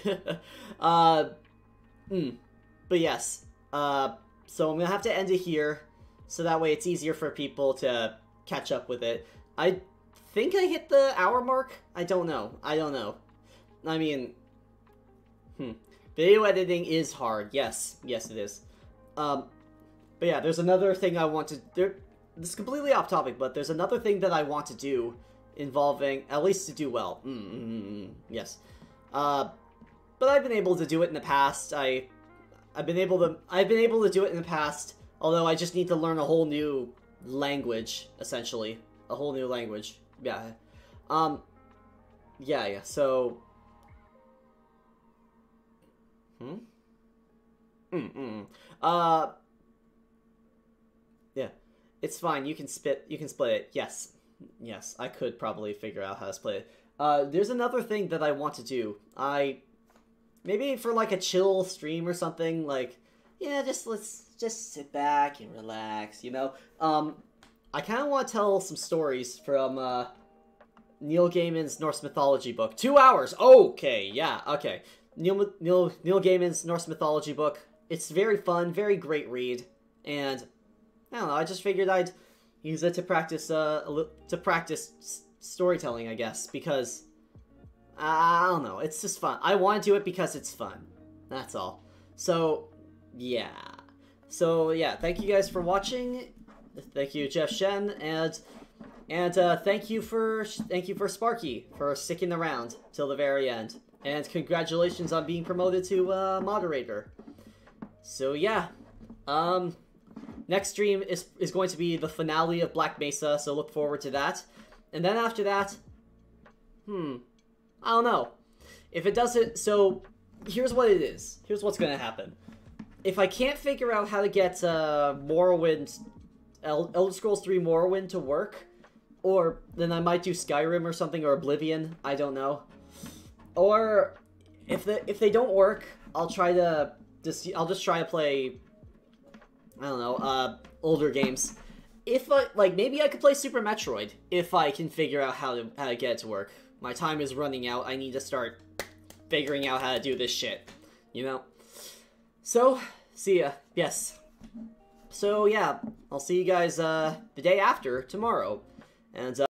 But yes, so I'm gonna have to end it here, so that way it's easier for people to catch up with it. I think I hit the hour mark? I don't know. I mean, video editing is hard. Yes it is. But yeah, there's another thing I want to... This is completely off topic, but there's another thing that I want to do involving... At least to do well. Yes. But I've been able to do it in the past. I've been able to do it in the past, although I just need to learn a whole new language, essentially. A whole new language. Yeah. Yeah, so... Yeah. It's fine, you can split it. Yes, I could probably figure out how to split it. There's another thing that I want to do. maybe for like a chill stream or something, like, yeah, let's just sit back and relax, you know? I kind of want to tell some stories from, Neil Gaiman's Norse mythology book. 2 hours! Okay, yeah, okay. Neil Gaiman's Norse mythology book. It's very fun, very great read, and I don't know, I just figured I'd use it to practice, storytelling, I guess, because, I don't know, it's just fun. I want to do it because it's fun. That's all. So, yeah. So, yeah, thank you guys for watching. Thank you, Jeff Shen, and thank you for Sparky for sticking around till the very end. And congratulations on being promoted to moderator. So yeah, next stream is going to be the finale of Black Mesa, so look forward to that. And then after that, I don't know. If it doesn't, so here's what it is. Here's what's gonna happen. If I can't figure out how to get Morrowind, Elder Scrolls 3 Morrowind to work, or then I might do Skyrim or something, or Oblivion, I don't know. Or if they don't work, I'll just try to play, I don't know, older games. If maybe I could play Super Metroid if I can figure out how to get it to work. My time is running out. I need to start figuring out how to do this shit, you know? So, see ya. Yes. So yeah, I'll see you guys the day after tomorrow. And